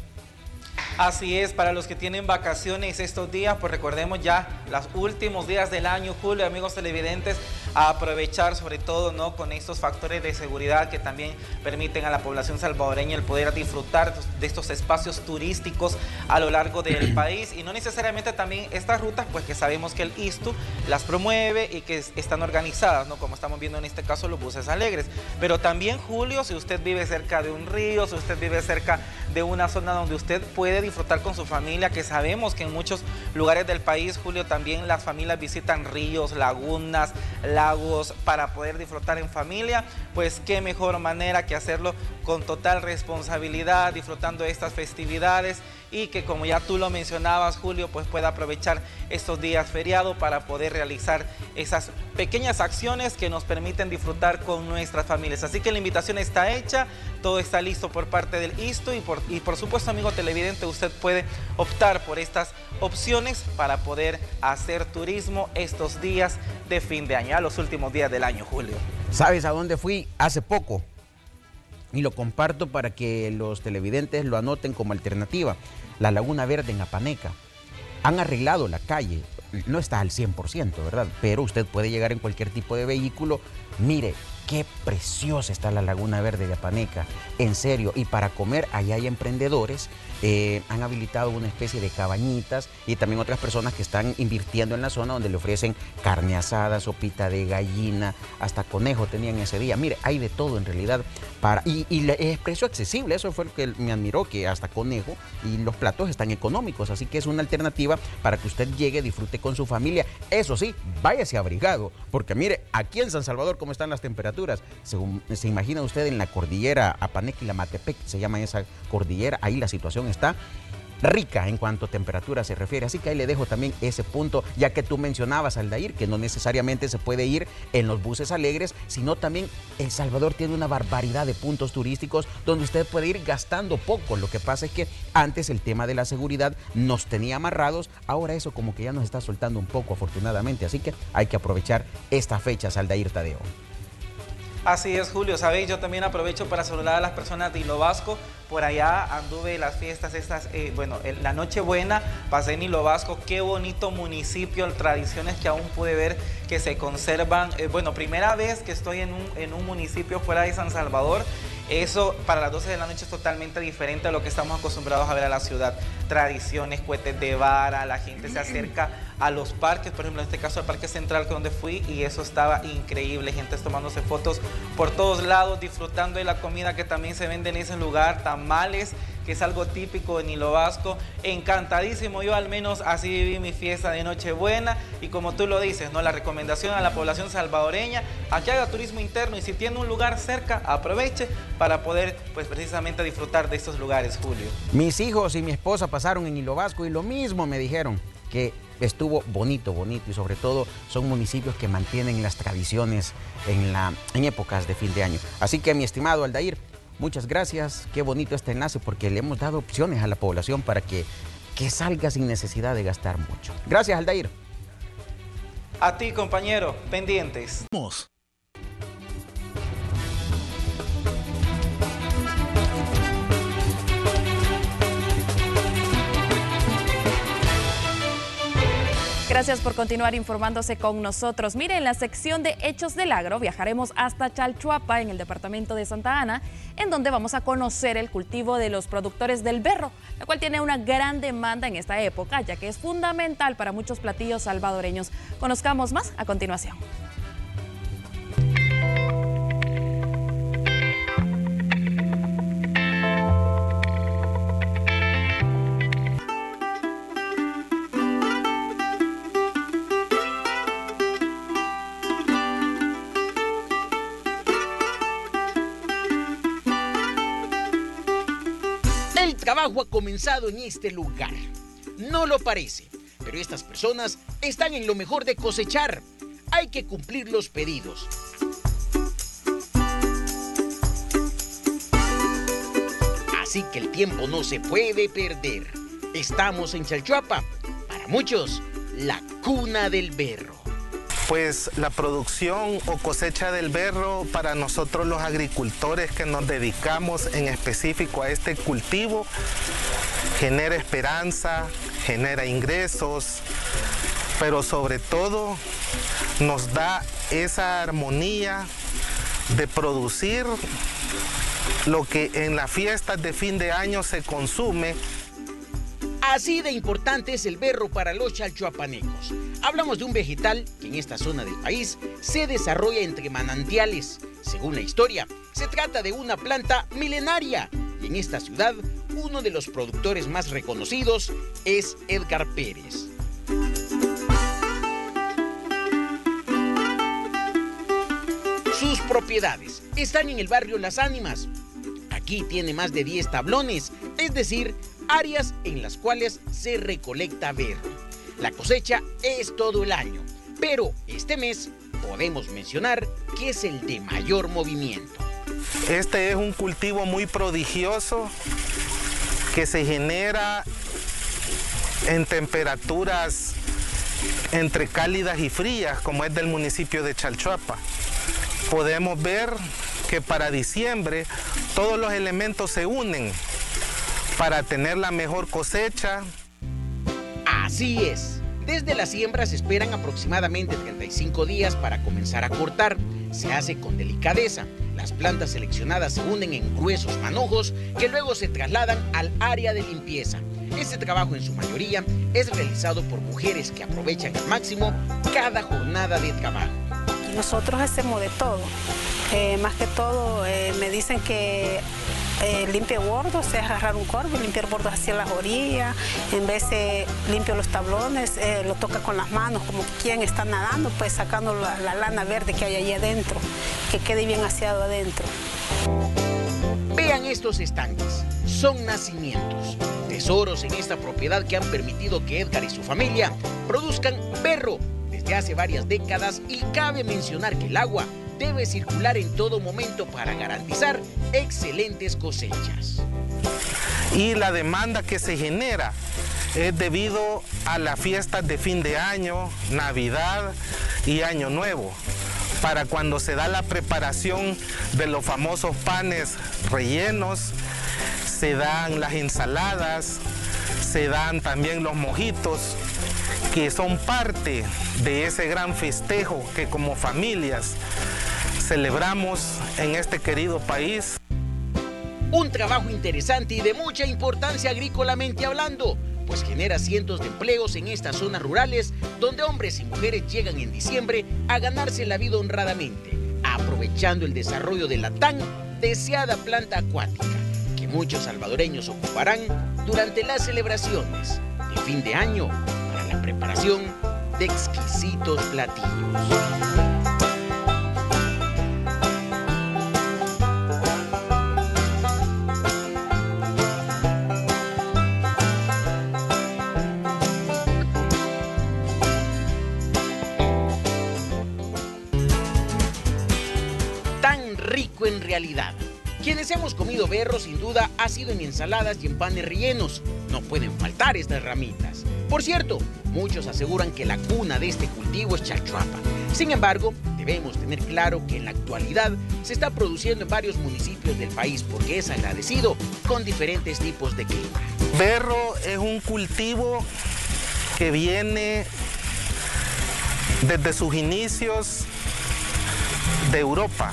Así es, para los que tienen vacaciones estos días, pues recordemos ya los últimos días del año, Julio, amigos televidentes, a aprovechar sobre todo, ¿no?, con estos factores de seguridad que también permiten a la población salvadoreña el poder disfrutar de estos espacios turísticos a lo largo del país y no necesariamente también estas rutas, pues que sabemos que el ISTU las promueve y que están organizadas, ¿no?, como estamos viendo en este caso los buses Alegres. Pero también, Julio, si usted vive cerca de un río, si usted vive cerca de una zona donde usted puede disfrutar con su familia, que sabemos que en muchos lugares del país, Julio, también las familias visitan ríos, lagunas, lagos para poder disfrutar en familia, pues qué mejor manera que hacerlo con total responsabilidad, disfrutando de estas festividades y que, como ya tú lo mencionabas, Julio, pues pueda aprovechar estos días feriados para poder realizar esas pequeñas acciones que nos permiten disfrutar con nuestras familias. Así que la invitación está hecha, todo está listo por parte del ISTU y por, y por supuesto, amigo televidente, usted puede optar por estas opciones para poder hacer turismo estos días de fin de año, a los últimos días del año, Julio. ¿Sabes a dónde fui hace poco? y lo comparto para que los televidentes lo anoten como alternativa. La Laguna Verde en Apaneca. Han arreglado la calle, no está al cien por ciento, ¿verdad? Pero usted puede llegar en cualquier tipo de vehículo. Mire, qué preciosa está la Laguna Verde de Apaneca, en serio. Y para comer, allá hay emprendedores, eh, han habilitado una especie de cabañitas y también otras personas que están invirtiendo en la zona donde le ofrecen carne asada, sopita de gallina, hasta conejo tenían ese día. Mire, hay de todo en realidad. Para, y, y es precio accesible, eso fue lo que me admiró, que hasta conejo, y los platos están económicos, así que es una alternativa para que usted llegue, disfrute con su familia. Eso sí, váyase abrigado, porque mire, aquí en San Salvador cómo están las temperaturas. Según, se imagina usted en la cordillera Apaneca y la Matepec, se llama esa cordillera, ahí la situación está rica en cuanto a temperatura se refiere, así que ahí le dejo también ese punto, ya que tú mencionabas, Aldair, que no necesariamente se puede ir en los buses alegres, sino también El Salvador tiene una barbaridad de puntos turísticos donde usted puede ir gastando poco. Lo que pasa es que antes el tema de la seguridad nos tenía amarrados, ahora eso como que ya nos está soltando un poco, afortunadamente, así que hay que aprovechar estas fechas, Aldair Tadeo. Así es, Julio. Sabéis, yo también aprovecho para saludar a las personas de Hilo Vasco. Por allá anduve las fiestas estas, eh, bueno, la Nochebuena, pasé en Hilo Vasco. Qué bonito municipio, tradiciones que aún pude ver que se conservan. Eh, bueno, primera vez que estoy en un, en un municipio fuera de San Salvador. Eso para las doce de la noche es totalmente diferente a lo que estamos acostumbrados a ver a la ciudad. Tradiciones, cohetes de vara, la gente se acerca a los parques, por ejemplo en este caso al Parque Central, que es donde fui, y eso estaba increíble, gente tomándose fotos por todos lados, disfrutando de la comida que también se vende en ese lugar, tamales, que es algo típico en Hilo Vasco. Encantadísimo, yo al menos así viví mi fiesta de Nochebuena, y como tú lo dices, ¿no? La recomendación a la población salvadoreña, a que haga turismo interno, y si tiene un lugar cerca, aproveche para poder, pues precisamente disfrutar de estos lugares, Julio. Mis hijos y mi esposa pasaron en Hilo Vasco y lo mismo me dijeron, que estuvo bonito, bonito, y sobre todo son municipios que mantienen las tradiciones en, la, en épocas de fin de año. Así que, mi estimado Aldair, muchas gracias, qué bonito este enlace, porque le hemos dado opciones a la población para que, que salga sin necesidad de gastar mucho. Gracias, Aldair. A ti, compañero, pendientes. Vamos. Gracias por continuar informándose con nosotros. Mire, en la sección de Hechos del Agro viajaremos hasta Chalchuapa, en el departamento de Santa Ana, en donde vamos a conocer el cultivo de los productores del berro, la cual tiene una gran demanda en esta época, ya que es fundamental para muchos platillos salvadoreños. Conozcamos más a continuación. El trabajo ha comenzado en este lugar. No lo parece, pero estas personas están en lo mejor de cosechar. Hay que cumplir los pedidos. Así que el tiempo no se puede perder. Estamos en Chalchuapa, para muchos, la cuna del berro. Pues la producción o cosecha del berro para nosotros los agricultores que nos dedicamos en específico a este cultivo genera esperanza, genera ingresos, pero sobre todo nos da esa armonía de producir lo que en las fiestas de fin de año se consume. Así de importante es el berro para los chalchuapanecos. Hablamos de un vegetal que en esta zona del país se desarrolla entre manantiales. Según la historia, se trata de una planta milenaria. Y en esta ciudad, uno de los productores más reconocidos es Edgar Pérez. Sus propiedades están en el barrio Las Ánimas. Aquí tiene más de diez tablones, es decir, áreas en las cuales se recolecta berro. La cosecha es todo el año, pero este mes podemos mencionar que es el de mayor movimiento. Este es un cultivo muy prodigioso que se genera en temperaturas entre cálidas y frías, como es del municipio de Chalchuapa. Podemos ver que para diciembre todos los elementos se unen para tener la mejor cosecha. Así es. Desde la siembra se esperan aproximadamente treinta y cinco días para comenzar a cortar. Se hace con delicadeza. Las plantas seleccionadas se unen en gruesos manojos que luego se trasladan al área de limpieza. Este trabajo en su mayoría es realizado por mujeres que aprovechan al máximo cada jornada de trabajo. Nosotros hacemos de todo. Eh, más que todo eh, me dicen que eh, limpio bordos, es agarrar un corvo, limpiar bordos hacia las orillas, en vez de limpio los tablones, eh, lo toca con las manos, como quien está nadando, pues sacando la, la lana verde que hay allí adentro, que quede bien aseado adentro. Vean estos estanques, son nacimientos, tesoros en esta propiedad que han permitido que Edgar y su familia produzcan berro desde hace varias décadas, y cabe mencionar que el agua debe circular en todo momento para garantizar excelentes cosechas. Y la demanda que se genera es debido a las fiestas de fin de año, Navidad y Año Nuevo, para cuando se da la preparación de los famosos panes rellenos, se dan las ensaladas, se dan también los mojitos, que son parte de ese gran festejo que como familias celebramos en este querido país. Un trabajo interesante y de mucha importancia agrícolamente hablando, pues genera cientos de empleos en estas zonas rurales donde hombres y mujeres llegan en diciembre a ganarse la vida honradamente, aprovechando el desarrollo de la tan deseada planta acuática que muchos salvadoreños ocuparán durante las celebraciones de fin de año para la preparación de exquisitos platillos. En realidad, quienes hemos comido berro sin duda ha sido en ensaladas y en panes rellenos. No pueden faltar estas ramitas. Por cierto, muchos aseguran que la cuna de este cultivo es Chalchuapa. Sin embargo, debemos tener claro que en la actualidad se está produciendo en varios municipios del país porque es agradecido con diferentes tipos de clima. Berro es un cultivo que viene desde sus inicios de Europa.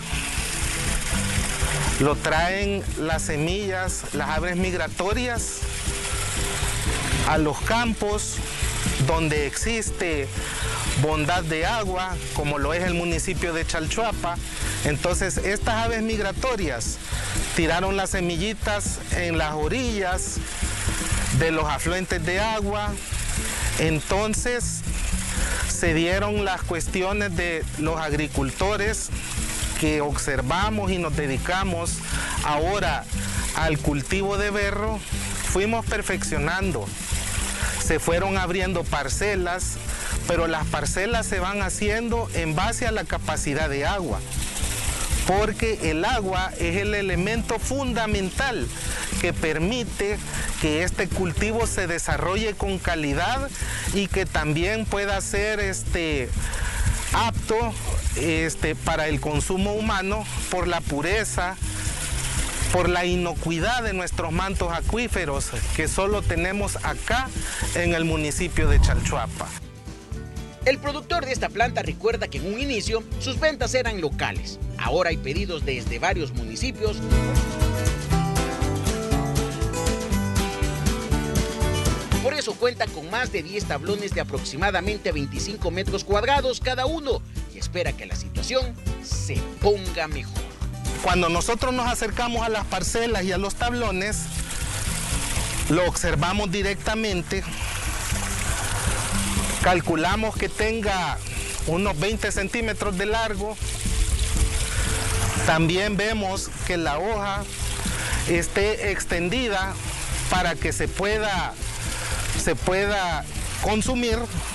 Lo traen las semillas, las aves migratorias a los campos donde existe bondad de agua, como lo es el municipio de Chalchuapa. Entonces estas aves migratorias tiraron las semillitas en las orillas de los afluentes de agua. Entonces se dieron las cuestiones de los agricultores que observamos y nos dedicamos ahora al cultivo de berro. Fuimos perfeccionando, se fueron abriendo parcelas, pero las parcelas se van haciendo en base a la capacidad de agua, porque el agua es el elemento fundamental que permite que este cultivo se desarrolle con calidad y que también pueda ser este, apto este, para el consumo humano por la pureza, por la inocuidad de nuestros mantos acuíferos que solo tenemos acá en el municipio de Chalchuapa. El productor de esta planta recuerda que en un inicio sus ventas eran locales. Ahora hay pedidos desde varios municipios. Por eso cuenta con más de diez tablones de aproximadamente veinticinco metros cuadrados cada uno y espera que la situación se ponga mejor. Cuando nosotros nos acercamos a las parcelas y a los tablones, lo observamos directamente, calculamos que tenga unos veinte centímetros de largo, también vemos que la hoja esté extendida para que se pueda, se pueda consumir.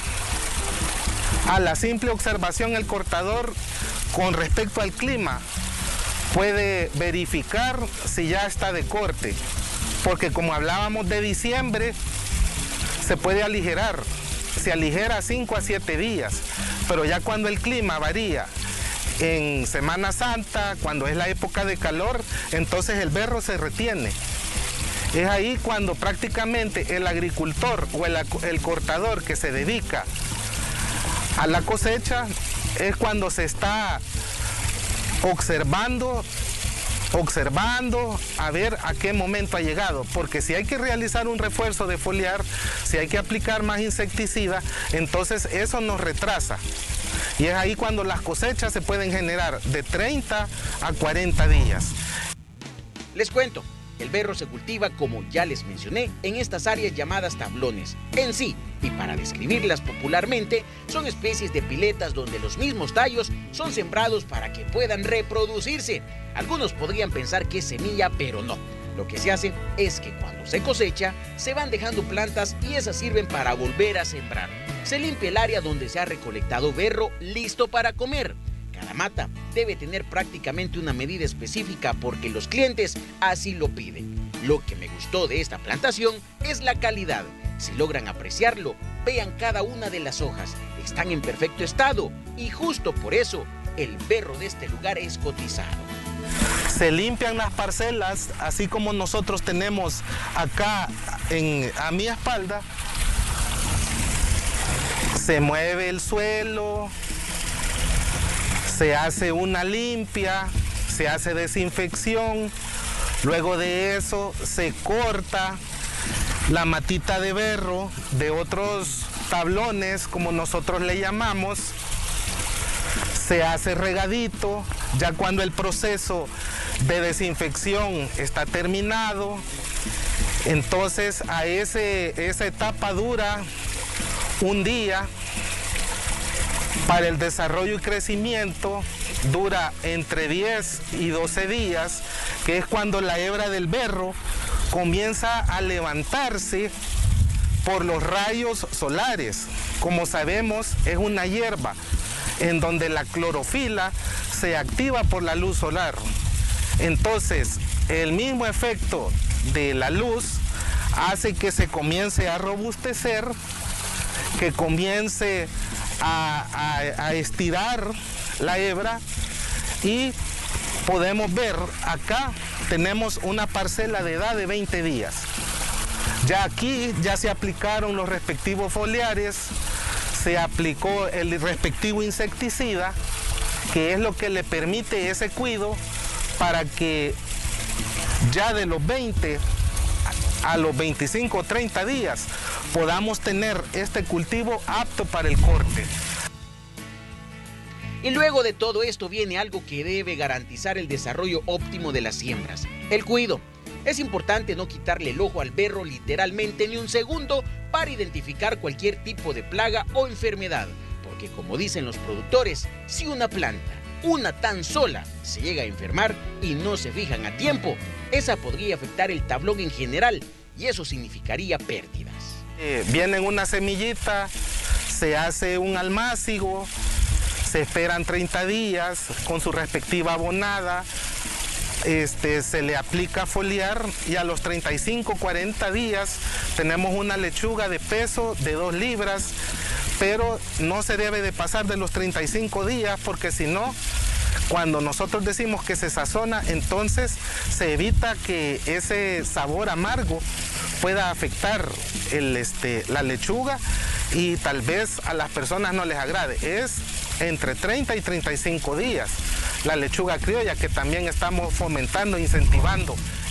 A la simple observación el cortador con respecto al clima puede verificar si ya está de corte, porque como hablábamos de diciembre, se puede aligerar, se aligera cinco a siete días, pero ya cuando el clima varía en Semana Santa, cuando es la época de calor, entonces el berro se retiene. Es ahí cuando prácticamente el agricultor o el, el cortador que se dedica a la cosecha es cuando se está observando, observando a ver a qué momento ha llegado, porque si hay que realizar un refuerzo de foliar, si hay que aplicar más insecticida, entonces eso nos retrasa. Y es ahí cuando las cosechas se pueden generar de treinta a cuarenta días. Les cuento, el berro se cultiva, como ya les mencioné, en estas áreas llamadas tablones. En sí, y para describirlas popularmente, son especies de piletas donde los mismos tallos son sembrados para que puedan reproducirse. Algunos podrían pensar que es semilla, pero no. Lo que se hace es que cuando se cosecha, se van dejando plantas y esas sirven para volver a sembrar. Se limpia el área donde se ha recolectado berro listo para comer. Cada mata debe tener prácticamente una medida específica porque los clientes así lo piden. Lo que me gustó de esta plantación es la calidad. Si logran apreciarlo, vean cada una de las hojas. Están en perfecto estado y justo por eso el berro de este lugar es cotizado. Se limpian las parcelas, así como nosotros tenemos acá en, a mi espalda. Se mueve el suelo, se hace una limpia, se hace desinfección, luego de eso se corta la matita de berro de otros tablones, como nosotros le llamamos, se hace regadito, ya cuando el proceso de desinfección está terminado, entonces a ese, esa etapa dura un día. Para el desarrollo y crecimiento dura entre diez y doce días, que es cuando la hebra del berro comienza a levantarse por los rayos solares. Como sabemos, es una hierba en donde la clorofila se activa por la luz solar. Entonces, el mismo efecto de la luz hace que se comience a robustecer, que comience A, a, a estirar la hebra y podemos ver acá tenemos una parcela de edad de veinte días. Ya aquí ya se aplicaron los respectivos foliares, se aplicó el respectivo insecticida, que es lo que le permite ese cuidado para que ya de los veinte a los veinticinco o treinta días podamos tener este cultivo apto para el corte. Y luego de todo esto viene algo que debe garantizar el desarrollo óptimo de las siembras: el cuidado. Es importante no quitarle el ojo al berro literalmente ni un segundo para identificar cualquier tipo de plaga o enfermedad, porque como dicen los productores, si una planta, una tan sola, se llega a enfermar y no se fijan a tiempo, esa podría afectar el tablón en general y eso significaría pérdidas. Eh, viene una semillita, se hace un almácigo, se esperan treinta días con su respectiva abonada, este, se le aplica foliar y a los treinta y cinco, cuarenta días tenemos una lechuga de peso de dos libras, pero no se debe de pasar de los treinta y cinco días porque si no, cuando nosotros decimos que se sazona, entonces se evita que ese sabor amargo pueda afectar el, este, la lechuga y tal vez a las personas no les agrade. Es entre treinta y treinta y cinco días la lechuga criolla, que también estamos fomentando, incentivando.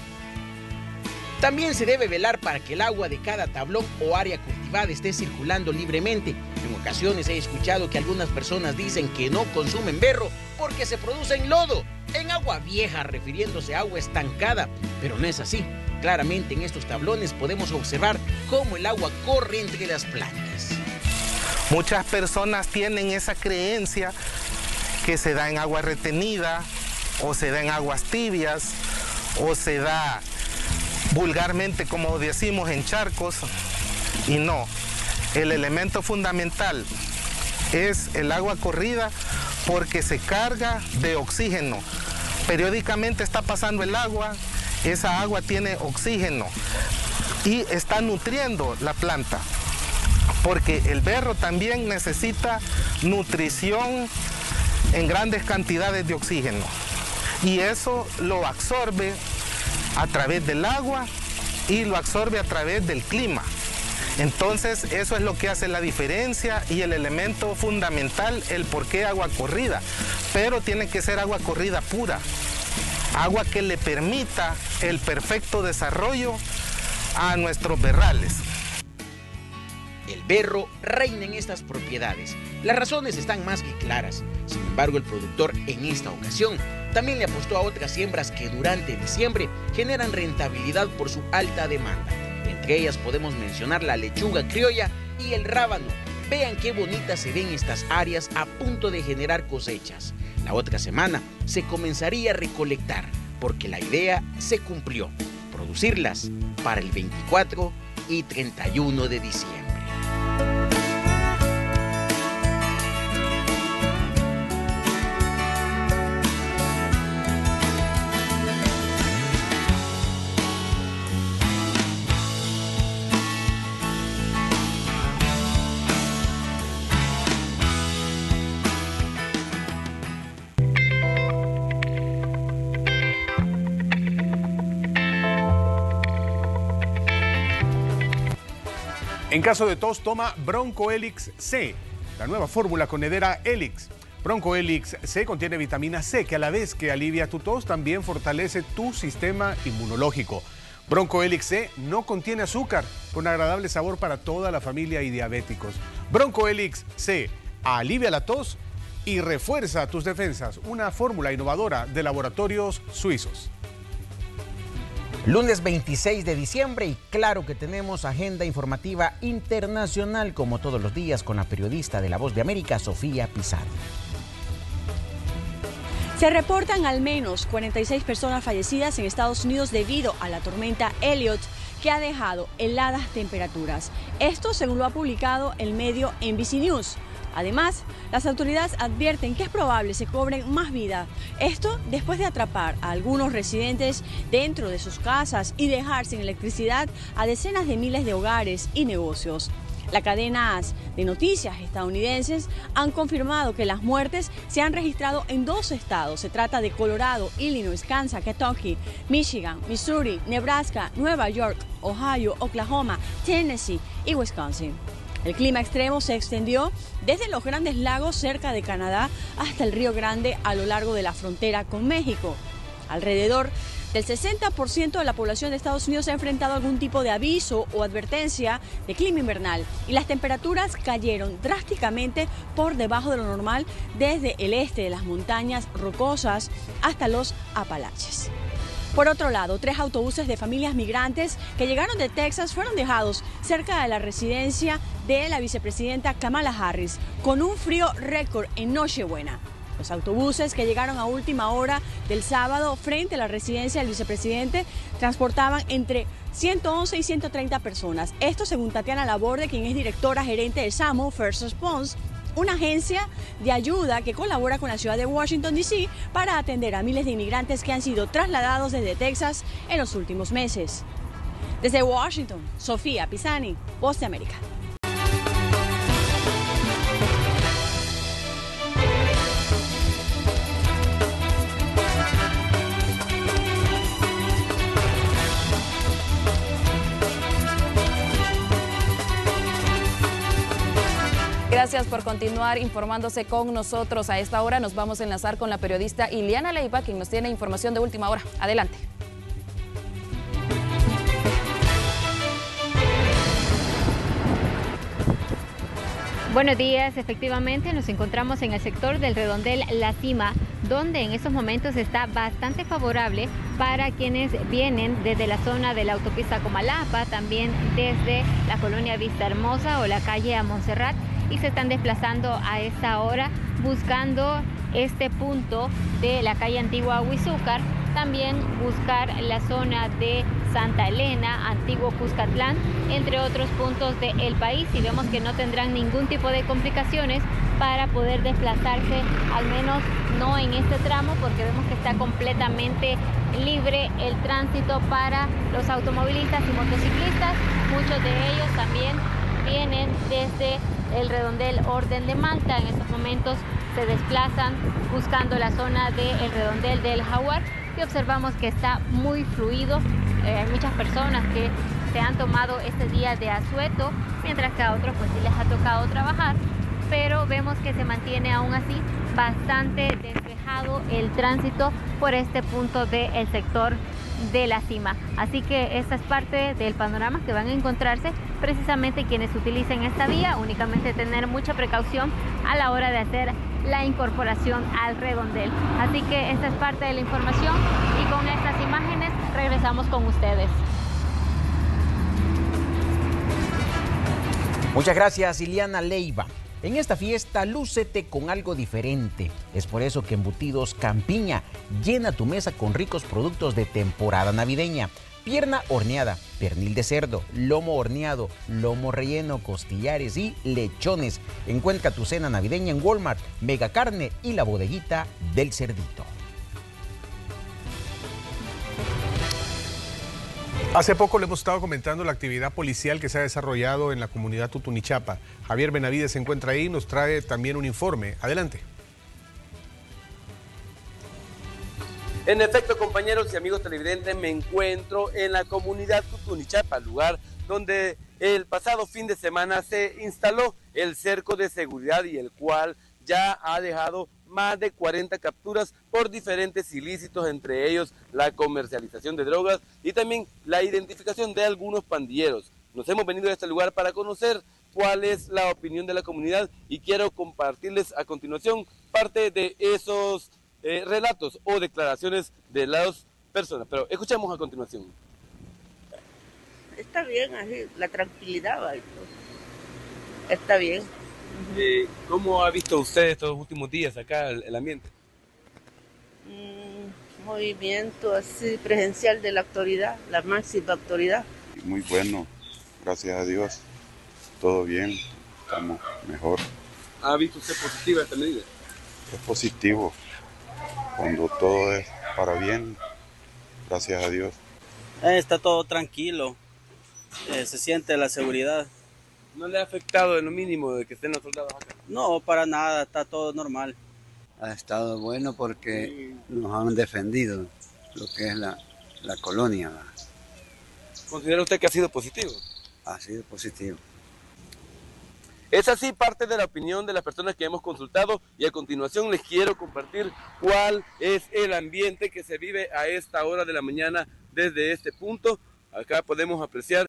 También se debe velar para que el agua de cada tablón o área cultivada esté circulando libremente. En ocasiones he escuchado que algunas personas dicen que no consumen berro porque se produce en lodo, en agua vieja, refiriéndose a agua estancada, pero no es así. Claramente en estos tablones podemos observar cómo el agua corre entre las plantas. Muchas personas tienen esa creencia que se da en agua retenida, o se da en aguas tibias, o se da vulgarmente, como decimos, en charcos, y no. El elemento fundamental es el agua corrida porque se carga de oxígeno. Periódicamente está pasando el agua, esa agua tiene oxígeno y está nutriendo la planta, porque el berro también necesita nutrición en grandes cantidades de oxígeno y eso lo absorbe a través del agua y lo absorbe a través del clima. Entonces eso es lo que hace la diferencia y el elemento fundamental, el por qué agua corrida. Pero tiene que ser agua corrida pura, agua que le permita el perfecto desarrollo a nuestros berrales. El berro reina en estas propiedades. Las razones están más que claras. Sin embargo, el productor en esta ocasión también le apostó a otras siembras que durante diciembre generan rentabilidad por su alta demanda. Entre ellas podemos mencionar la lechuga criolla y el rábano. Vean qué bonitas se ven estas áreas a punto de generar cosechas. La otra semana se comenzaría a recolectar, porque la idea se cumplió: producirlas para el veinticuatro y treinta y uno de diciembre. En caso de tos, toma Broncohelix C, la nueva fórmula con Hedera Helix. Broncohelix C contiene vitamina C, que a la vez que alivia tu tos, también fortalece tu sistema inmunológico. Broncohelix C no contiene azúcar, con agradable sabor para toda la familia y diabéticos. Broncohelix C alivia la tos y refuerza tus defensas. Una fórmula innovadora de laboratorios suizos. Lunes veintiséis de diciembre y claro que tenemos agenda informativa internacional como todos los días con la periodista de La Voz de América, Sofía Pizarro. Se reportan al menos cuarenta y seis personas fallecidas en Estados Unidos debido a la tormenta Elliott, que ha dejado heladas temperaturas. Esto según lo ha publicado el medio N B C News. Además, las autoridades advierten que es probable se cobren más vida. Esto después de atrapar a algunos residentes dentro de sus casas y dejar sin electricidad a decenas de miles de hogares y negocios. Las cadenas de noticias estadounidenses han confirmado que las muertes se han registrado en dos estados. Se trata de Colorado, Illinois, Kansas, Kentucky, Michigan, Missouri, Nebraska, Nueva York, Ohio, Oklahoma, Tennessee y Wisconsin. El clima extremo se extendió desde los Grandes Lagos cerca de Canadá hasta el Río Grande a lo largo de la frontera con México. Alrededor del sesenta por ciento de la población de Estados Unidos ha enfrentado algún tipo de aviso o advertencia de clima invernal y las temperaturas cayeron drásticamente por debajo de lo normal desde el este de las montañas rocosas hasta los Apalaches. Por otro lado, tres autobuses de familias migrantes que llegaron de Texas fueron dejados cerca de la residencia de la vicepresidenta Kamala Harris, con un frío récord en Nochebuena. Los autobuses que llegaron a última hora del sábado frente a la residencia del vicepresidente transportaban entre ciento once y ciento treinta personas. Esto según Tatiana Laborde, quien es directora gerente de SAMU First Response, una agencia de ayuda que colabora con la ciudad de Washington, D C para atender a miles de inmigrantes que han sido trasladados desde Texas en los últimos meses. Desde Washington, Sofía Pisani, Voz de América. Gracias por continuar informándose con nosotros. A esta hora nos vamos a enlazar con la periodista Iliana Leiva, quien nos tiene información de última hora. Adelante. Buenos días, efectivamente nos encontramos en el sector del redondel La Cima, donde en estos momentos está bastante favorable para quienes vienen desde la zona de la autopista Comalapa, también desde la colonia Vista Hermosa o la calle a Montserrat, y se están desplazando a esta hora buscando este punto de la calle Antigua Huizúcar, también buscar la zona de Santa Elena, Antiguo Cuscatlán, entre otros puntos del país, y vemos que no tendrán ningún tipo de complicaciones para poder desplazarse, al menos no en este tramo, porque vemos que está completamente libre el tránsito para los automovilistas y motociclistas. Muchos de ellos también vienen desde el redondel Orden de Malta. En estos momentos se desplazan buscando la zona del redondel del Jaguar y observamos que está muy fluido. Eh, hay muchas personas que se han tomado este día de asueto, mientras que a otros pues sí les ha tocado trabajar, pero vemos que se mantiene aún así bastante despejado el tránsito por este punto del sector de la cima. Así que esta es parte del panorama que van a encontrarse precisamente quienes utilicen esta vía. Únicamente tener mucha precaución a la hora de hacer la incorporación al redondel. Así que esta es parte de la información y con estas imágenes regresamos con ustedes. Muchas gracias, Ileana Leiva. En esta fiesta, lúcete con algo diferente. Es por eso que Embutidos Campiña llena tu mesa con ricos productos de temporada navideña. Pierna horneada, pernil de cerdo, lomo horneado, lomo relleno, costillares y lechones. Encuentra tu cena navideña en Walmart, Mega Carne y la Bodeguita del Cerdito. Hace poco le hemos estado comentando la actividad policial que se ha desarrollado en la comunidad Tutunichapa. Javier Benavides se encuentra ahí y nos trae también un informe. Adelante. En efecto, compañeros y amigos televidentes, me encuentro en la comunidad Tutunichapa, lugar donde el pasado fin de semana se instaló el cerco de seguridad y el cual ya ha dejado más de cuarenta capturas por diferentes ilícitos, entre ellos la comercialización de drogas y también la identificación de algunos pandilleros. Nos hemos venido a este lugar para conocer cuál es la opinión de la comunidad y quiero compartirles a continuación parte de esos eh, relatos o declaraciones de las personas. Pero escuchemos a continuación. Está bien, así, la tranquilidad va. Está bien. Eh, ¿Cómo ha visto usted estos últimos días acá el, el ambiente? Mm, movimiento así presencial de la autoridad, la máxima autoridad. Muy bueno, gracias a Dios, todo bien, estamos mejor. ¿Ha visto usted positiva esta medida? Es positivo, cuando todo es para bien, gracias a Dios. Eh, está todo tranquilo, eh, se siente la seguridad. ¿No le ha afectado en lo mínimo de que estén los soldados acá? No, para nada, está todo normal. Ha estado bueno porque nos han defendido lo que es la, la colonia. ¿Considera usted que ha sido positivo? Ha sido positivo. Es así parte de la opinión de las personas que hemos consultado y a continuación les quiero compartir cuál es el ambiente que se vive a esta hora de la mañana desde este punto. Acá podemos apreciar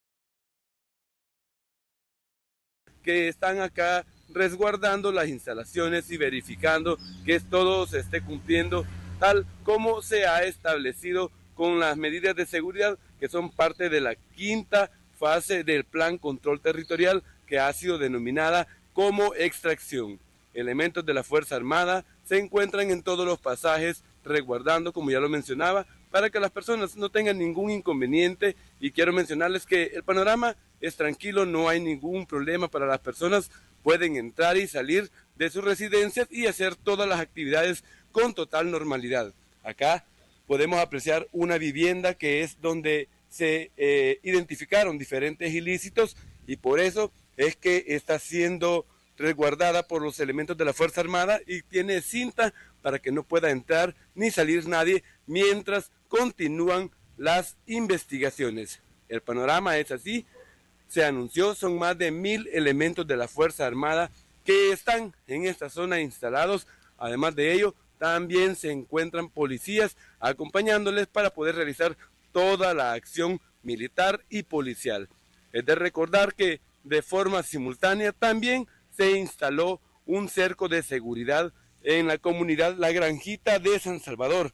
que están acá resguardando las instalaciones y verificando que todo se esté cumpliendo tal como se ha establecido con las medidas de seguridad que son parte de la quinta fase del Plan Control Territorial que ha sido denominada como extracción. Elementos de la Fuerza Armada se encuentran en todos los pasajes resguardando, como ya lo mencionaba, para que las personas no tengan ningún inconveniente y quiero mencionarles que el panorama es tranquilo, no hay ningún problema para las personas, pueden entrar y salir de sus residencias y hacer todas las actividades con total normalidad. Acá podemos apreciar una vivienda que es donde se eh, identificaron diferentes ilícitos y por eso es que está siendo resguardada por los elementos de la Fuerza Armada y tiene cinta para que no pueda entrar ni salir nadie mientras continúan las investigaciones. El panorama es así, se anunció, son más de mil elementos de la Fuerza Armada que están en esta zona instalados. Además de ello, también se encuentran policías acompañándoles para poder realizar toda la acción militar y policial. Es de recordar que de forma simultánea también se instaló un cerco de seguridad en la comunidad La Granjita de San Salvador.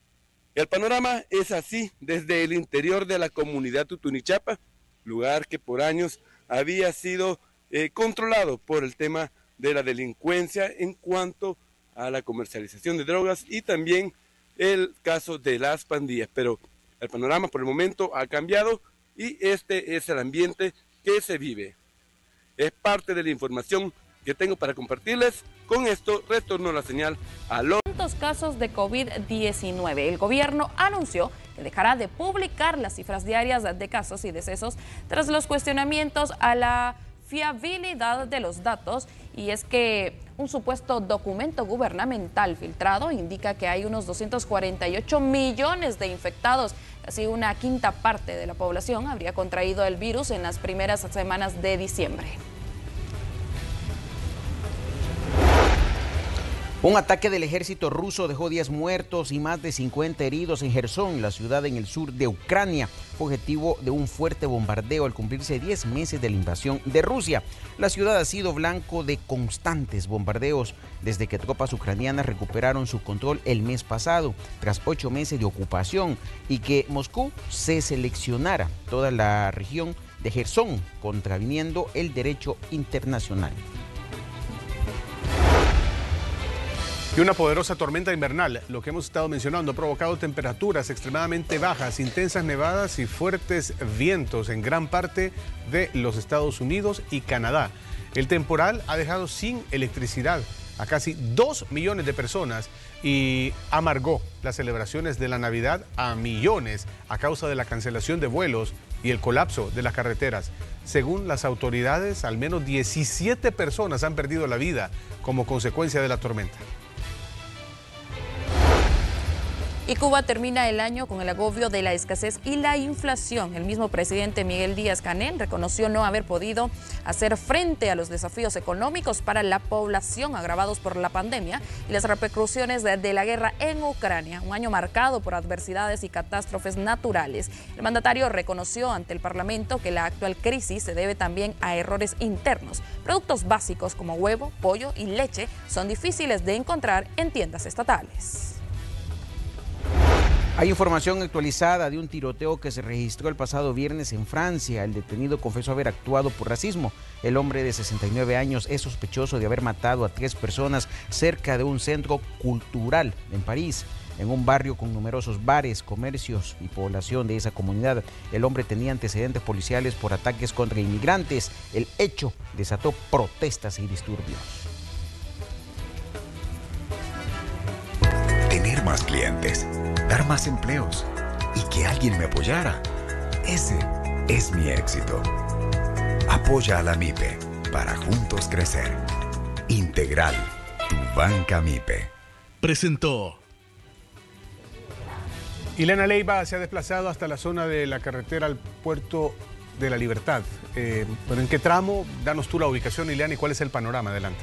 El panorama es así desde el interior de la comunidad Tutunichapa, lugar que por años había sido eh, controlado por el tema de la delincuencia en cuanto a la comercialización de drogas y también el caso de las pandillas. Pero el panorama por el momento ha cambiado y este es el ambiente que se vive. Es parte de la información que tengo para compartirles. Con esto retorno la señal a los casos de COVID diecinueve. El gobierno anunció que dejará de publicar las cifras diarias de casos y decesos tras los cuestionamientos a la fiabilidad de los datos, y es que un supuesto documento gubernamental filtrado indica que hay unos doscientos cuarenta y ocho millones de infectados. Casi una quinta parte de la población habría contraído el virus en las primeras semanas de diciembre. Un ataque del ejército ruso dejó diez muertos y más de cincuenta heridos en Jersón, la ciudad en el sur de Ucrania. Fue objetivo de un fuerte bombardeo al cumplirse diez meses de la invasión de Rusia. La ciudad ha sido blanco de constantes bombardeos desde que tropas ucranianas recuperaron su control el mes pasado, tras ocho meses de ocupación, y que Moscú se seleccionara toda la región de Jersón, contraviniendo el derecho internacional. Y una poderosa tormenta invernal, lo que hemos estado mencionando, ha provocado temperaturas extremadamente bajas, intensas nevadas y fuertes vientos en gran parte de los Estados Unidos y Canadá. El temporal ha dejado sin electricidad a casi dos millones de personas y amargó las celebraciones de la Navidad a millones a causa de la cancelación de vuelos y el colapso de las carreteras. Según las autoridades, al menos diecisiete personas han perdido la vida como consecuencia de la tormenta. Y Cuba termina el año con el agobio de la escasez y la inflación. El mismo presidente Miguel Díaz-Canel reconoció no haber podido hacer frente a los desafíos económicos para la población agravados por la pandemia y las repercusiones de, de la guerra en Ucrania, un año marcado por adversidades y catástrofes naturales. El mandatario reconoció ante el Parlamento que la actual crisis se debe también a errores internos. Productos básicos como huevo, pollo y leche son difíciles de encontrar en tiendas estatales. Hay información actualizada de un tiroteo que se registró el pasado viernes en Francia. El detenido confesó haber actuado por racismo. El hombre de sesenta y nueve años es sospechoso de haber matado a tres personas cerca de un centro cultural en París, en un barrio con numerosos bares, comercios y población de esa comunidad. El hombre tenía antecedentes policiales por ataques contra inmigrantes. El hecho desató protestas y disturbios. Tener más clientes, dar más empleos y que alguien me apoyara. Ese es mi éxito. Apoya a la MIPE para juntos crecer. Integral, tu banca MIPE. Presentó. Ileana Leiva se ha desplazado hasta la zona de la carretera al Puerto de la Libertad. Eh, ¿Pero en qué tramo? Danos tú la ubicación, Ileana, y cuál es el panorama. Adelante.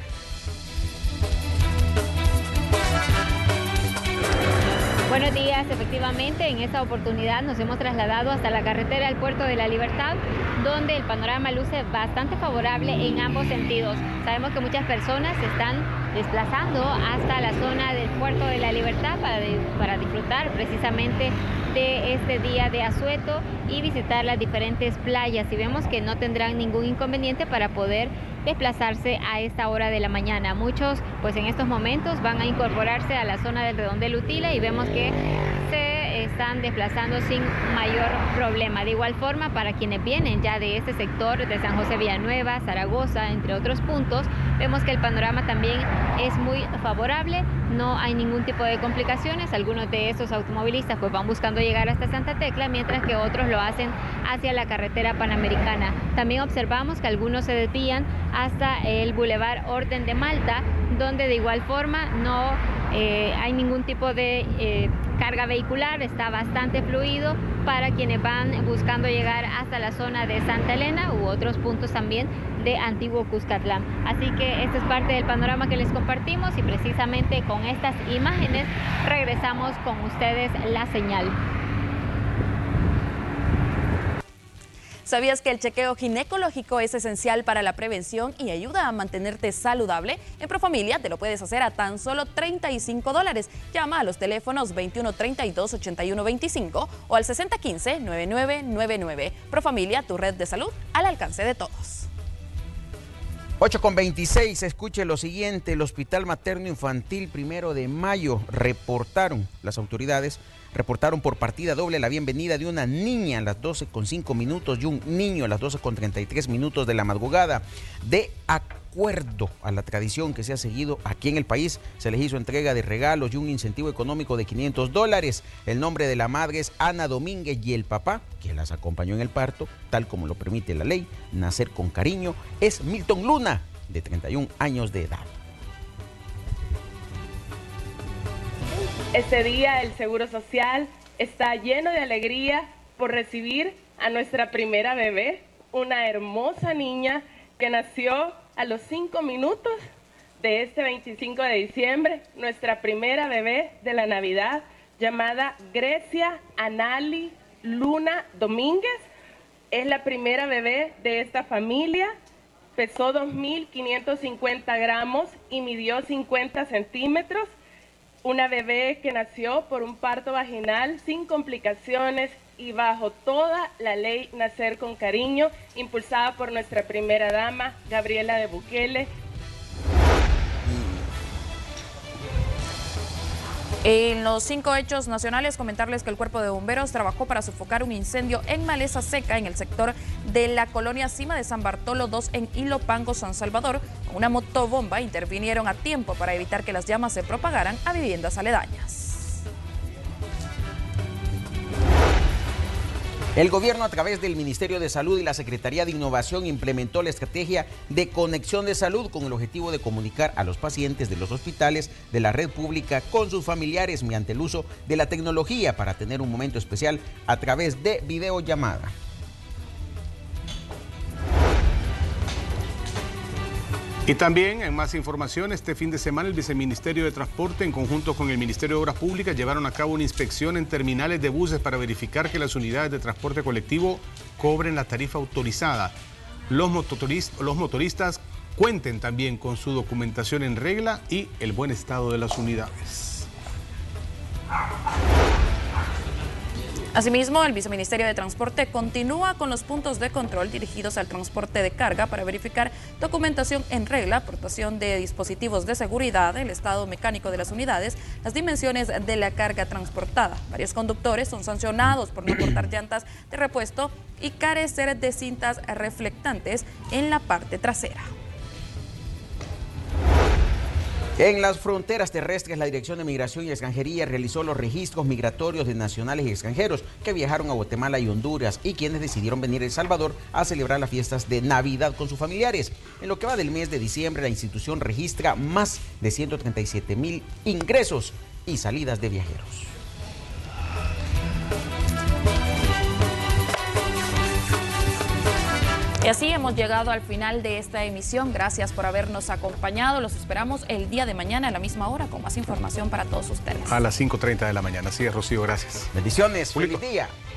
Buenos días, efectivamente en esta oportunidad nos hemos trasladado hasta la carretera al Puerto de la Libertad, donde el panorama luce bastante favorable en ambos sentidos. Sabemos que muchas personas se están desplazando hasta la zona del Puerto de la Libertad para, de, para disfrutar precisamente de este día de asueto y visitar las diferentes playas, y vemos que no tendrán ningún inconveniente para poder desplazarse a esta hora de la mañana. Muchos pues en estos momentos van a incorporarse a la zona del Redondel Utila y vemos que se están desplazando sin mayor problema. De igual forma, para quienes vienen ya de este sector de San José Villanueva, Zaragoza, entre otros puntos, vemos que el panorama también es muy favorable, no hay ningún tipo de complicaciones. Algunos de estos automovilistas pues van buscando llegar hasta Santa Tecla, mientras que otros lo hacen hacia la carretera panamericana. También observamos que algunos se desvían hasta el Boulevard Orden de Malta, donde de igual forma no eh, hay ningún tipo de eh, carga vehicular, está bastante fluido para quienes van buscando llegar hasta la zona de Santa Elena u otros puntos también de Antiguo Cuscatlán. Así que este es parte del panorama que les compartimos, y precisamente con estas imágenes regresamos con ustedes la señal. ¿Sabías que el chequeo ginecológico es esencial para la prevención y ayuda a mantenerte saludable? En Profamilia te lo puedes hacer a tan solo treinta y cinco dólares. Llama a los teléfonos veintiuno treinta y dos, ochenta y uno veinticinco o al sesenta quince, noventa y nueve noventa y nueve. Profamilia, tu red de salud al alcance de todos. ocho con veintiséis, escuche lo siguiente. El Hospital Materno Infantil Primero de Mayo reportaron, las autoridades reportaron por partida doble la bienvenida de una niña a las doce con cinco minutos y un niño a las doce con treinta y tres minutos de la madrugada de acuerdo a la tradición que se ha seguido aquí en el país, se les hizo entrega de regalos y un incentivo económico de quinientos dólares. El nombre de la madre es Ana Domínguez y el papá, que las acompañó en el parto, tal como lo permite la ley, nacer con cariño, es Milton Luna, de treinta y un años de edad. Este día el Seguro Social está lleno de alegría por recibir a nuestra primera bebé, una hermosa niña que nació a los cinco minutos de este veinticinco de diciembre, nuestra primera bebé de la Navidad, llamada Grecia Anali Luna Domínguez. Es la primera bebé de esta familia, pesó dos mil quinientos cincuenta gramos y midió cincuenta centímetros. Una bebé que nació por un parto vaginal sin complicaciones y bajo toda la ley Nacer con Cariño, impulsada por nuestra primera dama, Gabriela de Bukele. En los cinco hechos nacionales, comentarles que el Cuerpo de Bomberos trabajó para sofocar un incendio en maleza seca en el sector de la colonia Cima de San Bartolo dos en Ilopango, San Salvador. Con una motobomba intervinieron a tiempo para evitar que las llamas se propagaran a viviendas aledañas. El gobierno, a través del Ministerio de Salud y la Secretaría de Innovación, implementó la estrategia de conexión de salud con el objetivo de comunicar a los pacientes de los hospitales de la red pública con sus familiares mediante el uso de la tecnología para tener un momento especial a través de videollamada. Y también, en más información, este fin de semana el Viceministerio de Transporte, en conjunto con el Ministerio de Obras Públicas, llevaron a cabo una inspección en terminales de buses para verificar que las unidades de transporte colectivo cobren la tarifa autorizada. Los motoristas, los motoristas cuenten también con su documentación en regla y el buen estado de las unidades. Asimismo, el Viceministerio de Transporte continúa con los puntos de control dirigidos al transporte de carga para verificar documentación en regla, aportación de dispositivos de seguridad, el estado mecánico de las unidades, las dimensiones de la carga transportada. Varios conductores son sancionados por no portar llantas de repuesto y carecer de cintas reflectantes en la parte trasera. En las fronteras terrestres, la Dirección de Migración y Extranjería realizó los registros migratorios de nacionales y extranjeros que viajaron a Guatemala y Honduras y quienes decidieron venir a El Salvador a celebrar las fiestas de Navidad con sus familiares. En lo que va del mes de diciembre, la institución registra más de ciento treinta y siete mil ingresos y salidas de viajeros. Y así hemos llegado al final de esta emisión. Gracias por habernos acompañado. Los esperamos el día de mañana a la misma hora con más información para todos ustedes. A las cinco treinta de la mañana. Así es, Rocío, gracias. Bendiciones, Julito. feliz día.